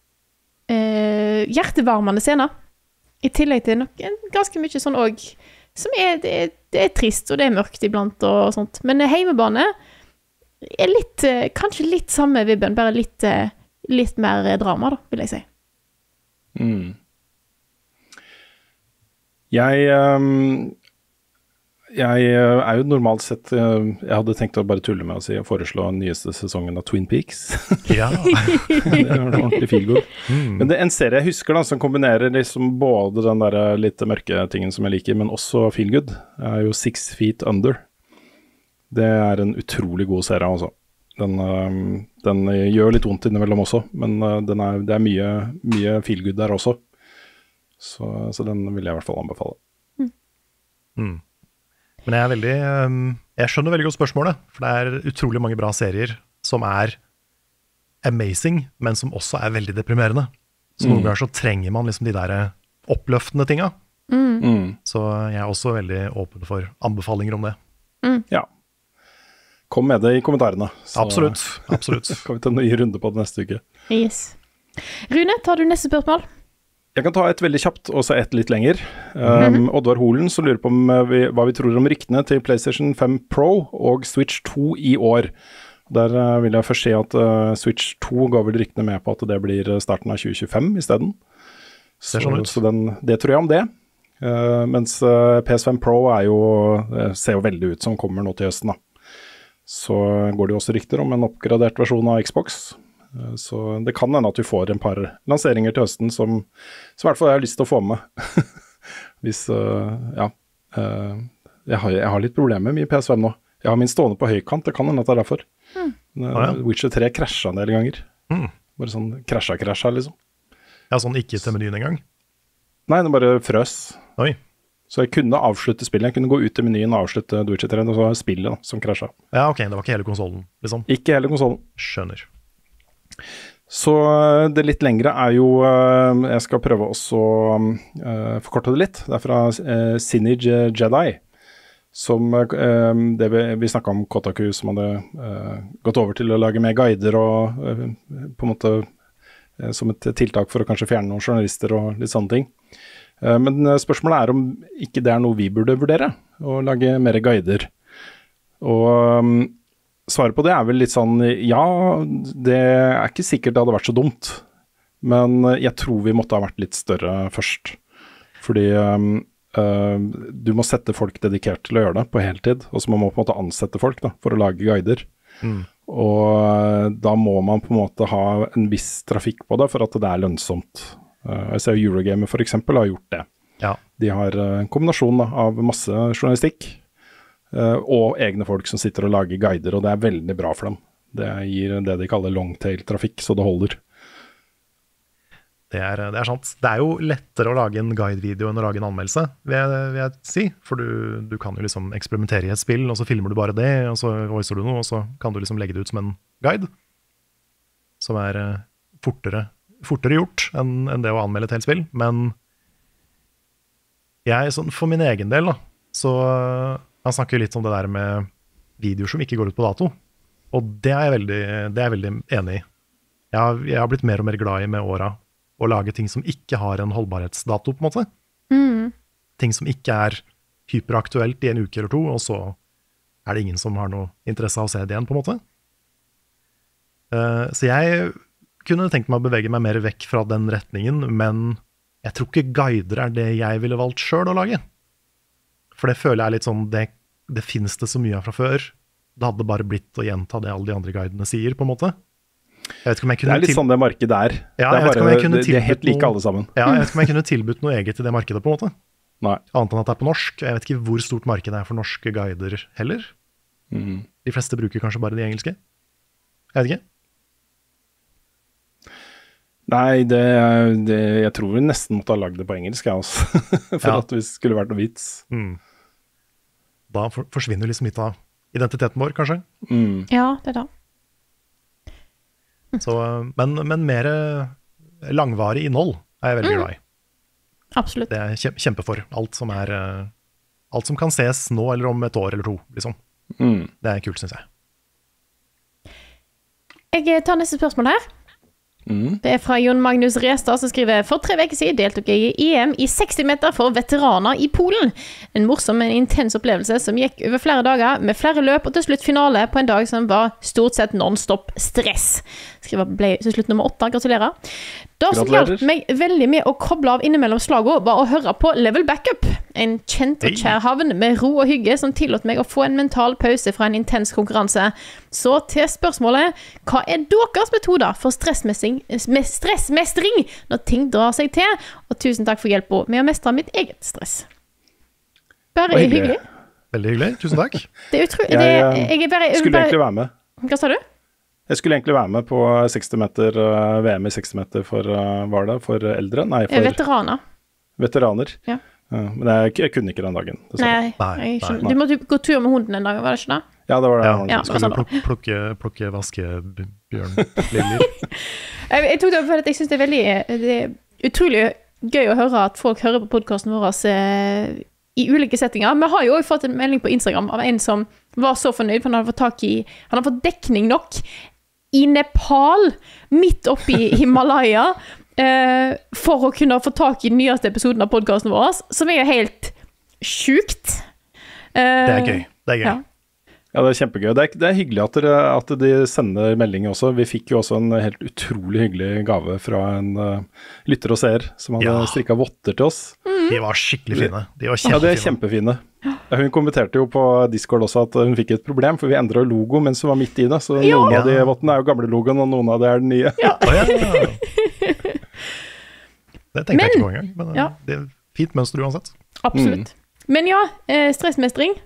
uh, hjertevarmende scener. I tillegg til noe ganske mye sånn også, som er, det, det er trist, og det er mørkt iblant og sånt. Men heimebane er litt, kanskje litt samme vibben, bare litt, litt mer drama da, vil jeg si. Mm. Jeg, um, Jeg er jo normalt sett Jeg hadde tenkt å bare tulle med å si, foreslå den nyeste sesongen av Twin Peaks. Ja. Det er en ordentlig feelgood. Mm. Men det er en serie jeg husker da, som kombinerer liksom både den der litt mørke tingen som jeg liker, men også feelgood, er jo Six Feet Under. Det er en utrolig god serie også. Den, den gjør litt vondt innimellom også, men den er, det er mye, mye feelgood der også. Så, så den vil jeg i hvert fall anbefale. Mm. Mm. Men jeg er veldig um, jeg skjønner veldig godt spørsmålet, for det er utrolig mange bra serier som er amazing, men som også er veldig deprimerende. Så noen Mm. ganger så trenger man liksom de der oppløftende tinga. Mm. Mm. Så jeg er også veldig åpen for anbefalinger om det. Ja. Kom med det i kommentarene. Så Absolutt, absolutt. kan vi ta en ny runde på det neste uke. Yes. Rune, tar du neste spørsmål? Jeg kan ta et veldig kjapt, og så et litt lenger. Um, Oddvar Holen som lurer på om, uh, vi, hva vi tror om ryktene til PlayStation fem Pro og Switch to i år. Der uh, vil jeg først si at uh, Switch to går vel ryktene med på at det blir starten av tjue tjuefem i stedet. Så, Ser sånn ut. så den, det tror jeg om det. Uh, mens uh, P S fem Pro er jo, uh, ser jo veldig ut som kommer nå til høsten da. Så går det jo også rykter om en oppgradert versjon av Xbox. Så det kan hende at vi får en par lanseringer til høsten som, som i hvert fall jeg har lyst til å få med. Hvis, uh, ja, uh, jeg, har, jeg har litt problemer med P S fem nå. Jeg har min stående på høykant, det kan hende at det er derfor. Mm. Uh, Ah, ja. Witcher tre krasja en del ganger. Mm. Bare sånn krasja-krasja liksom. Ja, sånn ikke til menyen engang. Nei, den bare frøs. Oi. Så jeg kunne avslutte spillet. Jeg kunne gå ut i menyen og avslutte Witcher tre, og så var det spillet da, som krasja. Ja, ok, det var ikke hele konsolen, liksom. Ikke hele konsolen. Skjønner. Så uh, det litt lengre er jo uh, Jeg skal prøve også uh, forkorte det litt. Det er fra uh, Sinage Jedi. Som uh, det vi, vi snakket om Kotaku, som hadde uh, gått over til å lage mer guider og uh, på en måte uh, som et tiltak for å kanskje fjerne noen journalister og litt sånne ting. Uh, men uh, spørsmålet er om ikke det er noe vi burde vurdere, å lage mer guider. Og um, svaret på det er vel litt sånn, ja, det er ikke sikkert det hadde vært så dumt, men jeg tror vi måtte ha vært litt større først. Fordi um, uh, du må sette folk dedikert til å gjøre det på heltid, og så må man på en måte ansette folk da, for å lage guider. Mm. Og uh, da må man på en måte ha en viss trafikk på det for at det er lønnsomt. Uh, jeg ser Eurogamer for eksempel har gjort det. Ja. De har uh, en kombinasjon da, av masse journalistikk, Uh, og egne folk som sitter og lager guider, og det er veldig bra for dem. Det gir det de kaller longtail-trafikk, så det holder. Det er, det er sant. Det er jo lettere å lage en guide-video enn å lage en anmeldelse, vil jeg, vil jeg si. For du, du kan jo liksom eksperimentere i et spill, og så filmer du bare det, og så voicer du noe, og så kan du liksom legge det ut som en guide. Som er uh, fortere, fortere gjort enn, enn det å anmelde et helt spill. Men jeg, sånn, for min egen del da, så han snakker litt om det der med videoer som ikke går ut på dato. Og det er jeg veldig, det er jeg veldig enig i. Jeg har, jeg har blitt mer og mer glad i med åra å lage ting som ikke har en holdbarhetsdato, på en måte. Mm. Ting som ikke er hyperaktuelt i en uke eller to, og så er det ingen som har noe interesse av å se det igjen, på en måte. Uh, så jeg kunne tenkt meg å bevege meg mer vekk fra den retningen, men jeg tror ikke guider er det jeg ville valgt selv å lage. For det føler jeg litt sånn, det, det finnes det så mye av fra før. Det hadde bare blitt å gjenta det alle de andre guidene sier, på en måte. Jeg vet ikke om jeg kunne Det er litt til- sånn det markedet er. Ja, det, jeg er vet ikke om jeg bare, kunne det, de er helt tilbudt like noe- alle sammen. Ja, jeg vet ikke om jeg kunne tilbudt noe eget til det markedet, på en måte. Nei. Annet enn at det er på norsk. Jeg vet ikke hvor stort markedet er for norske guider heller. Mm. De fleste bruker kanskje bare de engelske. Jeg vet ikke. Nei, det, det, jeg tror vi nesten måtte ha lagd det på engelsk, jeg også. For Ja. at det skulle vært noe vits. Mm. Da for, forsvinner liksom litt av identiteten vår, kanskje. Mm. Ja, det er det. Så, men, men mer langvarig innhold er jeg veldig Mm. glad i. Absolutt. Det er jeg kjem- kjempe for. Alt som er eh, alt som kan ses nå eller om et år eller to, liksom. Mm. Det er kult, synes jeg. Jeg tar neste spørsmål her. Mm. Det er fra Jon Magnus Restad som skriver: For tre uker siden deltok jeg i E M i seksti meter for veteraner i Polen. En morsom, men intens opplevelse som gikk over flere dager, med flere løp og til slutt finale på en dag som var stort sett non-stop stress. Skriver ble til slutt nummer åtte. Gratulerer. Det som hjalp meg veldig med å koble av innimellom slagene, var å høre på Level Backup. En kjent og kjær havn med ro og hygge som tillot meg å få en mental pause fra en intens konkurranse. Så til spørsmålet, hva er deres metoder for stressmestring, stressmestring når ting drar seg til? Og tusen takk for hjelpen med å mestre mitt eget stress. Bare hyggelig. hyggelig. Veldig hyggelig, tusen takk. Det er utrolig. Jeg, jeg, jeg er bare, skulle bare, egentlig være med. Hva sa du? Jeg skulle egentlig være med på seksti meter, uh, V M i seksti meter for, uh, var det, for eldre? Nei, for veteraner. Veteraner. Ja. Uh, men jeg, jeg kunne ikke den dagen. Nei, nei, nei. Du måtte gå tur med hunden en dag, var det ikke det? Ja, det var det. Ja, ja, skulle sånn plukke, plukke, plukke vaskebjørn liller. jeg, jeg tok det opp for at jeg synes det er veldig det er utrolig gøy å høre at folk hører på podcasten vår uh, i ulike settinger. Vi har jo også fått en melding på Instagram av en som var så fornøyd, for han hadde fått tak i, han hadde fått dekning nok i Nepal, midt oppe i Himalaya, eh, for å kunne få tak i den nyeste episoden av podcasten vår, som er helt sjukt. Eh, det er gøy, det er gøy. Ja. Ja, det er kjempegøy. Det er, det er hyggelig at, dere, at de sender meldinger også. Vi fikk jo også en helt utrolig hyggelig gave fra en uh, lytter og seer som hadde ja. strikket votter til oss. Mm. De var skikkelig fine. De var kjempefine. Ja, de er kjempefine. Ja, hun kommenterte jo på Discord også at hun fikk et problem, for vi endret logo mens hun var midt i det. Så ja. noen av de vottene er jo gamle logoen, og noen av de er den nye. Ja. Oh, ja. Det tenkte men, jeg ikke på engang, men ja. det er fint mønster uansett. Absolutt. Mm. Men ja, eh, stressmestring.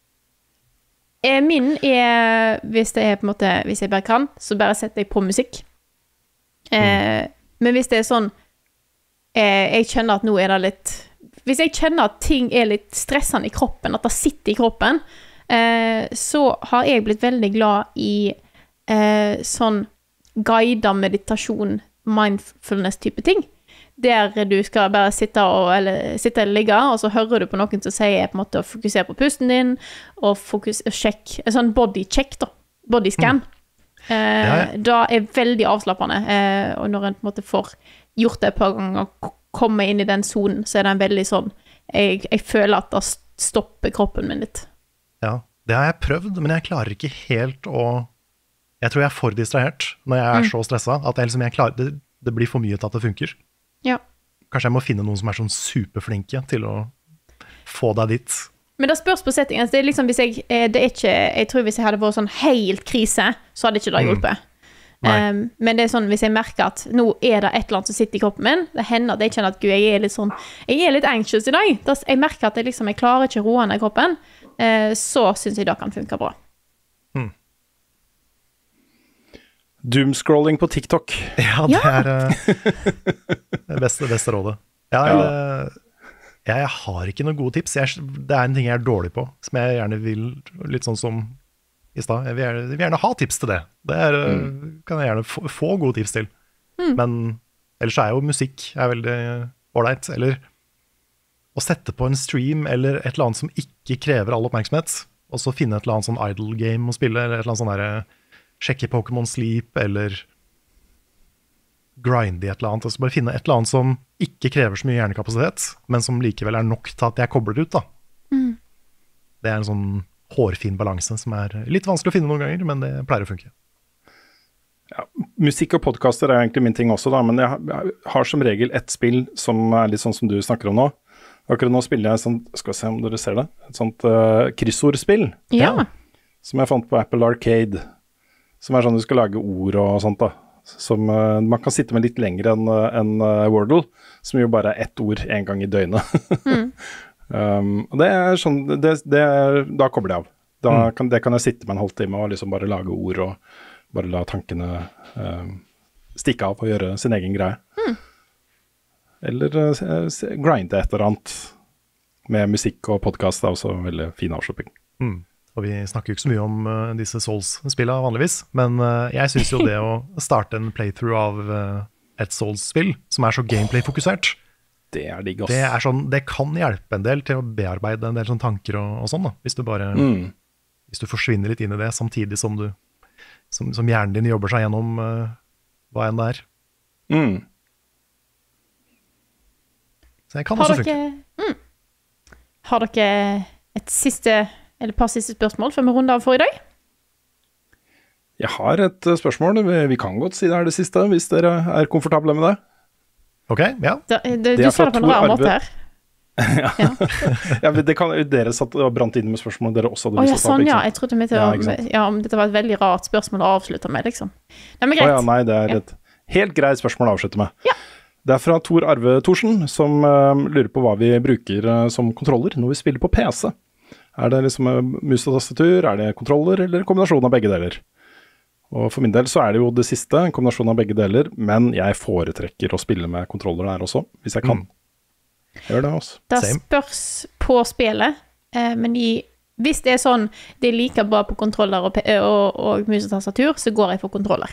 Min er, hvis det er på en måte, hvis jeg bare kan, så bare setter jeg på musikk. Eh, mm. Men hvis det er sånn, eh, jeg kjenner at nå er det litt, hvis jeg kjenner at ting er litt stressende i kroppen, at det sitter i kroppen, eh, så har jeg blitt veldig glad i eh, sånn guidet meditasjon, mindfulness-type ting. Der du skal bare sitte, og, eller, sitte eller ligge, og så hører du på noen som sier på en måte å fokusere på pusten din, og fokus, sjekk, en sånn body check da, body scan. Mm. Eh, ja, ja. Da er veldig avslappende, eh, og når en på en måte får gjort det et par ganger, og kommer inn i den zonen, så er det en veldig sånn, jeg, jeg føler at det stopper kroppen min litt. Ja, det har jeg prøvd, men jeg klarer ikke helt å, jeg tror jeg er for distrahert når jeg er mm. så stresset, at jeg, liksom, jeg klarer, det, det blir for mye til at det funker. Ja. Kanskje jeg må finne noen som er sånn superflinke til å få deg dit. Men det spørs på settingen. Det er liksom hvis jeg, det er ikke, jeg tror hvis jeg hadde vært sånn helt krise, så hadde ikke det hjulpet. Mm. Um, men det er sånn, hvis jeg merker at nå er det et eller annet som sitter i kroppen min, det hender at jeg kjenner at Gud, jeg er litt sånn, jeg er litt anxious i dag. Da, jeg merker at jeg, liksom, jeg klarer ikke roende i kroppen, uh, så synes jeg det kan funke bra. Mm. Doomscrolling på TikTok. Ja, det er uh, det beste, beste rådet. Ja, ja. Jeg, jeg har ikke noen gode tips. Jeg, det er en ting jeg er dårlig på, som jeg gjerne vil, litt sånn som i sted. Jeg vil gjerne, jeg vil gjerne ha tips til det. Det er, mm. kan jeg gjerne få, få gode tips til. Mm. Men ellers er jo musikk er veldig ålreit. Eller å sette på en stream eller et eller annet som ikke krever all oppmerksomhet, og så finne et eller annet sånn idle game å spille, eller et eller annet sånn der sjekke Pokémon Sleep, eller grinde i et eller annet. Altså bare finne et eller annet som ikke krever så mye hjernekapasitet, men som likevel er nok til at jeg kobler ut, da. Mm. Det er en sånn hårfin balanse som er litt vanskelig å finne noen ganger, men det pleier å funke. Ja, musikk og podcaster er egentlig min ting også, da, men jeg har som regel et spill som er litt sånn som du snakker om nå. Akkurat nå spiller jeg sånt, skal vi se om dere ser det, et sånt uh, kryssordspill. Ja. Som jeg fant på Apple Arcade. Som er sånn du skal lage ord og sånt da. Som uh, man kan sitte med litt lenger enn en, uh, Wordle, som jo bare er ett ord en gang i døgnet. mm. um, og det er sånn, det, det er, da kobler jeg av. Da mm. kan, det kan jeg sitte med en halvtime og liksom bare lage ord og bare la tankene uh, stikke av og gjøre sin egen greie. Mm. Eller uh, grinde et eller annet med musikk og podcast, er også veldig fin avslapping. Mm. Og vi snakker jo ikke så mye om uh, disse Souls-spillene vanligvis, men uh, jeg synes jo det å starte en playthrough av uh, et Souls-spill, som er så gameplay-fokusert, det er digg, ass. Det er sånn, det kan hjelpe en del til å bearbeide en del sånn tanker og, og sånn da, hvis du bare, mm. hvis du forsvinner litt inn i det, samtidig som du, som, som hjernen din jobber seg gjennom uh, hva enn det er. Mm. Så det kan også funke. Mm. Har dere et siste... eller et par siste spørsmål før vi runder av for i dag? Jeg har et spørsmål. Vi kan godt si det er det siste, hvis dere er komfortable med det. Ok, ja. Da, det, Det du er sa fra det på en Tor rar Arve. måte her. Ja, men det kan, dere satt og brant inn med spørsmål dere også hadde Å ja, lyst til å ta sånn, opp, ja. ikke sant? Jeg trodde vi til Ja, å, ikke sant. ja, om dette var et veldig rart spørsmål å avslutte med, liksom. Nei, men Å ja, greit. nei, det er Ja. et helt greit spørsmål å avslutte med. Ja. Det er fra Tor Arve Thorsen, som eh, lurer på hva vi bruker eh, som kontroller når vi spiller på P C. Er det liksom eh, mus og tastatur, er det kontroller, eller en kombinasjon av begge deler? Og for min del så er det jo det siste, en kombinasjon av begge deler, men jeg foretrekker å spille med kontroller der også, hvis jeg kan. Gjør det også. Det Same. spørs på spillet, eh, men i, hvis det er sånn det er like bra på kontroller og, pe- og, og mus og tastatur, så går jeg for kontroller.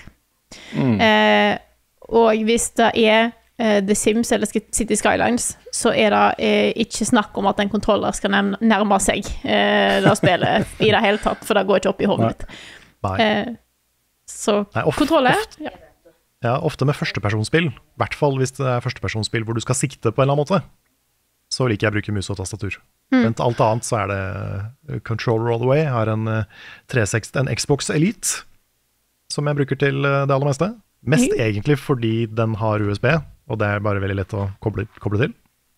Eh, og hvis det er eh, The Sims eller City Skylines, så er det eh, ikke snakk om at en kontroller skal nærme, nærme seg eh, det spillet i det hele tatt, for det går ikke opp i hodet mitt. Nei. Eh, så Nei, of- kontroller, ofte- ja. Ja, ofte med førstepersonsspill, i hvert fall hvis det er førstepersonsspill hvor du skal sikte på en eller annen måte, så liker jeg å bruke mus og tastatur. Men til alt annet så er det eh, Controller All The Way. Jeg har en, eh, tre seksti, en Xbox Elite, som jeg bruker til eh, det aller meste. Mest Mhm. egentlig fordi den har U S B, og det er bare veldig lett å koble, koble til.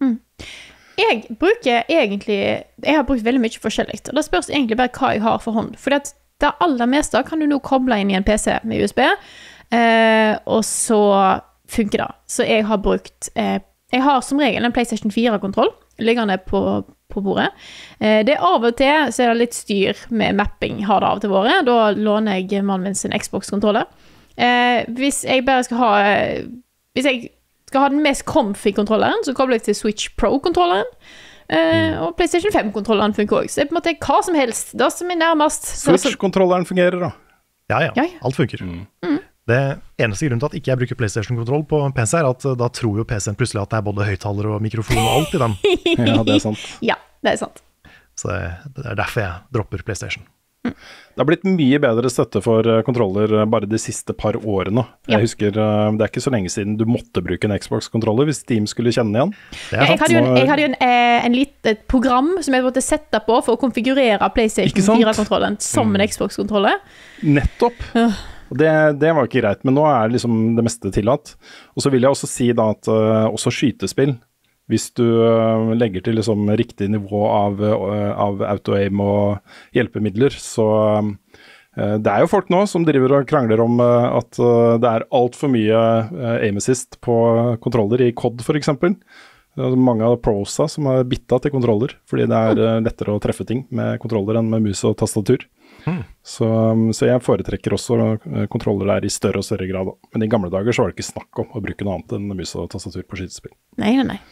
Jeg bruker egentlig Jeg har brukt veldig mye forskjellig, og det spørs egentlig bare hva jeg har for hånd. For det, det aller meste kan du nå koble inn i en P C med U S B, eh, og så funker det. Så jeg har brukt eh, Jeg har som regel en PlayStation fire-kontroll liggende på, på bordet. Eh, det er av og til så er det litt styr med mapping, har det av og til vært. Da låner jeg mannen min sin Xbox-kontroller. Eh, hvis jeg bare skal ha Hvis jeg skal ha den mest comfy kontrolleren, så kobler jeg til Switch Pro-kontrolleren. Eh, og PlayStation fem-kontrolleren funker også. Så det er på en måte hva som helst. Det som er nærmest. Så- Switch-kontrolleren fungerer da. Ja, ja, Ja, ja. alt funker. Det eneste grunnen til at ikke jeg bruker PlayStation-kontroll på P C, er at uh, da tror jo P C-en plutselig at det er både høyttaler og mikrofon og alt i den. Ja, det er sant. Ja, det er sant. Så det, det er derfor jeg dropper PlayStation. Det har blitt mye bedre støtte for eh, kontroller eh, bare de siste par årene. Ja. Jeg husker, eh, det er ikke så lenge siden du måtte bruke en Xbox-kontroller hvis Steam skulle kjenne igjen. Det Ja, er jeg sant. hadde jo en, jeg hadde jo en, eh, en litt, et program som jeg måtte sette på for å konfigurere Ikke PlayStation sant? fire-kontrollen som en Xbox-kontroller. Nettopp. Og Det, det var ikke greit, men nå er liksom det meste tillatt. Og så vil jeg også si da at eh, også skytespill, hvis du eh, legger til liksom riktig nivå av, eh, av auto-aim og hjelpemidler, så eh, det er jo folk nå som driver og krangler om eh, at eh, det er alt for mye eh, aim assist på kontroller i C O D for eksempel. Det er mange av prosa som er bitta til kontroller, fordi det er eh, lettere å treffe ting med kontroller enn med mus og tastatur. Så, så jeg foretrekker også eh, kontroller der i større og større grad. Da. Men i gamle dager så var det ikke snakk om å bruke noe annet enn mus og tastatur på skytespill. Nei, nei, nei.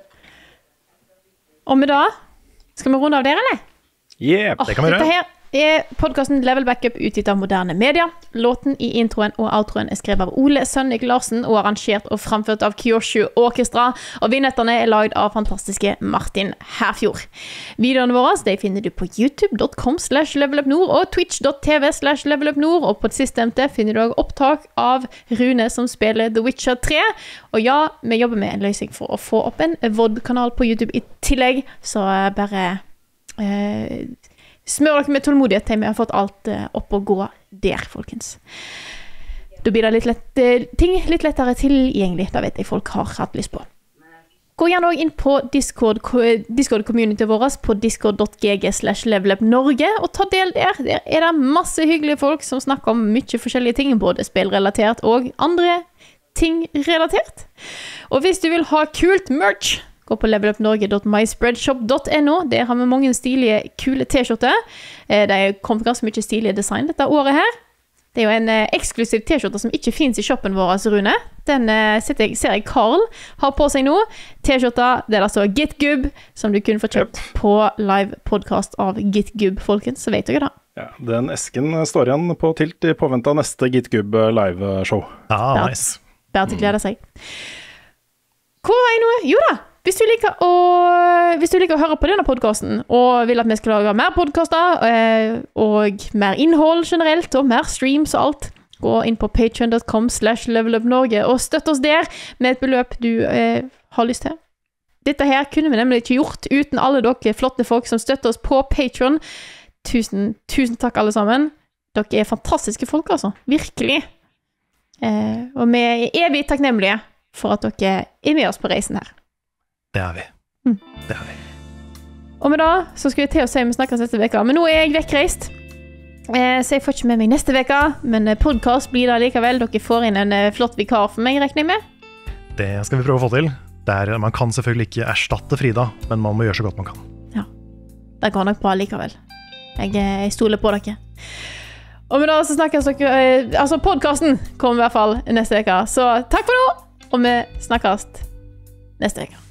Og med da skal vi runde av der, eller? Yeah! Åh, Det kan vi dette gjøre. her er podcasten Level Backup utgitt av Moderne Media. Låten i introen og outroen er skrevet av Ole Sønnik Larsen og arrangert og framført av Kyoshu Orkestra. Og vignettene er lagd av fantastiske Martin Herfjord. Videoene våre de finner du på youtube dot com slash levelupnord og twitch dot tv slash levelupnord. Og på det sistnevnte finner du også opptak av Rune som spiller The Witcher tre. Og ja, vi jobber med en løsning for å få opp en V O D-kanal på YouTube i tillegg, så bare eh, smør dere med tålmodighet til vi har fått alt eh, opp og gå der, folkens. Da blir det litt lett, eh, ting litt lettere tilgjengelig. Det vet jeg folk har hatt lyst på. Gå gjerne også inn på Discord, Discord-community vårt på discord dot g g slash levelupnorge og ta del der. Der er det masse hyggelige folk som snakker om mye forskjellige ting, både spillrelatert og andre ting relatert. Og hvis du vil ha kult merch, gå på levelupnorge dot my spreadshop dot no. Der har vi mange stilige, kule t-skjorter. Eh, Det er kommet ganske mye stilige design dette året her. Det er jo en eh, eksklusiv t-skjorte som ikke finnes i shoppen vår, Rune. Den eh, ser jeg, ser jeg Karl har på seg nå. T-skjorta, det er altså GitGub, som du kunne få kjøpt på live podcast av GitGub, folkens. Så vet dere det. Ja, den esken står igjen på tilt i påvente av neste GitGub live-show. Ah, Ja. nice. Bare til å glede seg. Hvor var jeg nå? Jo da, hvis du liker å, hvis du liker å høre på denne podcasten, og vil at vi skal lage mer podcaster, eh, og mer innhold generelt, og mer streams og alt, gå inn på patreon dot com slash levelupnorge og støtt oss der med et beløp du eh, har lyst til. Dette her kunne vi nemlig ikke gjort uten alle dere flotte folk som støtter oss på Patreon. Tusen, tusen takk alle sammen. Dere er fantastiske folk, altså. Virkelig. Eh, og vi er evig takknemlige for at dere er med oss på reisen her. Det er vi. Mm. Det er vi. Og med da, så skal jeg til å si vi snakkes neste veka, men nå er jeg vekkreist. Eh, så jeg får ikke med meg neste veka, men podcast blir det likevel. Dere får inn en flott vikar for meg, regner jeg med. Det skal vi prøve å få til. Der, man kan selvfølgelig ikke erstatte Frida, men man må gjøre så godt man kan. Ja, det går nok bra likevel. Jeg, jeg stoler på dere. Og med da så snakkes dere, eh, altså podcasten kommer i hvert fall neste veka. Så takk for nå, og vi snakkes neste veka.